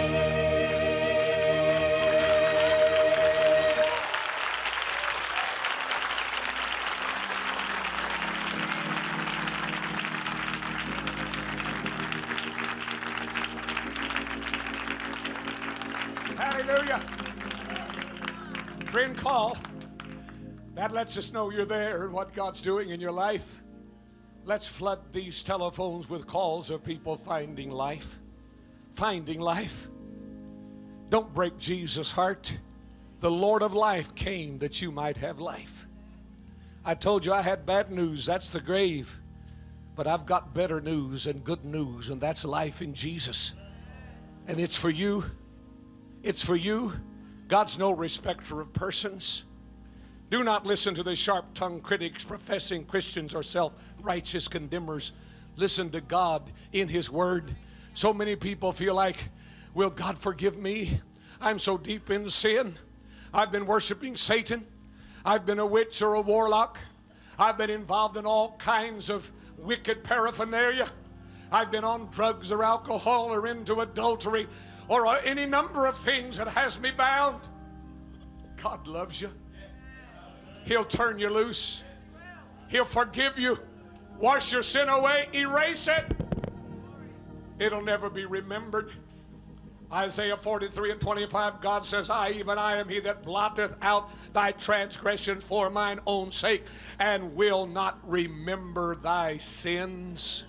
Hallelujah. Friend, call. That lets us know you're there and what God's doing in your life. Let's flood these telephones with calls of people finding life. Finding life. Don't break Jesus' heart. The Lord of life came that you might have life. I told you I had bad news. That's the grave. But I've got better news and good news, and that's life in Jesus. And it's for you. It's for you. God's no respecter of persons. Do not listen to the sharp-tongued critics, professing Christians, or self-righteous condemners. Listen to God in His Word. So many people feel like, will God forgive me? I'm so deep in sin. I've been worshiping Satan. I've been a witch or a warlock. I've been involved in all kinds of wicked paraphernalia. I've been on drugs or alcohol or into adultery or any number of things that has me bound. God loves you. He'll turn you loose. He'll forgive you. Wash your sin away. Erase it. It'll never be remembered. Isaiah forty-three and twenty-five, God says, I, even I, am he that blotteth out thy transgression for mine own sake, and will not remember thy sins.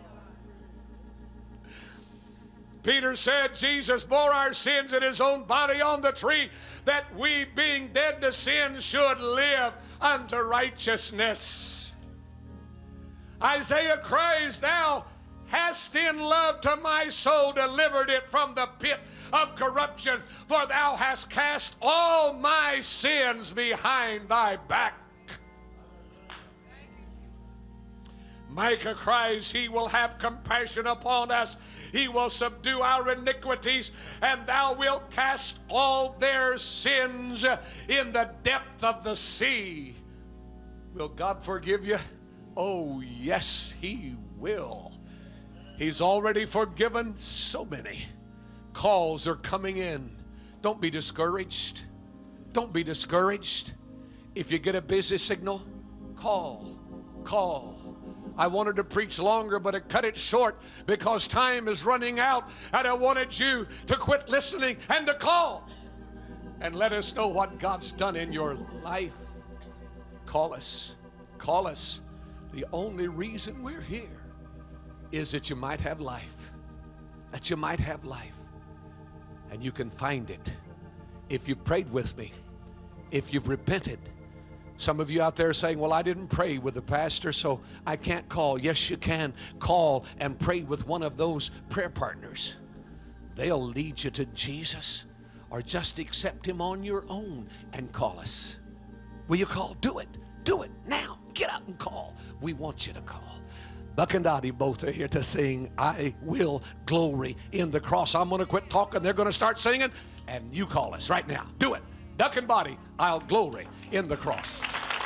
Peter said Jesus bore our sins in his own body on the tree, that we, being dead to sin, should live unto righteousness. Isaiah cries, thou hast in love to my soul delivered it from the pit of corruption, for thou hast cast all my sins behind thy back. Micah cries, he will have compassion upon us. He will subdue our iniquities, and thou wilt cast all their sins in the depth of the sea. Will God forgive you? Oh, yes, He will. He's already forgiven so many. Calls are coming in. Don't be discouraged. Don't be discouraged. If you get a busy signal, call, call. I wanted to preach longer, but I cut it short because time is running out, and I wanted you to quit listening and to call and let us know what God's done in your life. Call us. Call us. The only reason we're here is that you might have life. That you might have life. And you can find it if you prayed with me, if you've repented. Some of you out there saying, well, I didn't pray with the pastor, so I can't call. Yes, you can call and pray with one of those prayer partners. They'll lead you to Jesus, or just accept Him on your own and call us. Will you call? Do it. Do it now. Get out and call. We want you to call. Buck and Dottie both are here to sing, I will glory in the cross. I'm going to quit talking. They're going to start singing, and you call us right now. Do it. Duck and Body, I'll glory in the cross.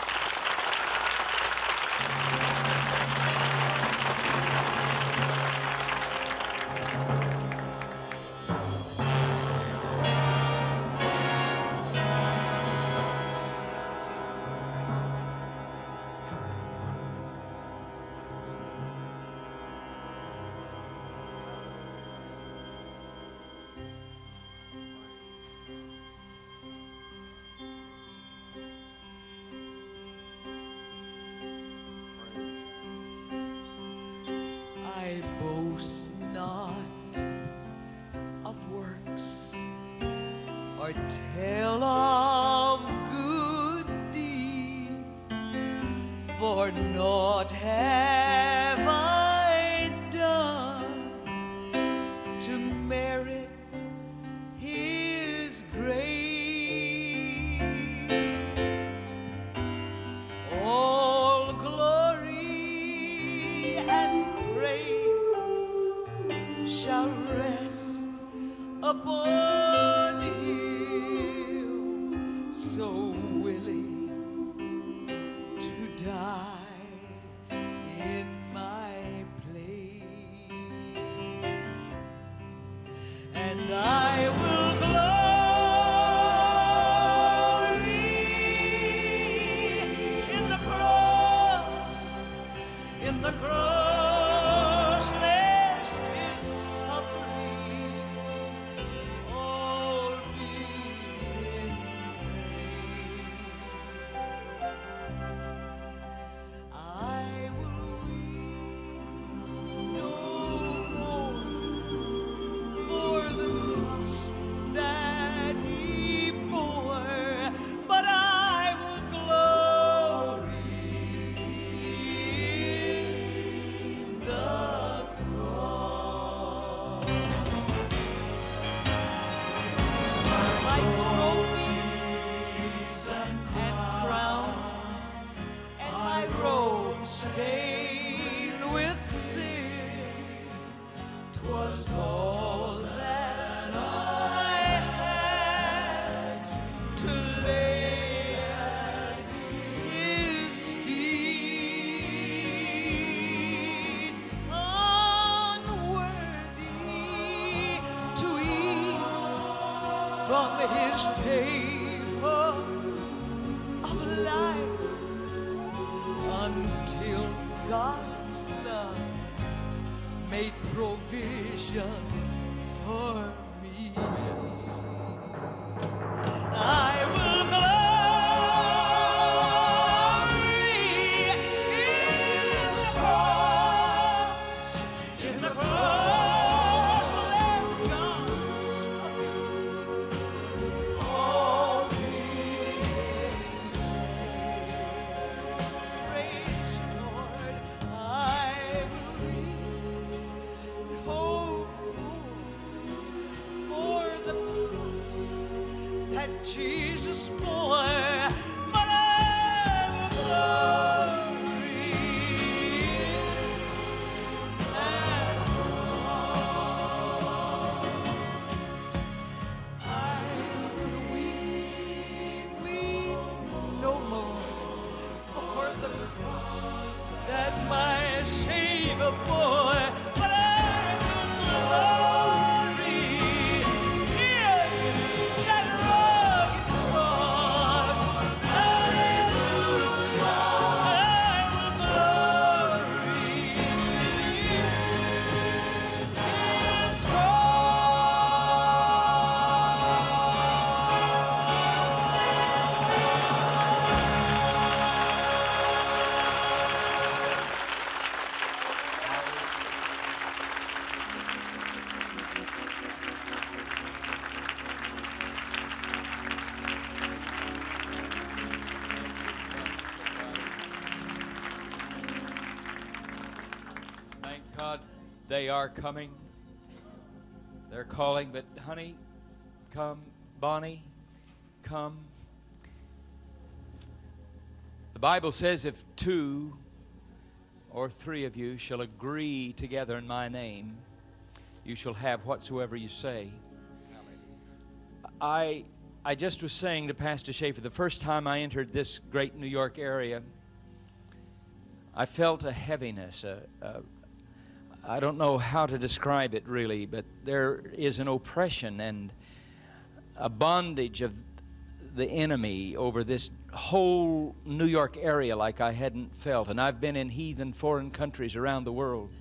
I boast not of works or tell of good deeds, for naught have I done to merit His grace. All glory and praise shall rest upon Him, so willing to die in my place. And I will glory in the cross, in the cross, lest His suffering all be in vain. I will weep no more for the trophies and crowns, and my robe stained with sin. 'Twas all that I had to lay at His feet, unworthy to eat from His table of life, until God's love made provision for me. I will glory in the cross, in the crossless gospel. All the praise you, Lord. I will read, hope for the cross that Jesus bore, but I will glory in that cross. I will weep, weep no more for the cross that my Savior bore, but I will glory in that rugged cross. Hallelujah, I will glory in His Thank God they are coming. They're calling, but honey, come. Bonnie, come. The Bible says if two or three of you shall agree together in my name, you shall have whatsoever you say. I, I just was saying to Pastor Schaefer, the first time I entered this great New York area, I felt a heaviness, a, a, I don't know how to describe it really, but there is an oppression and a bondage of the enemy over this whole New York area like I hadn't felt. And I've been in heathen foreign countries around the world.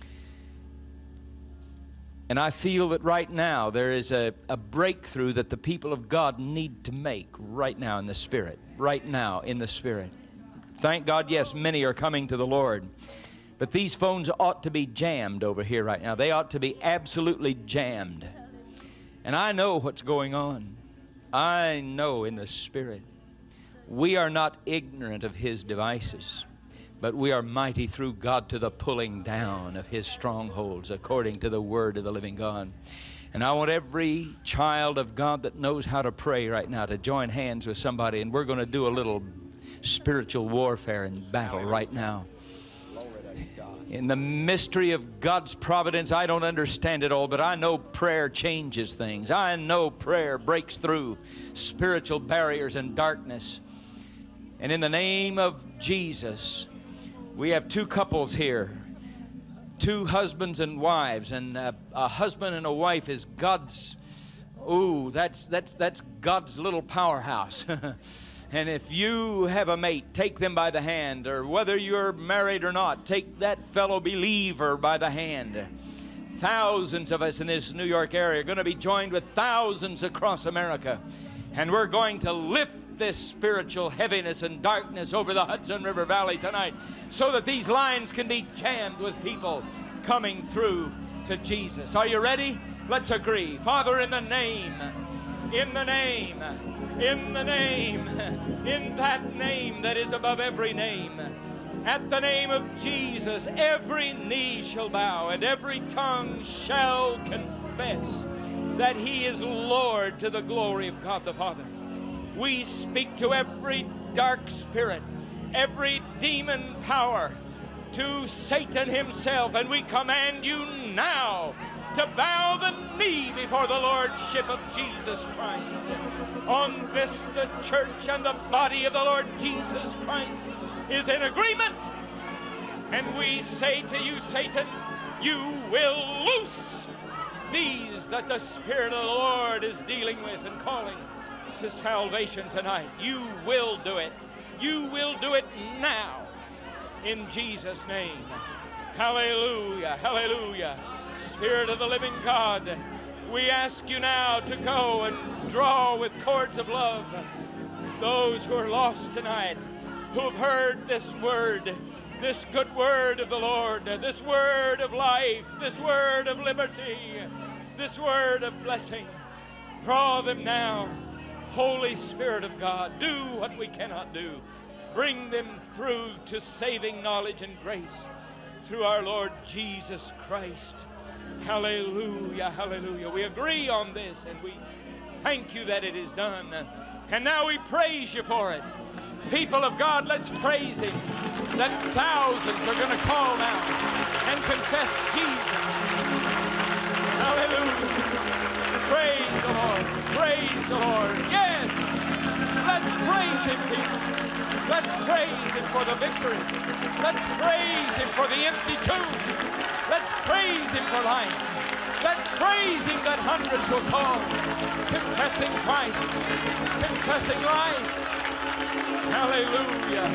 And I feel that right now there is a, a breakthrough that the people of God need to make right now in the Spirit. Right now in the Spirit. Thank God, yes, many are coming to the Lord. But these phones ought to be jammed over here right now. They ought to be absolutely jammed. And I know what's going on. I know in the Spirit. We are not ignorant of His devices, but we are mighty through God to the pulling down of His strongholds according to the Word of the living God. And I want every child of God that knows how to pray right now to join hands with somebody, and we're going to do a little spiritual warfare and battle right now. In the mystery of God's providence, I don't understand it all, but I know prayer changes things. I know prayer breaks through spiritual barriers and darkness. And in the name of Jesus, we have two couples here, two husbands and wives, and a, a husband and a wife is God's, ooh, that's, that's, that's God's little powerhouse. And if you have a mate, take them by the hand, or whether you're married or not, take that fellow believer by the hand. Thousands of us in this New York area are going to be joined with thousands across America. And we're going to lift this spiritual heaviness and darkness over the Hudson River Valley tonight so that these lines can be jammed with people coming through to Jesus. Are you ready? Let's agree. Father, in the name, in the name, in the name, in that name that is above every name, at the name of Jesus, every knee shall bow and every tongue shall confess confess that He is Lord to the glory of God the Father. We speak to every dark spirit, every demon power, to Satan himself, and we command you now to bow the knee before the Lordship of Jesus Christ. On this, the church and the body of the Lord Jesus Christ is in agreement. And we say to you, Satan, you will loose these that the Spirit of the Lord is dealing with and calling to salvation tonight. You will do it. You will do it now. In Jesus' name. Hallelujah, hallelujah. Spirit of the living God, we ask you now to go and draw with cords of love those who are lost tonight, who have heard this word, this good word of the Lord, this word of life, this word of liberty, this word of blessing. Draw them now. Holy Spirit of God, do what we cannot do. Bring them through to saving knowledge and grace through our Lord Jesus Christ. Hallelujah, hallelujah. We agree on this and we thank you that it is done. And now we praise you for it. People of God, let's praise Him that thousands are going to call now and confess Jesus. Hallelujah. Praise the Lord. Praise the Lord. Yes. Let's praise Him, people. Let's praise Him for the victory. Let's praise Him for the empty tomb. Let's praise Him for life. Let's praise Him that hundreds will call, confessing Christ, confessing life. Hallelujah.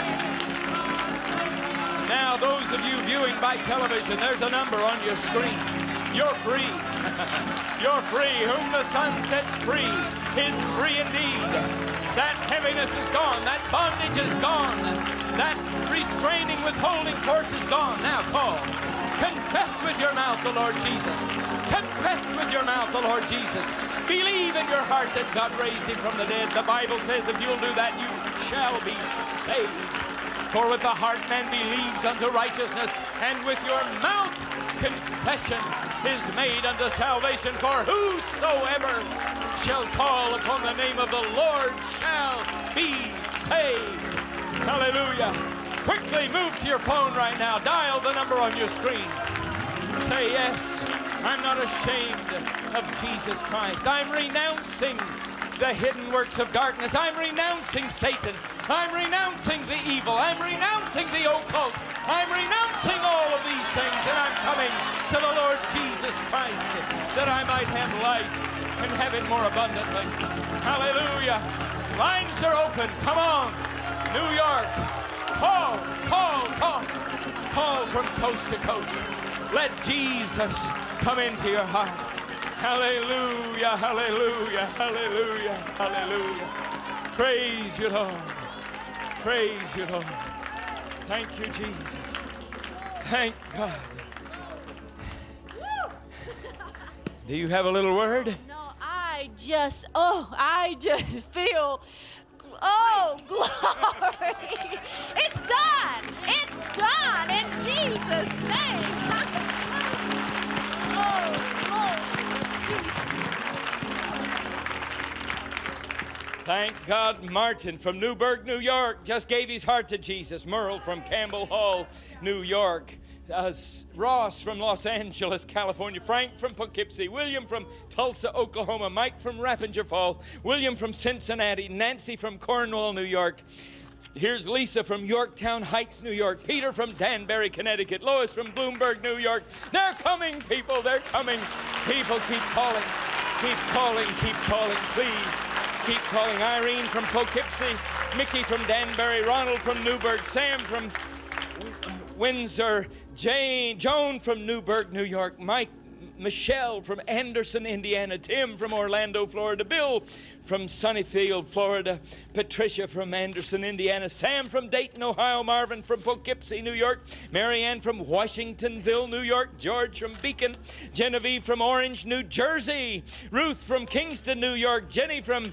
Now, those of you viewing by television, there's a number on your screen. You're free. You're free. Whom the Son sets free is free indeed. That heaviness is gone. That bondage is gone. That restraining, withholding force is gone. Now call. Confess with your mouth the Lord Jesus. Confess with your mouth the Lord Jesus. Believe in your heart that God raised Him from the dead. The Bible says if you'll do that, you shall be saved. For with the heart man believes unto righteousness, and with your mouth confession is made unto salvation. For whosoever shall call upon the name of the Lord shall be saved. Hallelujah. Quickly move to your phone right now. Dial the number on your screen. Say, yes, I'm not ashamed of Jesus Christ. I'm renouncing the hidden works of darkness. I'm renouncing Satan. I'm renouncing the evil. I'm renouncing the occult. I'm renouncing all of these things, and I'm coming to the Lord Jesus Christ that I might have life and have it more abundantly. Hallelujah. Lines are open. Come on. New York. Call, call, call. Call from coast to coast. Let Jesus come into your heart. Hallelujah, hallelujah, hallelujah, hallelujah. Praise you, Lord. Praise you, Lord. Thank you, Jesus. Thank God. Do you have a little word? No, I just, oh, I just feel, oh, glory. It's done. It's done in Jesus' name. Oh, Lord. Thank God Martin from Newburgh, New York just gave his heart to Jesus. Merle from Campbell Hall, New York. Uh, Ross from Los Angeles, California. Frank from Poughkeepsie. William from Tulsa, Oklahoma. Mike from Rappinger Falls. William from Cincinnati. Nancy from Cornwall, New York. Here's Lisa from Yorktown Heights, New York. Peter from Danbury, Connecticut. Lois from Bloomberg, New York. They're coming, people. They're coming. People, keep calling. Keep calling. Keep calling, please. Keep calling. Irene from Poughkeepsie. Mickey from Danbury. Ronald from Newburgh. Sam from Windsor. Jane, Joan from Newburgh, New York. Mike, Michelle from Anderson, Indiana. Tim from Orlando, Florida. Bill from Sunnyfield, Florida. Patricia from Anderson, Indiana. Sam from Dayton, Ohio. Marvin from Poughkeepsie, New York. Marianne from Washingtonville, New York. George from Beacon. Genevieve from Orange, New Jersey. Ruth from Kingston, New York. Jenny from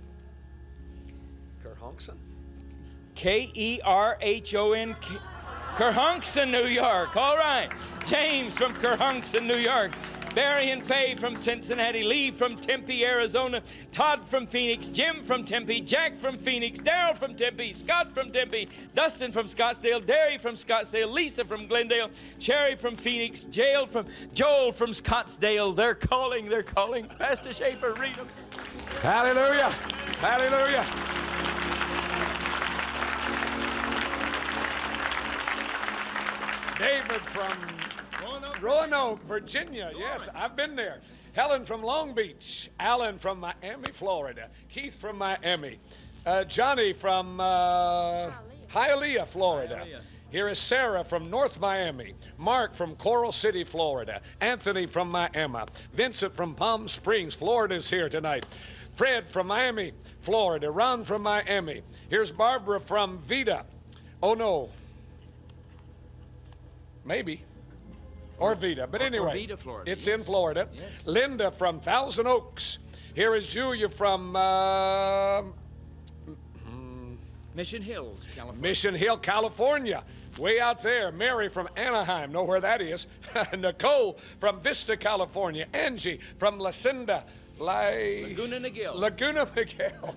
Kerhonkson. K E R H O N Kerhonkson, New York. All right. James from Kerhonkson, New York. Barry and Faye from Cincinnati, Lee from Tempe, Arizona, Todd from Phoenix, Jim from Tempe, Jack from Phoenix, Daryl from Tempe, Scott from Tempe, Dustin from Scottsdale, Derry from Scottsdale, Lisa from Glendale, Cherry from Phoenix, Jael from, Joel from Scottsdale. They're calling, they're calling. Pastor Schaefer, read them. Hallelujah. Hallelujah. David from Roanoke, Virginia. Yes, I've been there. Helen from Long Beach. Alan from Miami, Florida. Keith from Miami. Uh, Johnny from uh, Hialeah, Florida. Here is Sarah from North Miami. Mark from Coral City, Florida. Anthony from Miami. Vincent from Palm Springs, Florida is here tonight. Fred from Miami, Florida. Ron from Miami. Here's Barbara from Vida. Oh, no. Maybe. Or Vida. But anyway, Vida, Florida. It's Yes. in Florida. Yes. Linda from Thousand Oaks. Here is Julia from uh, Mission Hills, California. Mission Hill, California. Way out there. Mary from Anaheim. Know where that is. Nicole from Vista, California. Angie from Lucinda. Laguna Niguel. Laguna Niguel.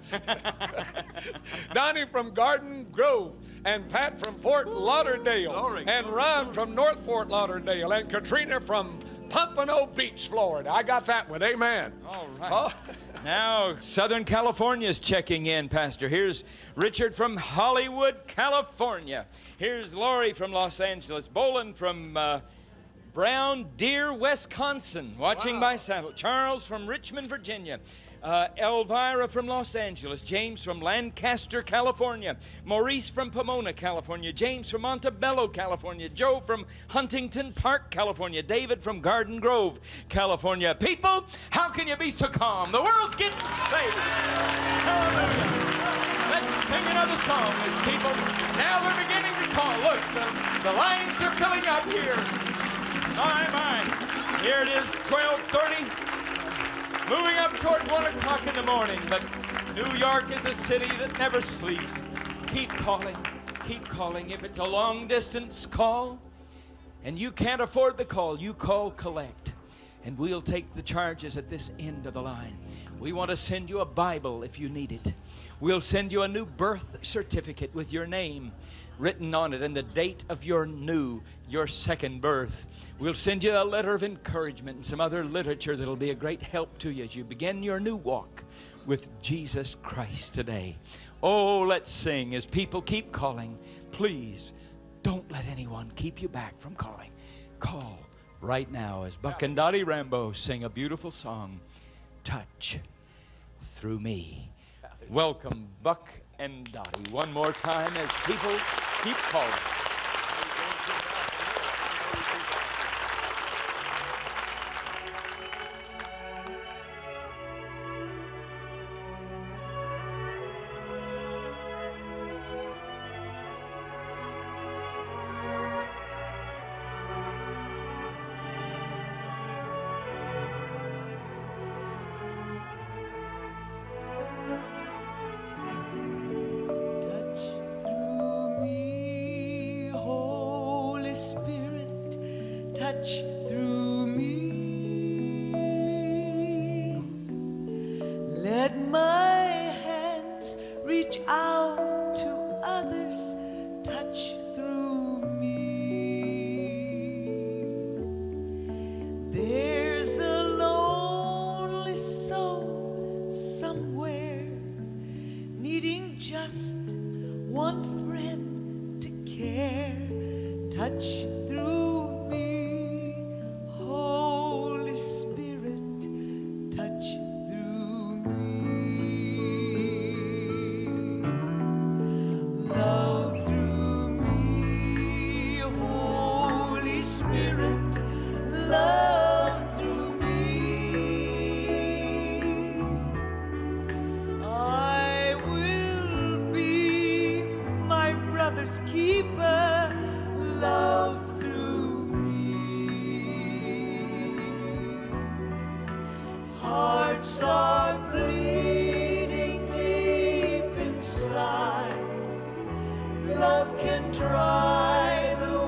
Donnie from Garden Grove. And Pat from Fort Lauderdale. Glory, and glory, Ron glory. from North Fort Lauderdale. And Katrina from Pompano Beach, Florida. I got that one. Amen. All right. Oh. Now, Southern California's checking in, Pastor. Here's Richard from Hollywood, California. Here's Lori from Los Angeles. Bolin from uh, Brown Deer, Wisconsin, watching Wow. by satellite. Charles from Richmond, Virginia. Uh, Elvira from Los Angeles. James from Lancaster, California. Maurice from Pomona, California. James from Montebello, California. Joe from Huntington Park, California. David from Garden Grove, California. People, how can you be so calm? The world's getting saved. Hallelujah. Let's sing another song as people. Now they're beginning to call. Look, the, the lines are filling up here. My, my. Here it is, twelve thirty. Moving up toward one o'clock in the morning, but New York is a city that never sleeps. Keep calling, keep calling. If it's a long distance call and you can't afford the call, you call collect and we'll take the charges at this end of the line. We want to send you a Bible if you need it. We'll send you a new birth certificate with your name written on it and the date of your new, your second birth. We'll send you a letter of encouragement and some other literature that'll be a great help to you as you begin your new walk with Jesus Christ today. Oh, let's sing as people keep calling. Please don't let anyone keep you back from calling. Call right now as Buck and Dottie Rambo sing a beautiful song, Touch Through Me. Welcome, Buck and Dottie, one more time as people keep calling. Touch through me, Holy Spirit, touch through me. Let my hands reach out to others, touch through me. There's a lonely soul somewhere needing just one friend to care. Touch through me, Holy Spirit, touch through me. Love through me, Holy Spirit, love through me. I will be my brother's keeper, love through me. Hearts are bleeding deep inside. Love can dry the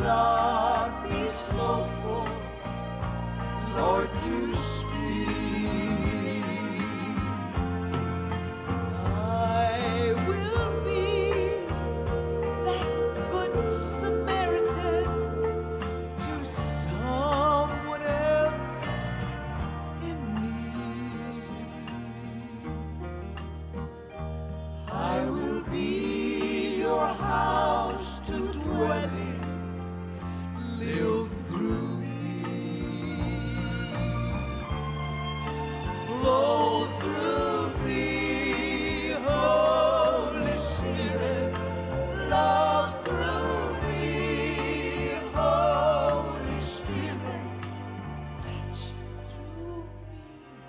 not be slowful, Lord, to speak. I will be that good Samaritan to someone else in need. I will be your house to dwell in, live through me, flow through me, Holy Spirit, love through me, Holy Spirit, touch through me,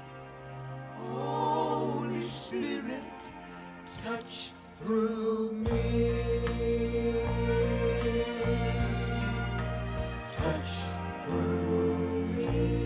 Holy Spirit, touch through me. Touch through me.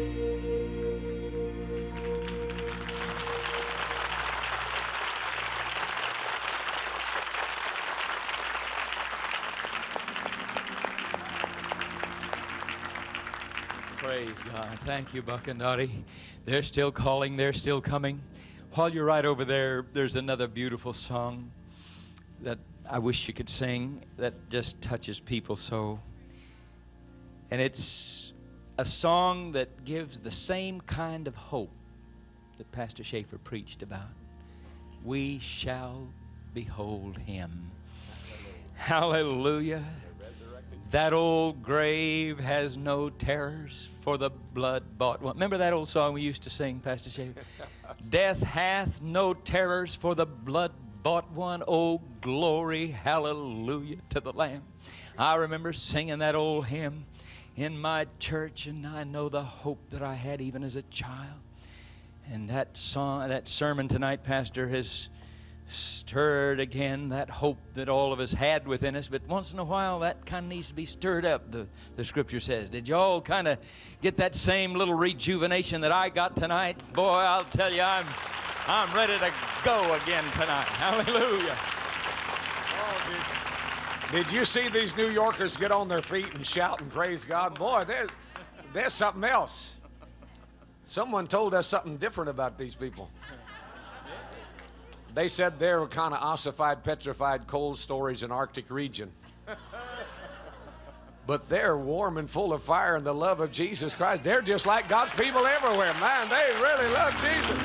Praise God. Thank you, Buck and Dottie. They're still calling. They're still coming. While you're right over there, there's another beautiful song that I wish you could sing that just touches people so. And it's a song that gives the same kind of hope that Pastor Schaefer preached about. We shall behold him. Hallelujah. That old grave has no terrors for the blood-bought one. Remember that old song we used to sing, Pastor Schaefer? Death hath no terrors for the blood-bought one. Oh, glory, hallelujah to the Lamb. I remember singing that old hymn in my church, and I know the hope that I had even as a child. And that song, that sermon tonight, Pastor, has stirred again that hope that all of us had within us. But once in a while, that kind of needs to be stirred up, the, the Scripture says. Did you all kind of get that same little rejuvenation that I got tonight? Boy, I'll tell you, I'm, I'm ready to go again tonight. Hallelujah. Oh, did, did you see these New Yorkers get on their feet and shout and praise God? Boy, there's, there's something else. Someone told us something different about these people. They said they were kind of ossified, petrified, cold storage in Arctic region. But they're warm and full of fire and the love of Jesus Christ. They're just like God's people everywhere, man. They really love Jesus.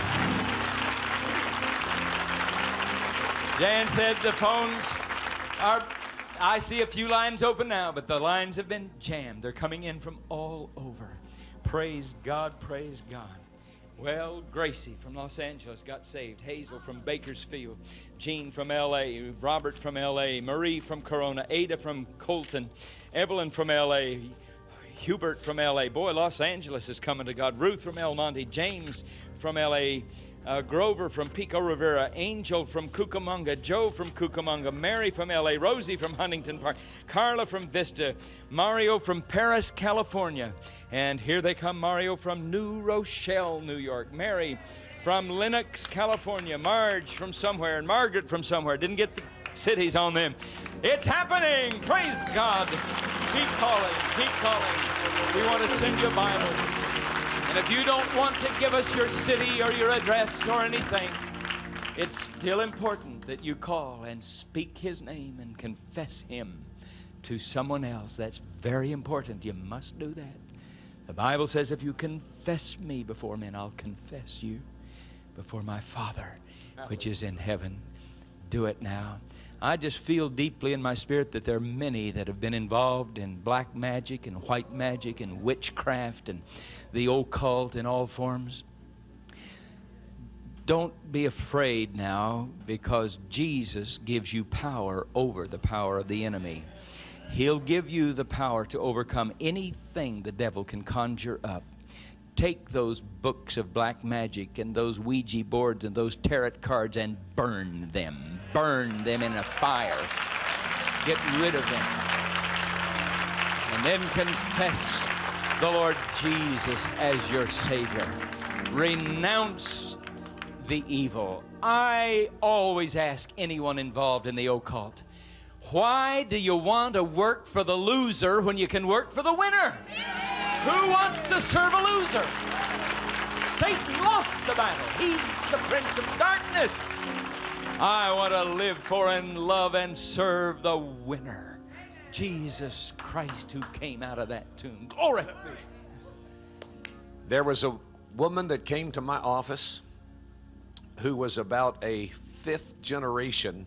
Jan said the phones are, I see a few lines open now, but the lines have been jammed. They're coming in from all over. Praise God, praise God. Well, Gracie from Los Angeles got saved. Hazel from Bakersfield. Jean from L A. Robert from L A. Marie from Corona. Ada from Colton. Evelyn from L A. Hubert from L A. Boy, Los Angeles is coming to God. Ruth from El Monte. James from L A. Uh, Grover from Pico Rivera. Angel from Cucamonga. Joe from Cucamonga. Mary from L A. Rosie from Huntington Park. Carla from Vista. Mario from Paris, California. And here they come, Mario from New Rochelle, New York. Mary from Lenox, California. Marge from somewhere. And Margaret from somewhere. Didn't get the cities on them. It's happening. Praise God. Keep calling. Keep calling. We want to send you a Bible. And if you don't want to give us your city or your address or anything, it's still important that you call and speak his name and confess him to someone else. That's very important. You must do that. The Bible says, if you confess me before men, I'll confess you before my Father, which is in heaven. Do it now. I just feel deeply in my spirit that there are many that have been involved in black magic and white magic and witchcraft and the occult in all forms. Don't be afraid now, because Jesus gives you power over the power of the enemy. He'll give you the power to overcome anything the devil can conjure up. Take those books of black magic and those Ouija boards and those tarot cards and burn them. Burn them in a fire. Get rid of them. And then confess the Lord Jesus as your Savior. Renounce the evil. I always ask anyone involved in the occult, Why do you want to work for the loser when you can work for the winner? Who wants to serve a loser? Satan lost the battle. He's the prince of darkness. I want to live for and love and serve the winner, Jesus Christ, who came out of that tomb. Glory. There was a woman that came to my office who was about a fifth generation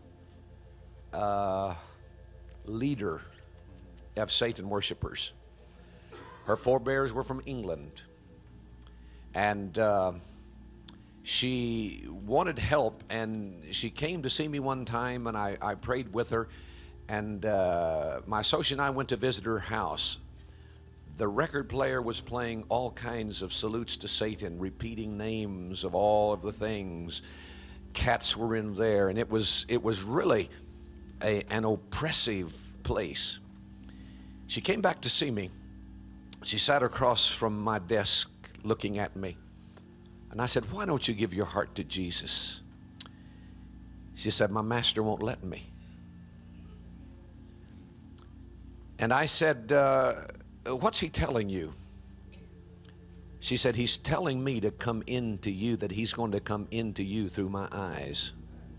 uh, leader of Satan worshipers. Her forebears were from England, and uh, she wanted help, and she came to see me one time, and I, I prayed with her, and uh, my associate and I went to visit her house. The record player was playing all kinds of salutes to Satan, repeating names of all of the things. Cats were in there, and it was it was really a, an oppressive place. She came back to see me. She sat across from my desk looking at me. And I said, why don't you give your heart to Jesus? She said, my master won't let me. And I said, uh, what's he telling you? She said, he's telling me to come into you, that he's going to come into you through my eyes.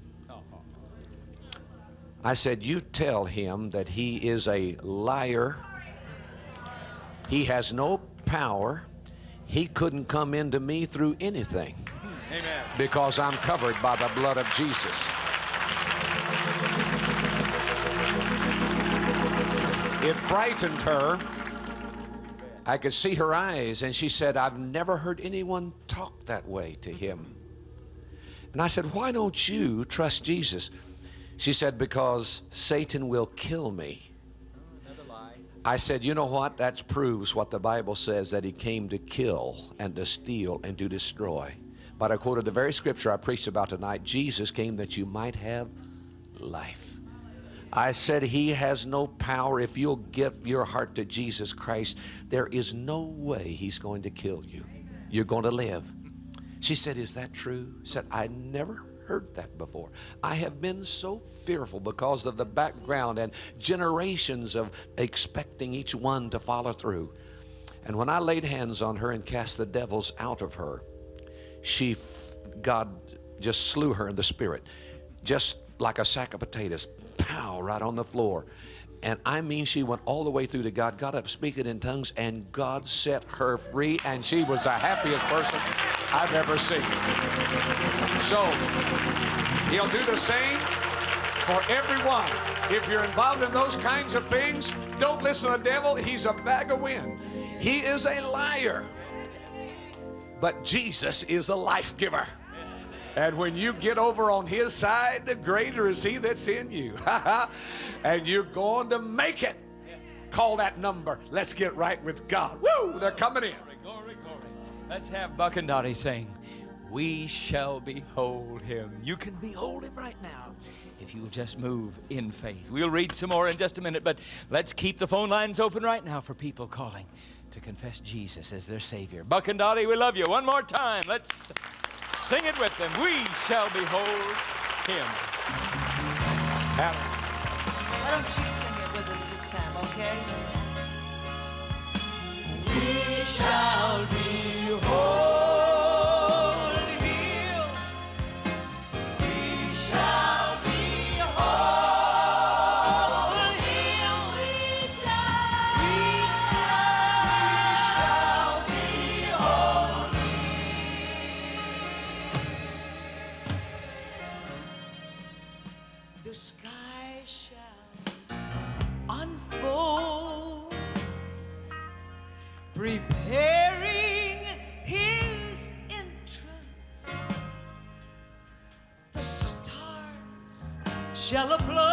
I said, you tell him that he is a liar. He has no power. He couldn't come into me through anything. Amen. Because I'm covered by the blood of Jesus. It frightened her. I could see her eyes, and she said, I've never heard anyone talk that way to him. And I said, why don't you trust Jesus? She said, because Satan will kill me. I said, you know what? That proves what the Bible says, that he came to kill and to steal and to destroy. But I quoted the very scripture I preached about tonight. Jesus came that you might have life. I said, he has no power. If you'll give your heart to Jesus Christ, there is no way he's going to kill you. You're going to live. She said, is that true? I said, I never heard that before. I have been so fearful because of the background and generations of expecting each one to follow through. And when I laid hands on her and cast the devils out of her, she, God just slew her in the spirit, just like a sack of potatoes, pow, right on the floor. And I mean, she went all the way through to God, got up speaking in tongues, and God set her free, and she was the happiest person I've ever seen. So, he'll do the same for everyone. If you're involved in those kinds of things, don't listen to the devil. He's a bag of wind. He is a liar. But Jesus is a life giver. And when you get over on his side, the greater is he that's in you. And you're going to make it. Call that number. Let's get right with God. Woo! They're coming in. Glory, glory. Let's have Buck and Dottie sing, we shall behold him. You can behold him right now if you'll just move in faith. We'll read some more in just a minute, but let's keep the phone lines open right now for people calling to confess Jesus as their Savior. Buck and Dottie, we love you. One more time. Let's sing it with them. We shall behold him. Why don't you sing it with us this time, okay? We shall behold him. We shall behold him. We shall, we shall behold him. The sky shall unfold, preparing his entrance. The stars shall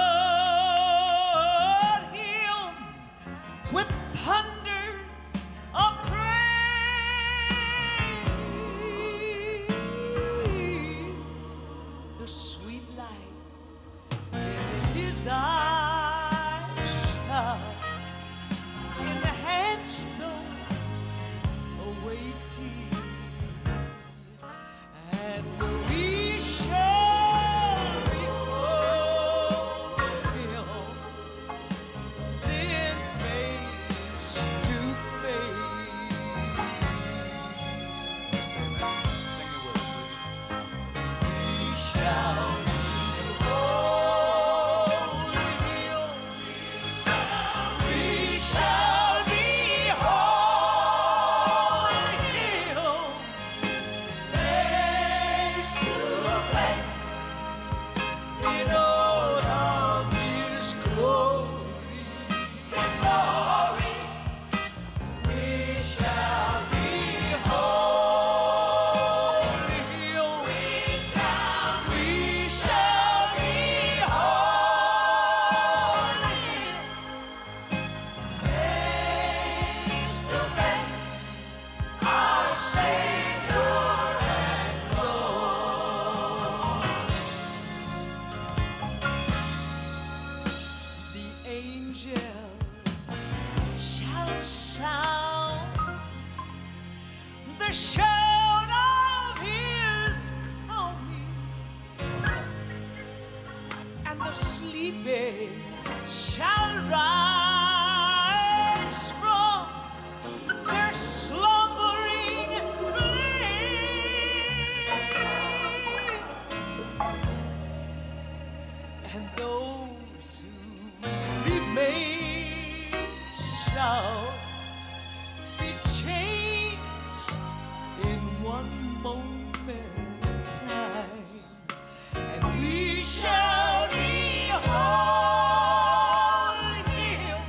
applaud him with thunders of praise. The sweet light in his eyes shall enhance those awaiting, and we shall behold him. sound, the shout of His coming, and the sleepy shall rise from their slumbering place, and those who remain shall be changed in one moment in time, and we shall be whole healed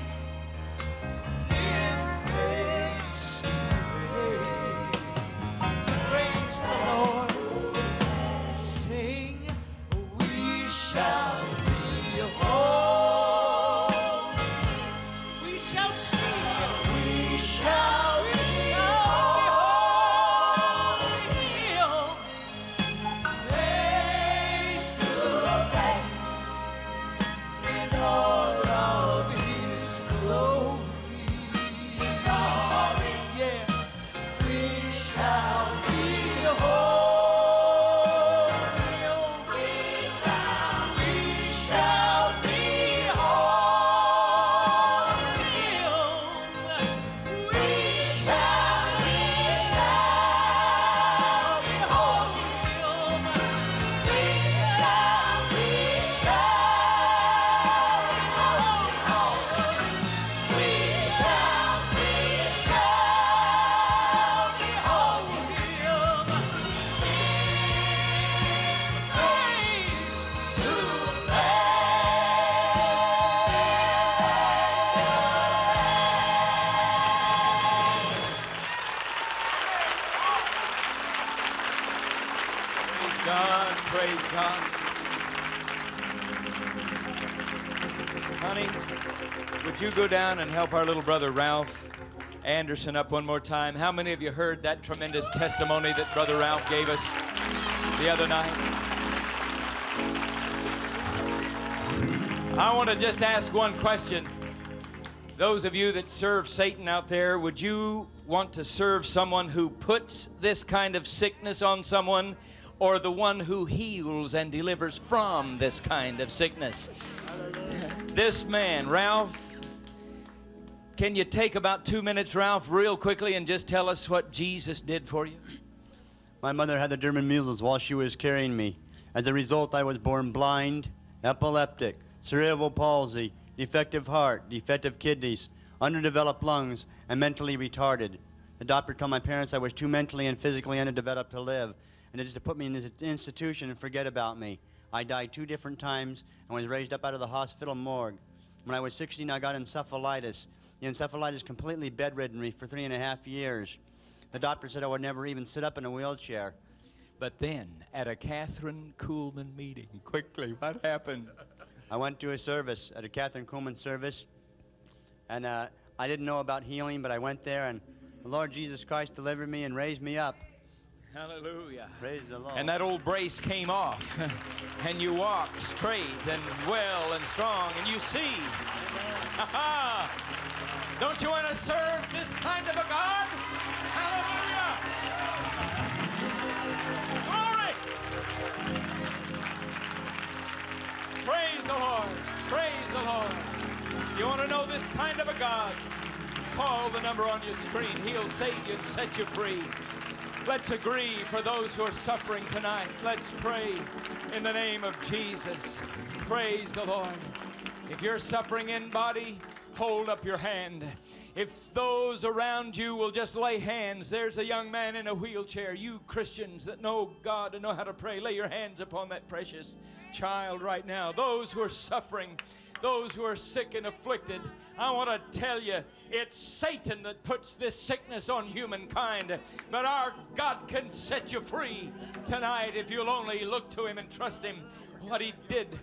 in face to face. Praise the Lord. Sing, we shall be whole. We shall sing. We shall, we shall be whole healed. Face to face. In all of His glory, His glory, yeah, we shall be whole. We shall, we shall be whole. We shall, we shall be whole. We shall, we shall. We shall, we shall be whole. Face to Praise God, praise God. Honey, would you go down and help our little brother Ralph Anderson up one more time? How many of you heard that tremendous testimony that Brother Ralph gave us the other night? I want to just ask one question. Those of you that serve Satan out there, would you want to serve someone who puts this kind of sickness on someone, or the one who heals and delivers from this kind of sickness? This man, Ralph, can you take about two minutes, Ralph, real quickly, and just tell us what Jesus did for you? My mother had the German measles while she was carrying me. As a result, I was born blind, epileptic, cerebral palsy, defective heart, defective kidneys, underdeveloped lungs, and mentally retarded. The doctor told my parents I was too mentally and physically underdeveloped to live, and they just to put me in this institution and forget about me. I died two different times and was raised up out of the hospital morgue. When I was sixteen, I got encephalitis. The encephalitis completely bedridden me for three and a half years. The doctor said I would never even sit up in a wheelchair. But then, at a Catherine Kuhlman meeting, quickly, what happened? I went to a service, at a Catherine Kuhlman service, and uh, I didn't know about healing, but I went there, and the Lord Jesus Christ delivered me and raised me up. Hallelujah. Praise the Lord. And that old brace came off, and you walk straight and well and strong, and you see. Don't you want to serve this kind of a God? Hallelujah. Glory. Praise the Lord. Praise the Lord. You want to know this kind of a God? Call the number on your screen. He'll save you and set you free. Let's agree for those who are suffering tonight. Let's pray in the name of Jesus. Praise the Lord. If you're suffering in body, hold up your hand. If those around you will just lay hands, there's a young man in a wheelchair. You Christians that know God and know how to pray, lay your hands upon that precious child right now. Those who are suffering, those who are sick and afflicted, I want to tell you, it's Satan that puts this sickness on humankind, but our God can set you free tonight if you'll only look to Him and trust Him, what He did.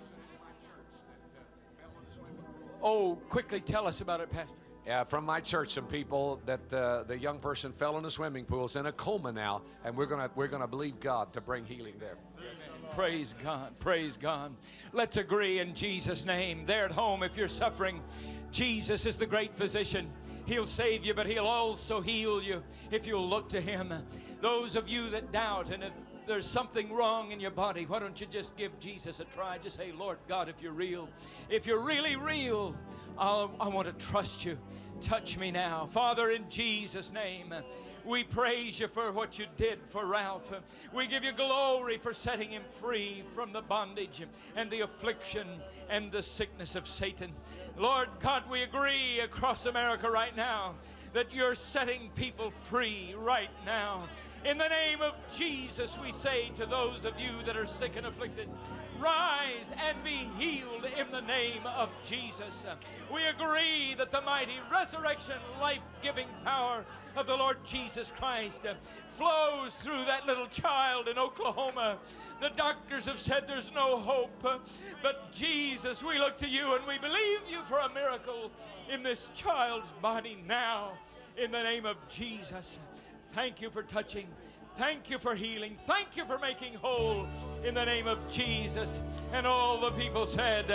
Oh, quickly tell us about it, Pastor. Yeah, from my church, some people that uh, the young person fell in the swimming pool, is in a coma now, and we're gonna we're gonna believe God to bring healing there. Praise God, praise God. Let's agree in Jesus' name. There at home, if you're suffering, Jesus is the great physician. He'll save you, but He'll also heal you if you'll look to Him. Those of you that doubt, and if there's something wrong in your body, why don't you just give Jesus a try? Just say, Lord God, if you're real, if you're really real, I'll, I want to trust you. Touch me now. Father, in Jesus' name, we praise you for what you did for Ralph. We give you glory for setting him free from the bondage and the affliction and the sickness of Satan. Lord God, we agree across America right now that you're setting people free right now. In the name of Jesus, we say to those of you that are sick and afflicted, rise and be healed in the name of Jesus. We agree that the mighty resurrection, life-giving power of the Lord Jesus Christ flows through that little child in Oklahoma. The doctors have said there's no hope, but Jesus, we look to you and we believe you for a miracle in this child's body now, in the name of Jesus. Thank you for touching. Thank you for healing. Thank you for making whole in the name of Jesus. And all the people said,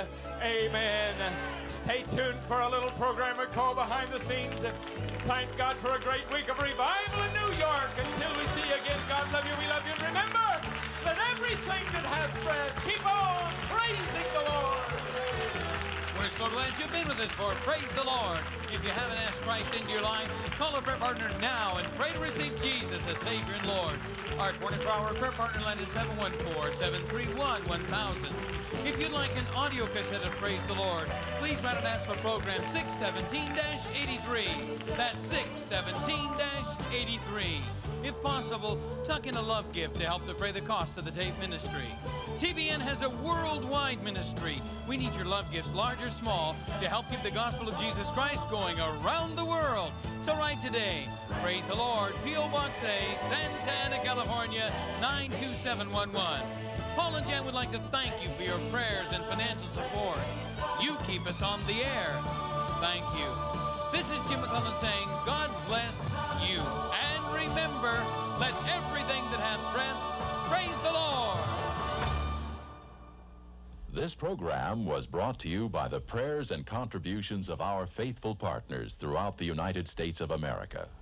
amen. Stay tuned for a little program we call Behind the Scenes. Thank God for a great week of revival in New York. Until we see you again, God love you, we love you. And remember, let everything that has breath keep on praising the Lord. We're so glad you've been with us for Praise the Lord. If you haven't asked Christ into your life, call a prayer partner now and pray to receive Jesus as Savior and Lord. Our twenty-four hour prayer partner line is seven one four, seven three one, one thousand. If you'd like an audio cassette of Praise the Lord, please write and ask for program six seventeen dash eighty-three. That's six seventeen dash eighty-three. If possible, tuck in a love gift to help defray the cost of the tape ministry. T B N has a worldwide ministry. We need your love gifts, large or small, to help keep the gospel of Jesus Christ going around the world. So write today. Praise the Lord, P O Box A, Santa Ana, California, nine two seven one one. Paul and Jan would like to thank you for your prayers and financial support. You keep us on the air. Thank you. This is Jim McClellan saying, God bless you. And remember, let everything that hath breath praise the Lord. This program was brought to you by the prayers and contributions of our faithful partners throughout the United States of America.